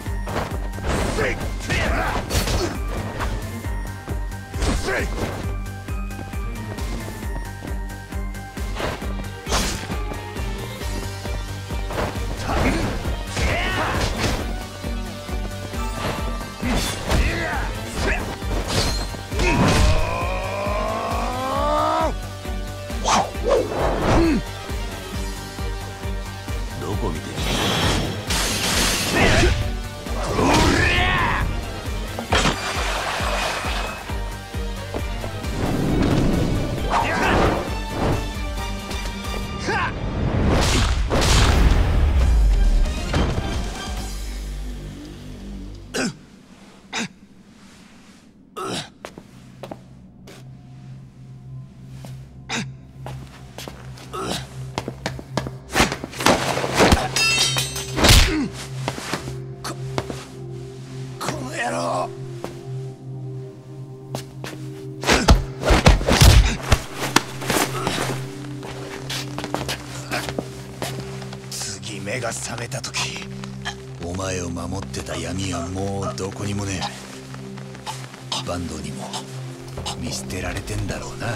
目が覚めた時、お前を守ってた闇はもうどこにもねえ。坂東にも見捨てられてんだろうな。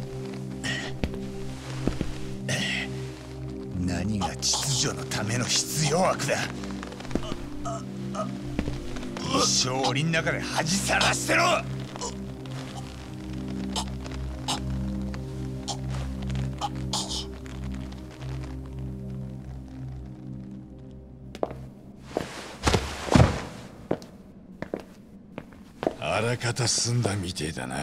何が秩序のための必要悪だ。一生檻の中で恥さらしてろ。 あらかた済んだみてえだな。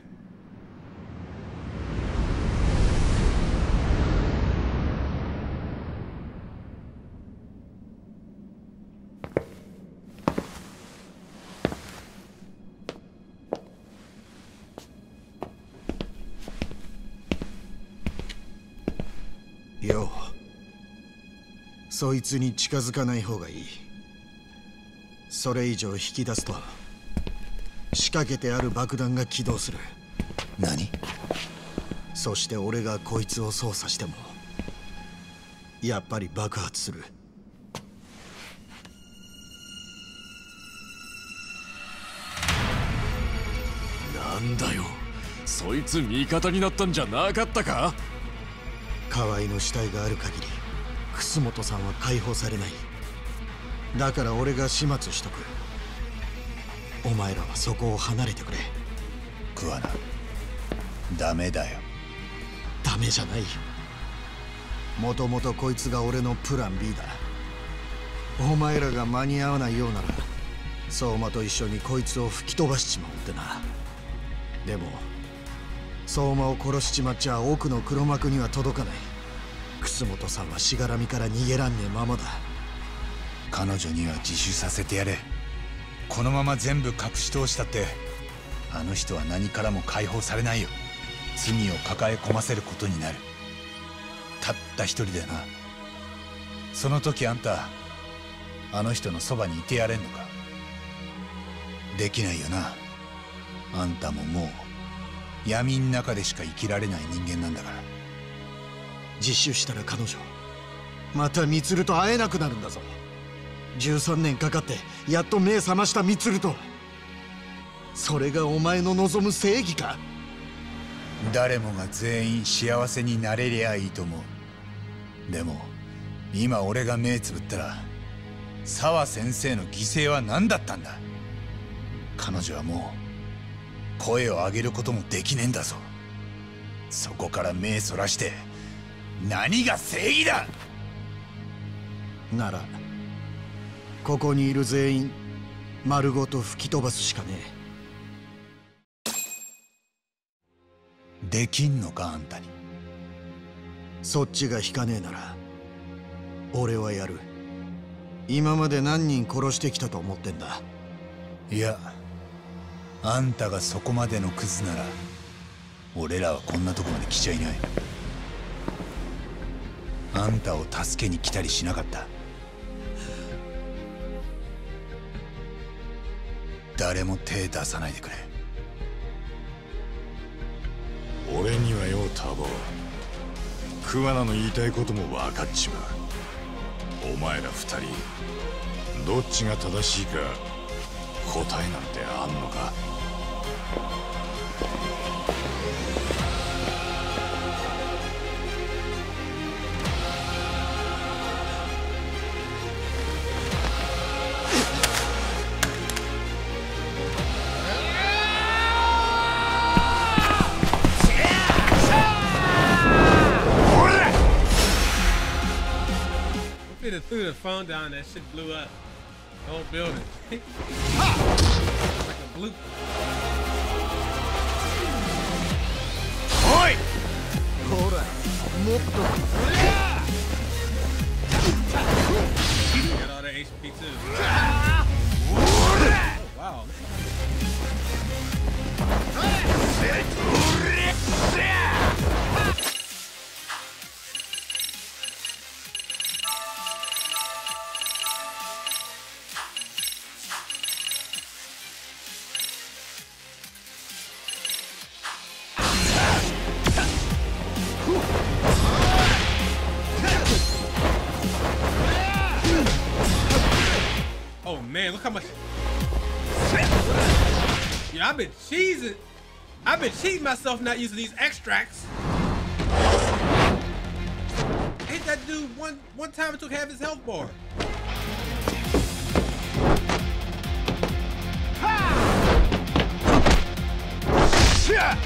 よう、そいつに近づかない方がいい。それ以上引き出すと仕掛けてある爆弾が起動する。 何？ そして俺がこいつを操作してもやっぱり爆発する。 なんだよ、そいつ味方になったんじゃなかったか？ 河合の死体がある限り楠本さんは解放されない。だから俺が始末しとく。お前らはそこを離れてくれ。 桑名、ダメだよ。 ダメじゃない。もともとこいつが俺のプラン ビー だ。お前らが間に合わないようなら相馬と一緒にこいつを吹き飛ばしちまおうってな。でも相馬を殺しちまっちゃ奥の黒幕には届かない。楠本さんはしがらみから逃げらんねえままだ。 彼女には自首させてやれ。このまま全部隠し通したってあの人は何からも解放されないよ。 罪を抱え込ませることになる。たった一人でな。その時あんたあの人のそばにいてやれんのか。できないよな。あんたももう闇ん中でしか生きられない人間なんだから。 自首したら彼女またミツルと会えなくなるんだぞ。じゅうさんねんかかってやっと目覚ましたミツルと。それがお前の望む正義か。 誰もが全員幸せになれりゃいいと思う。でも今俺が目つぶったら沢先生の犠牲は何だったんだ。彼女はもう声を上げることもできねえんだぞ。そこから目そらして何が正義だ。 ならここにいる全員丸ごと吹き飛ばすしかねえ。 できんのかあんたに。 そっちが引かねえなら俺はやる。今まで何人殺してきたと思ってんだ。 いや、あんたがそこまでのクズなら俺らはこんなとこまで来ちゃいない。あんたを助けに来たりしなかった。誰も手出さないでくれ。 俺にはよタボ、桑名の言いたいことも分かっちまう。お前ら二人どっちが正しいか答えなんてあんのか。 Threw the phone down, that shit blew up. The whole building. Like a blue. Oi! Hold on. Got all that H P too. Oh, wow. Oh man, look how much. Yeah, I've been cheesing. I've been cheating myself not using these extracts. Hit that dude one one time it took half his health bar. Ha!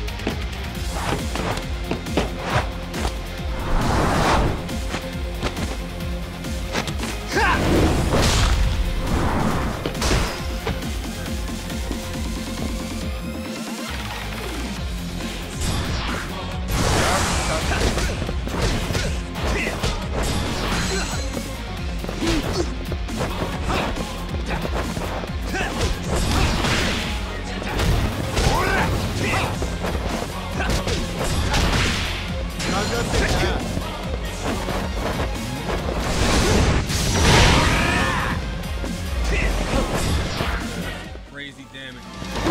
Crazy damage.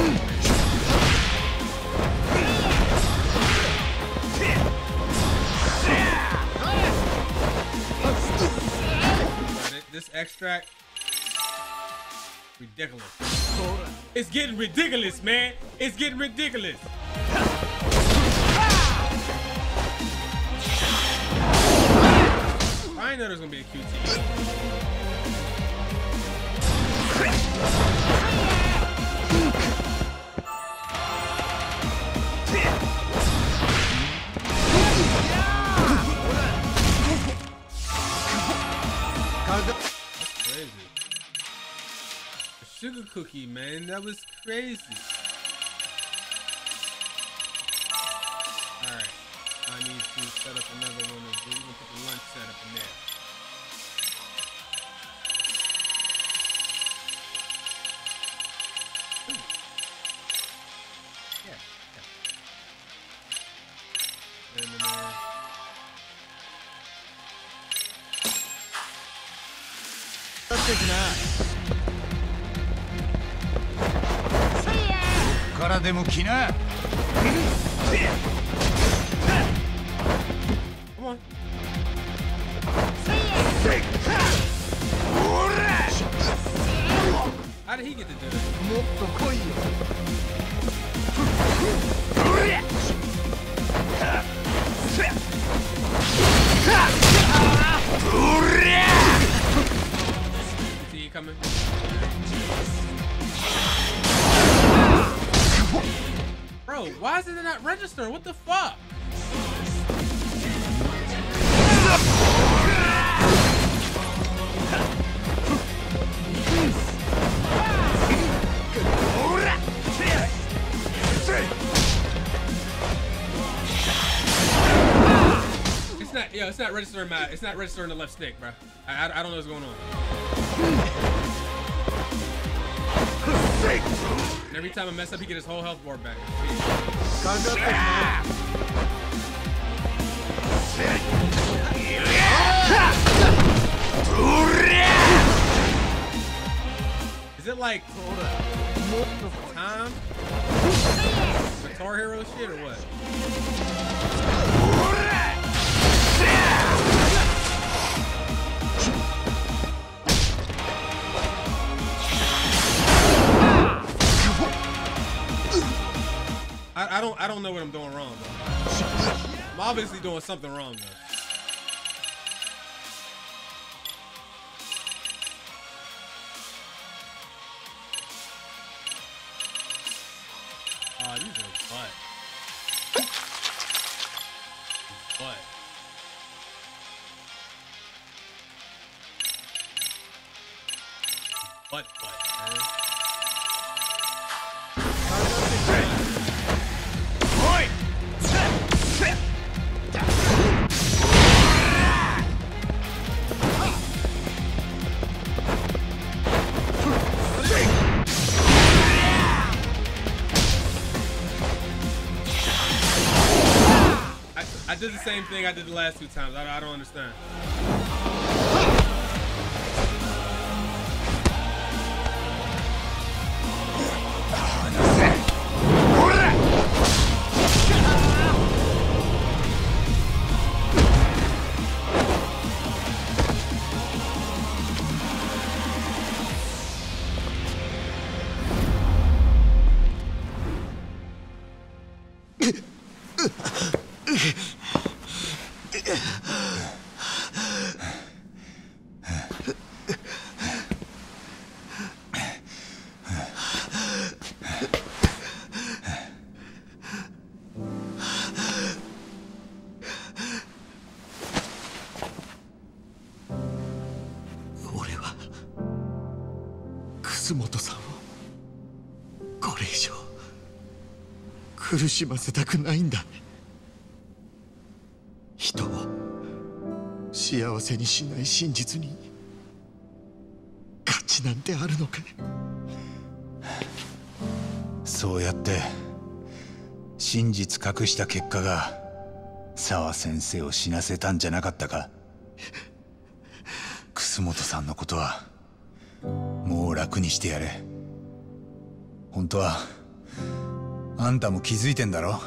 This extract, ridiculous. It's getting ridiculous, man. It's getting ridiculous. I didn't know there was gonna be a Q T. That's crazy. A sugar cookie, man. That was crazy. Alright. I need to set up another one of these. We're gonna put the lunch setup in there. Ooh. Yeah, yeah. からでも来な。 How did he get to do it? もっと来いよ。 See you coming. Bro, why is it not registering? What the fuck? It's not, yo, it's not registering my, it's not registering the left stick, bro. I, I, I don't know what's going on. And every time I mess up, he get his whole health bar back. Is it like time? Guitar Hero shit or what? I, I don't I don't know what I'm doing wrong though. I'm obviously doing something wrong though. Oh, these are butt. Butt. Butt, butt, man. I did the same thing I did the last two times. I, I don't understand. 楠本さんをこれ以上苦しませたくないんだ。人を幸せにしない真実に価値なんてあるのか。 そうやって真実隠した結果が沢先生を死なせたんじゃなかったか。楠本さんのことはもう楽にしてやれ。本当はあんたも気づいてんだろ。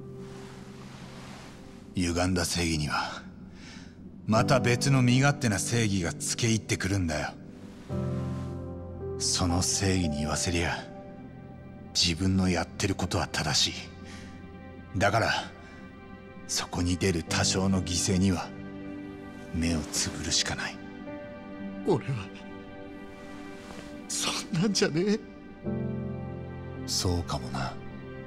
歪んだ正義にはまた別の身勝手な正義がつけ入ってくるんだよ。その正義に言わせりゃ自分のやってることは正しい。だからそこに出る多少の犠牲には目をつぶるしかない。 俺はそんなんじゃねえ。 そうかもな。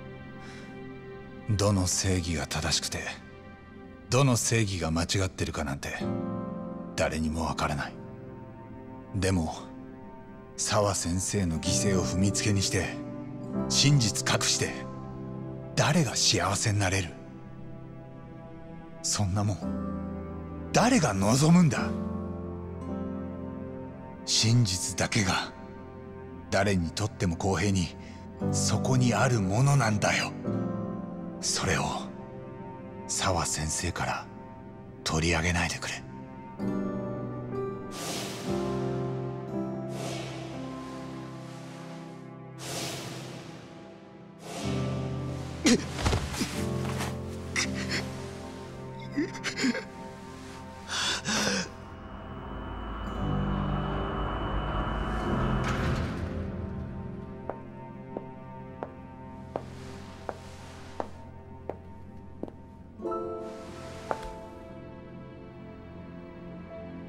どの正義が正しくてどの正義が間違ってるかなんて誰にもわからない。でも沢先生の犠牲を踏みつけにして真実隠して誰が幸せになれる。そんなもん誰が望むんだ。真実だけが誰にとっても公平にそこにあるものなんだよ。それを沢先生から取り上げないでくれ。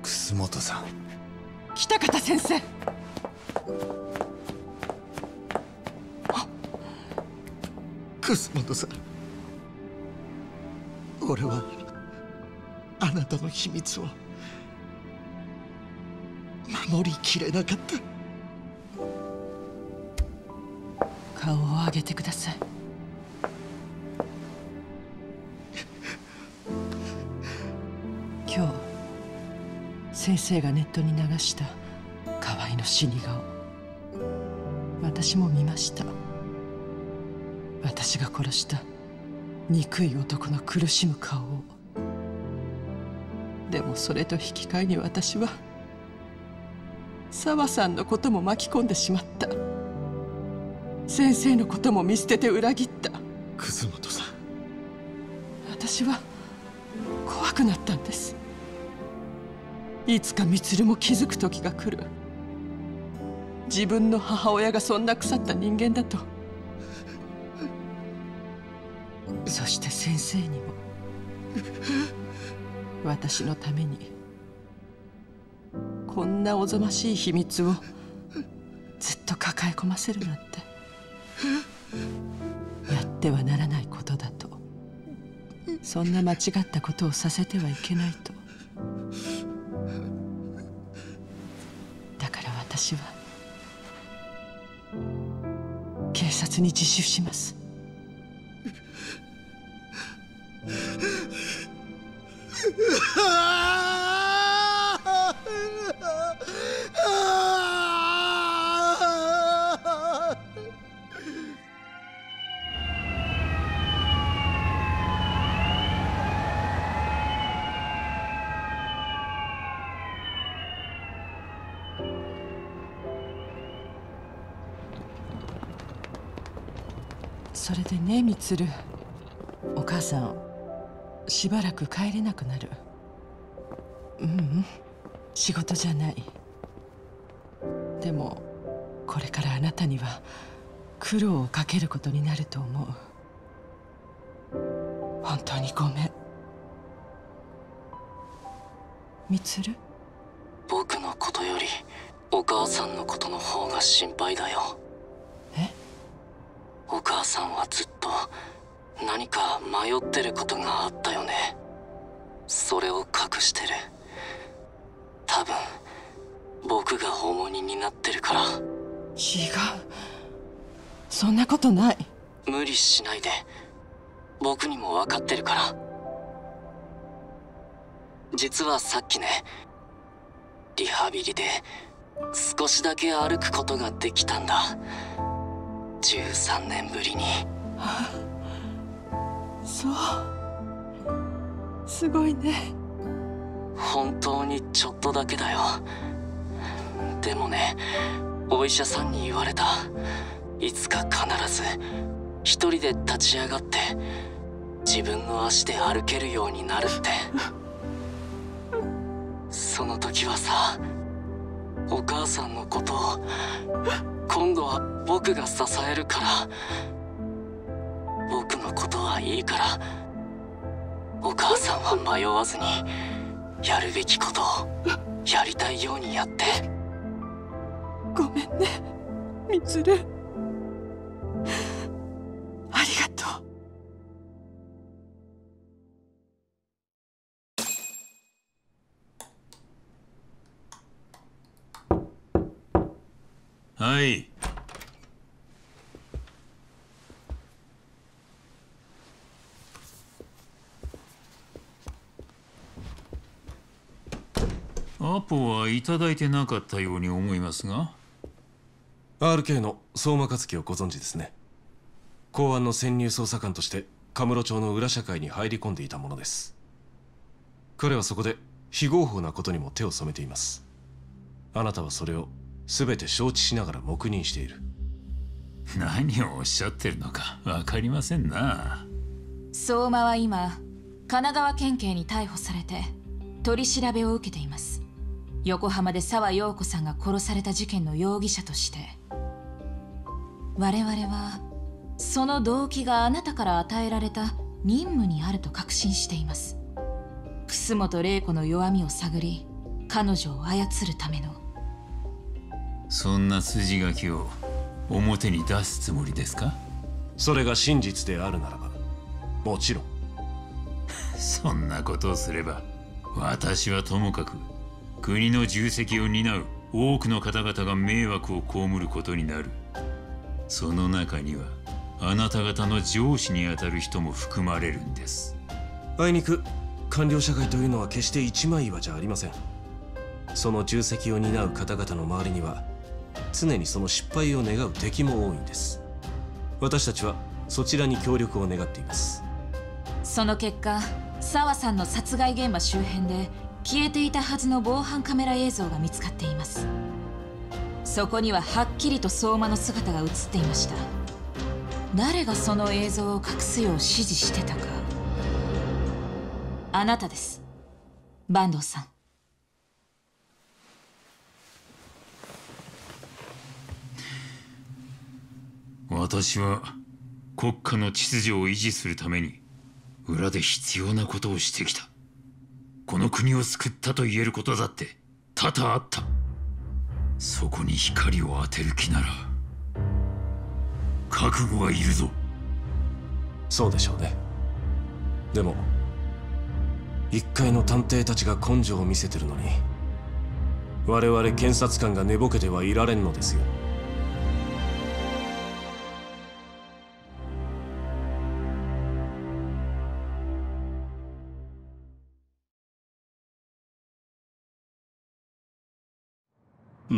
楠本さん。 北方先生。 楠本さん、俺はあなたの秘密を守りきれなかった。 顔を上げてください。今日先生がネットに流した河合の死に顔、私も見ました。私が殺した憎い男の苦しむ顔を。でもそれと引き換えに私は沢さんのことも巻き込んでしまった。先生のことも見捨てて裏切った。 楠本さん、 私は怖くなったんです。いつか充も気づく時が来る。自分の母親がそんな腐った人間だと。そして先生にも私のためにこんなおぞましい秘密をずっと抱え込ませるなんてやってはならないことだと。そんな間違ったことをさせてはいけないと。だから私は警察に自首します。それでね、充、お母さんしばらく帰れなくなる。ううん仕事じゃない。でもこれからあなたには苦労をかけることになると思う。本当にごめん。充、 僕のことよりお母さんのことの方が心配だよ。 え？ お母さんはずっと何か迷ってることがあったよね。それを隠してる。多分僕が重荷になってるから。 違う、そんなことない。 無理しないで。僕にも分かってるから。実はさっきね、リハビリで少しだけ歩くことができたんだ。じゅうさんねんぶりに。 そう、すごいね。 本当にちょっとだけだよ。でもね、お医者さんに言われた。いつか必ず一人で立ち上がって自分の足で歩けるようになるって。その時はさ、お母さんのことを今度は僕が支えるから。僕のことはいいから、お母さんは迷わずにやるべきことをやりたいようにやって。 ごめんね、充。ありがとう。はい。アポはいただいてなかったように思いますが。 アールケー の相馬克樹をご存知ですね。公安の潜入捜査官としてカムロ町の裏社会に入り込んでいたものです。彼はそこで非合法なことにも手を染めています。あなたはそれを全て承知しながら黙認している。 何をおっしゃってるのか分かりませんな。 相馬は今神奈川県警に逮捕されて取り調べを受けています。横浜で沢陽子さんが殺された事件の容疑者として。我々はその動機があなたから与えられた任務にあると確信しています。楠本玲子の弱みを探り彼女を操るための。 そんな筋書きを表に出すつもりですか？ それが真実であるならばもちろん。 そんなことをすれば私はともかく国の重責を担う多くの方々が迷惑を被ることになる。その中にはあなた方の上司にあたる人も含まれるんです。 あいにく官僚社会というのは決して一枚岩じゃありません。その重責を担う方々の周りには常にその失敗を願う敵も多いんです。私たちはそちらに協力を願っています。 その結果、沢さんの殺害現場周辺で消えていたはずの防犯カメラ映像が見つかっています。そこにははっきりと相馬の姿が映っていました。誰がその映像を隠すよう指示してたか。あなたです、坂東さん。 私は国家の秩序を維持するために裏で必要なことをしてきた。この国を救ったと言えることだって多々あった。そこに光を当てる気なら覚悟はいるぞ。 そうでしょうね。でも一介の探偵たちが根性を見せてるのに我々検察官が寝ぼけてはいられんのですよ。 うん。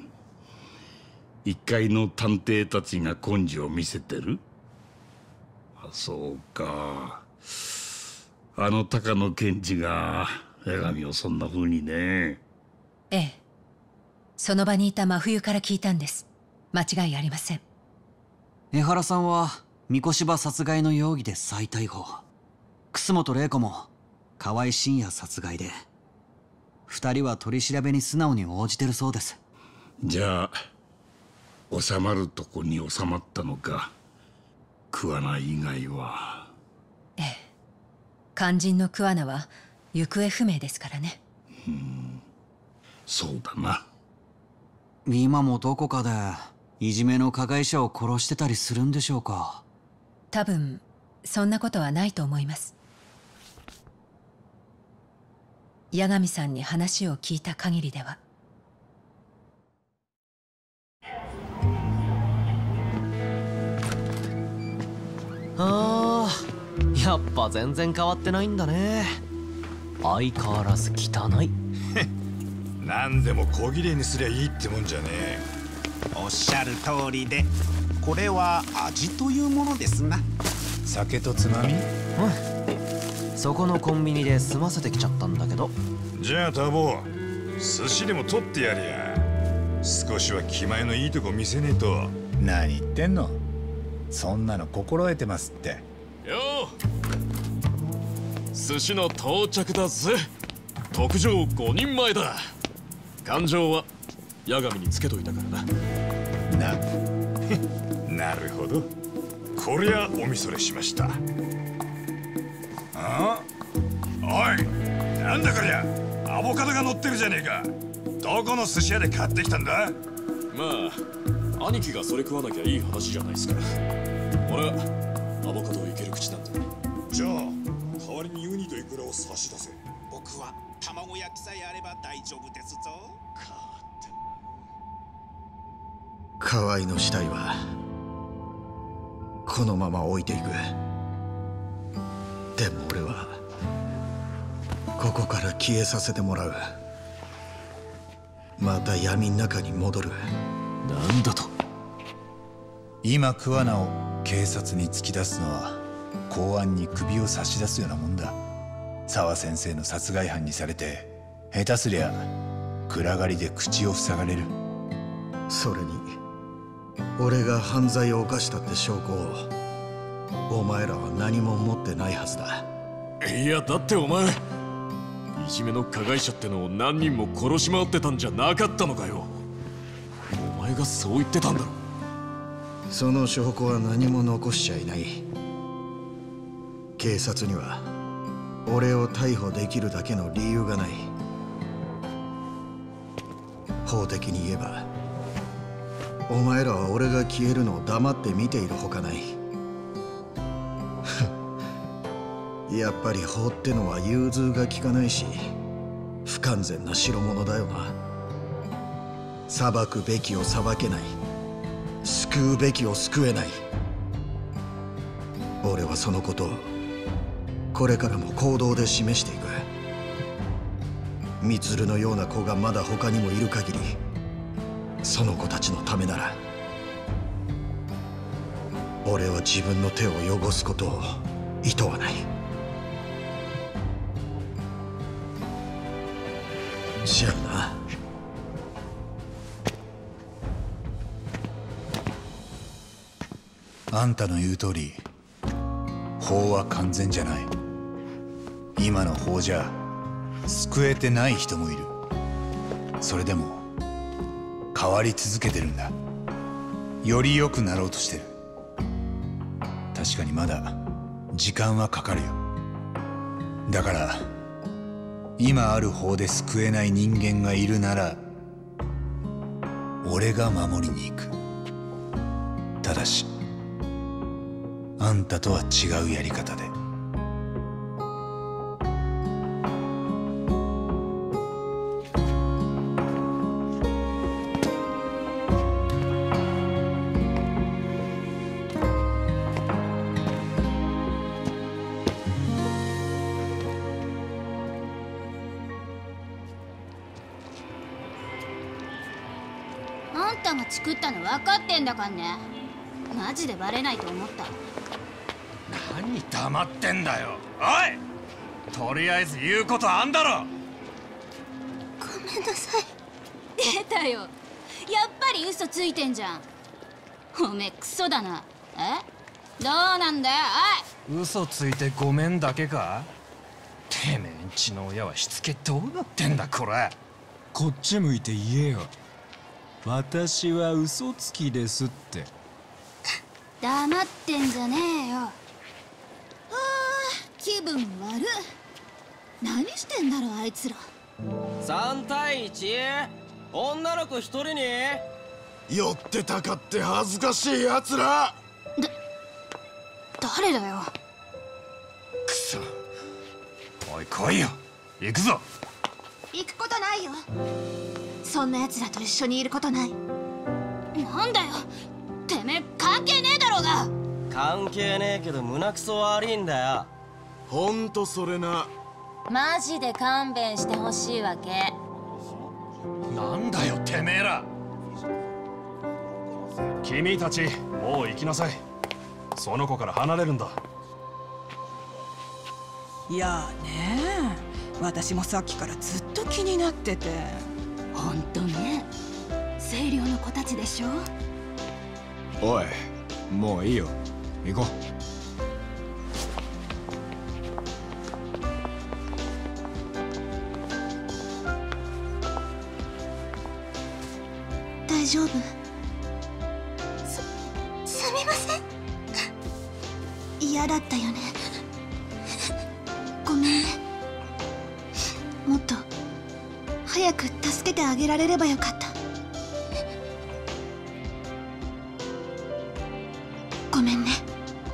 一介の探偵たちが根性を見せてる？あ、そうか。あの高野検事が江上をそんな風にね。 ええ。その場にいた真冬から聞いたんです。間違いありません。 江原さんは三越場殺害の容疑で再逮捕。楠本玲子も河合真也殺害で二人は取り調べに素直に応じてるそうです。 じゃあ収まるとこに収まったのか。桑名以外は。 ええ。肝心の桑名は行方不明ですからね。 うん、そうだな。 今もどこかでいじめの加害者を殺してたりするんでしょうか。 多分そんなことはないと思います。八神さんに話を聞いた限りでは。 あー、やっぱ全然変わってないんだね。相変わらず汚い。 何でも小切れにすりゃいいってもんじゃねえ。 おっしゃる通りで、これは味というものですな。 酒とつまみ？うん 。そこのコンビニで済ませてきちゃったんだけど。 じゃあタボ、寿司でも取ってやりや。少しは気前のいいとこ見せねえと。 何言ってんの。そんなの心得てますって。 よう、寿司の到着だぜ。特上ごにんまえだ。勘定は八神につけといたからな。ななるほど。こりゃおみそれしました。あ？おい、なんだこりゃ。アボカドが乗ってるじゃねえか。どこの寿司屋で買ってきたんだ？ まあ兄貴がそれ食わなきゃいい話じゃないですか。俺はアボカドをいける口なんで。 じゃあ代わりにウニとイクラを差し出せ。 僕は卵焼きさえあれば大丈夫ですぞ。 河合の死体はこのまま置いていく。でも俺はここから消えさせてもらう。また闇の中に戻る。 なんだと。 今桑名を警察に突き出すのは公安に首を差し出すようなもんだ。沢先生の殺害犯にされて下手すりゃ暗がりで口を塞がれる。 それに俺が犯罪を犯したって証拠をお前らは何も持ってないはずだ。 いやだってお前いじめの加害者ってのを何人も殺し回ってたんじゃなかったのかよ。お前がそう言ってたんだろ。 その証拠は何も残しちゃいない。警察には俺を逮捕できるだけの理由がない。 法的に言えばお前らは俺が消えるのを黙って見ているほかない。やっぱり法ってのは融通が利かないし不完全な代物だよな。裁くべきを裁けない、救うべきを救えない。俺はそのことをこれからも行動で示していく。ミツルのような子がまだ他にもいる限り、その子たちのためなら俺は自分の手を汚すことをいとわない。じゃあな。 あんたの言う通り法は完全じゃない。今の法じゃ救えてない人もいる。それでも変わり続けてるんだ。より良くなろうとしてる。確かにまだ時間はかかるよ。だから今ある法で救えない人間がいるなら俺が守りに行く。ただしあんたとは違うやり方で。 あんたが作ったの分かってんだかんね。マジでバレないと思った。 何黙ってんだよ。おい、とりあえず言うことあんだろ。 ごめんなさい。出たよ、やっぱり嘘ついてんじゃん。おめえクソだな。え、どうなんだよ。おい、 嘘ついてごめんだけか。てめえんちの親はしつけどうなってんだこれ。 こっち向いて言えよ。私は嘘つきですって。 黙ってんじゃねえよ。あー、気分悪い。何してんだろあいつら。 さん対いち、女の子一人に。 寄ってたかって恥ずかしいやつら。 だ誰だよ。 くそ。おい来いよ、行くぞ。 行くことないよ。そんなやつらと一緒にいることない。なんだよ、てめえ関係ねえだろうが。 関係ねえけど胸くそ悪いんだよ。 ほんとそれな。 マジで勘弁してほしいわけ。 なんだよてめえら。君たちもう行きなさい。その子から離れるんだ。 いやねえ、私もさっきからずっと気になってて。 ほんとね、清涼の子たちでしょ。 おい、もういいよ、行こう。 大丈夫？す、すみません。嫌だったよね。ごめんね。もっと早く助けてあげられればよかった。ごめんね。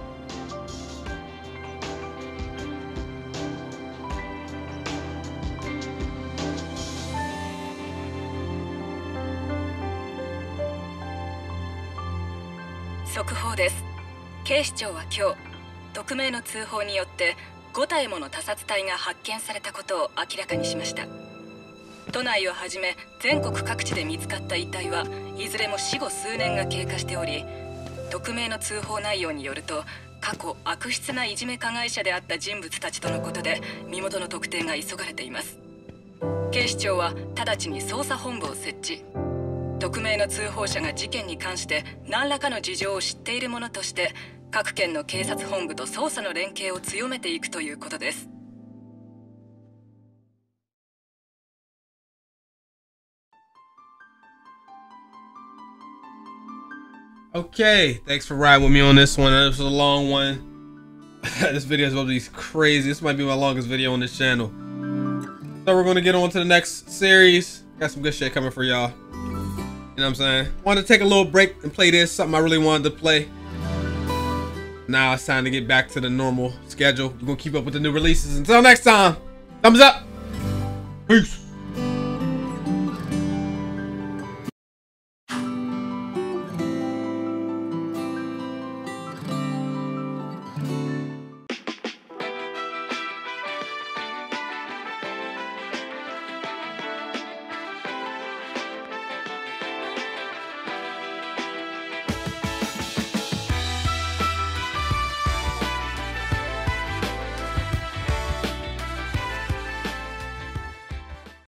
速報です。警視庁は今日、匿名の通報によってご体もの他殺体が発見されたことを明らかにしました。都内をはじめ全国各地で見つかった遺体はいずれも死後数年が経過しており、匿名の通報内容によると過去悪質ないじめ加害者であった人物たちとのことで身元の特定が急がれています。警視庁は直ちに捜査本部を設置。匿名の通報者が事件に関して何らかの事情を知っているものとして各県の警察本部と捜査の連携を強めていくということです。 Okay, thanks for riding with me on this one. This was a long one. This video is about to be crazy. This might be my longest video on this channel. So we're going to get on to the next series. Got some good shit coming for y'all. You know what I'm saying? Wanted to take a little break and play this, something I really wanted to play. Now it's time to get back to the normal schedule. We're gonna keep up with the new releases. Until next time, thumbs up. Peace.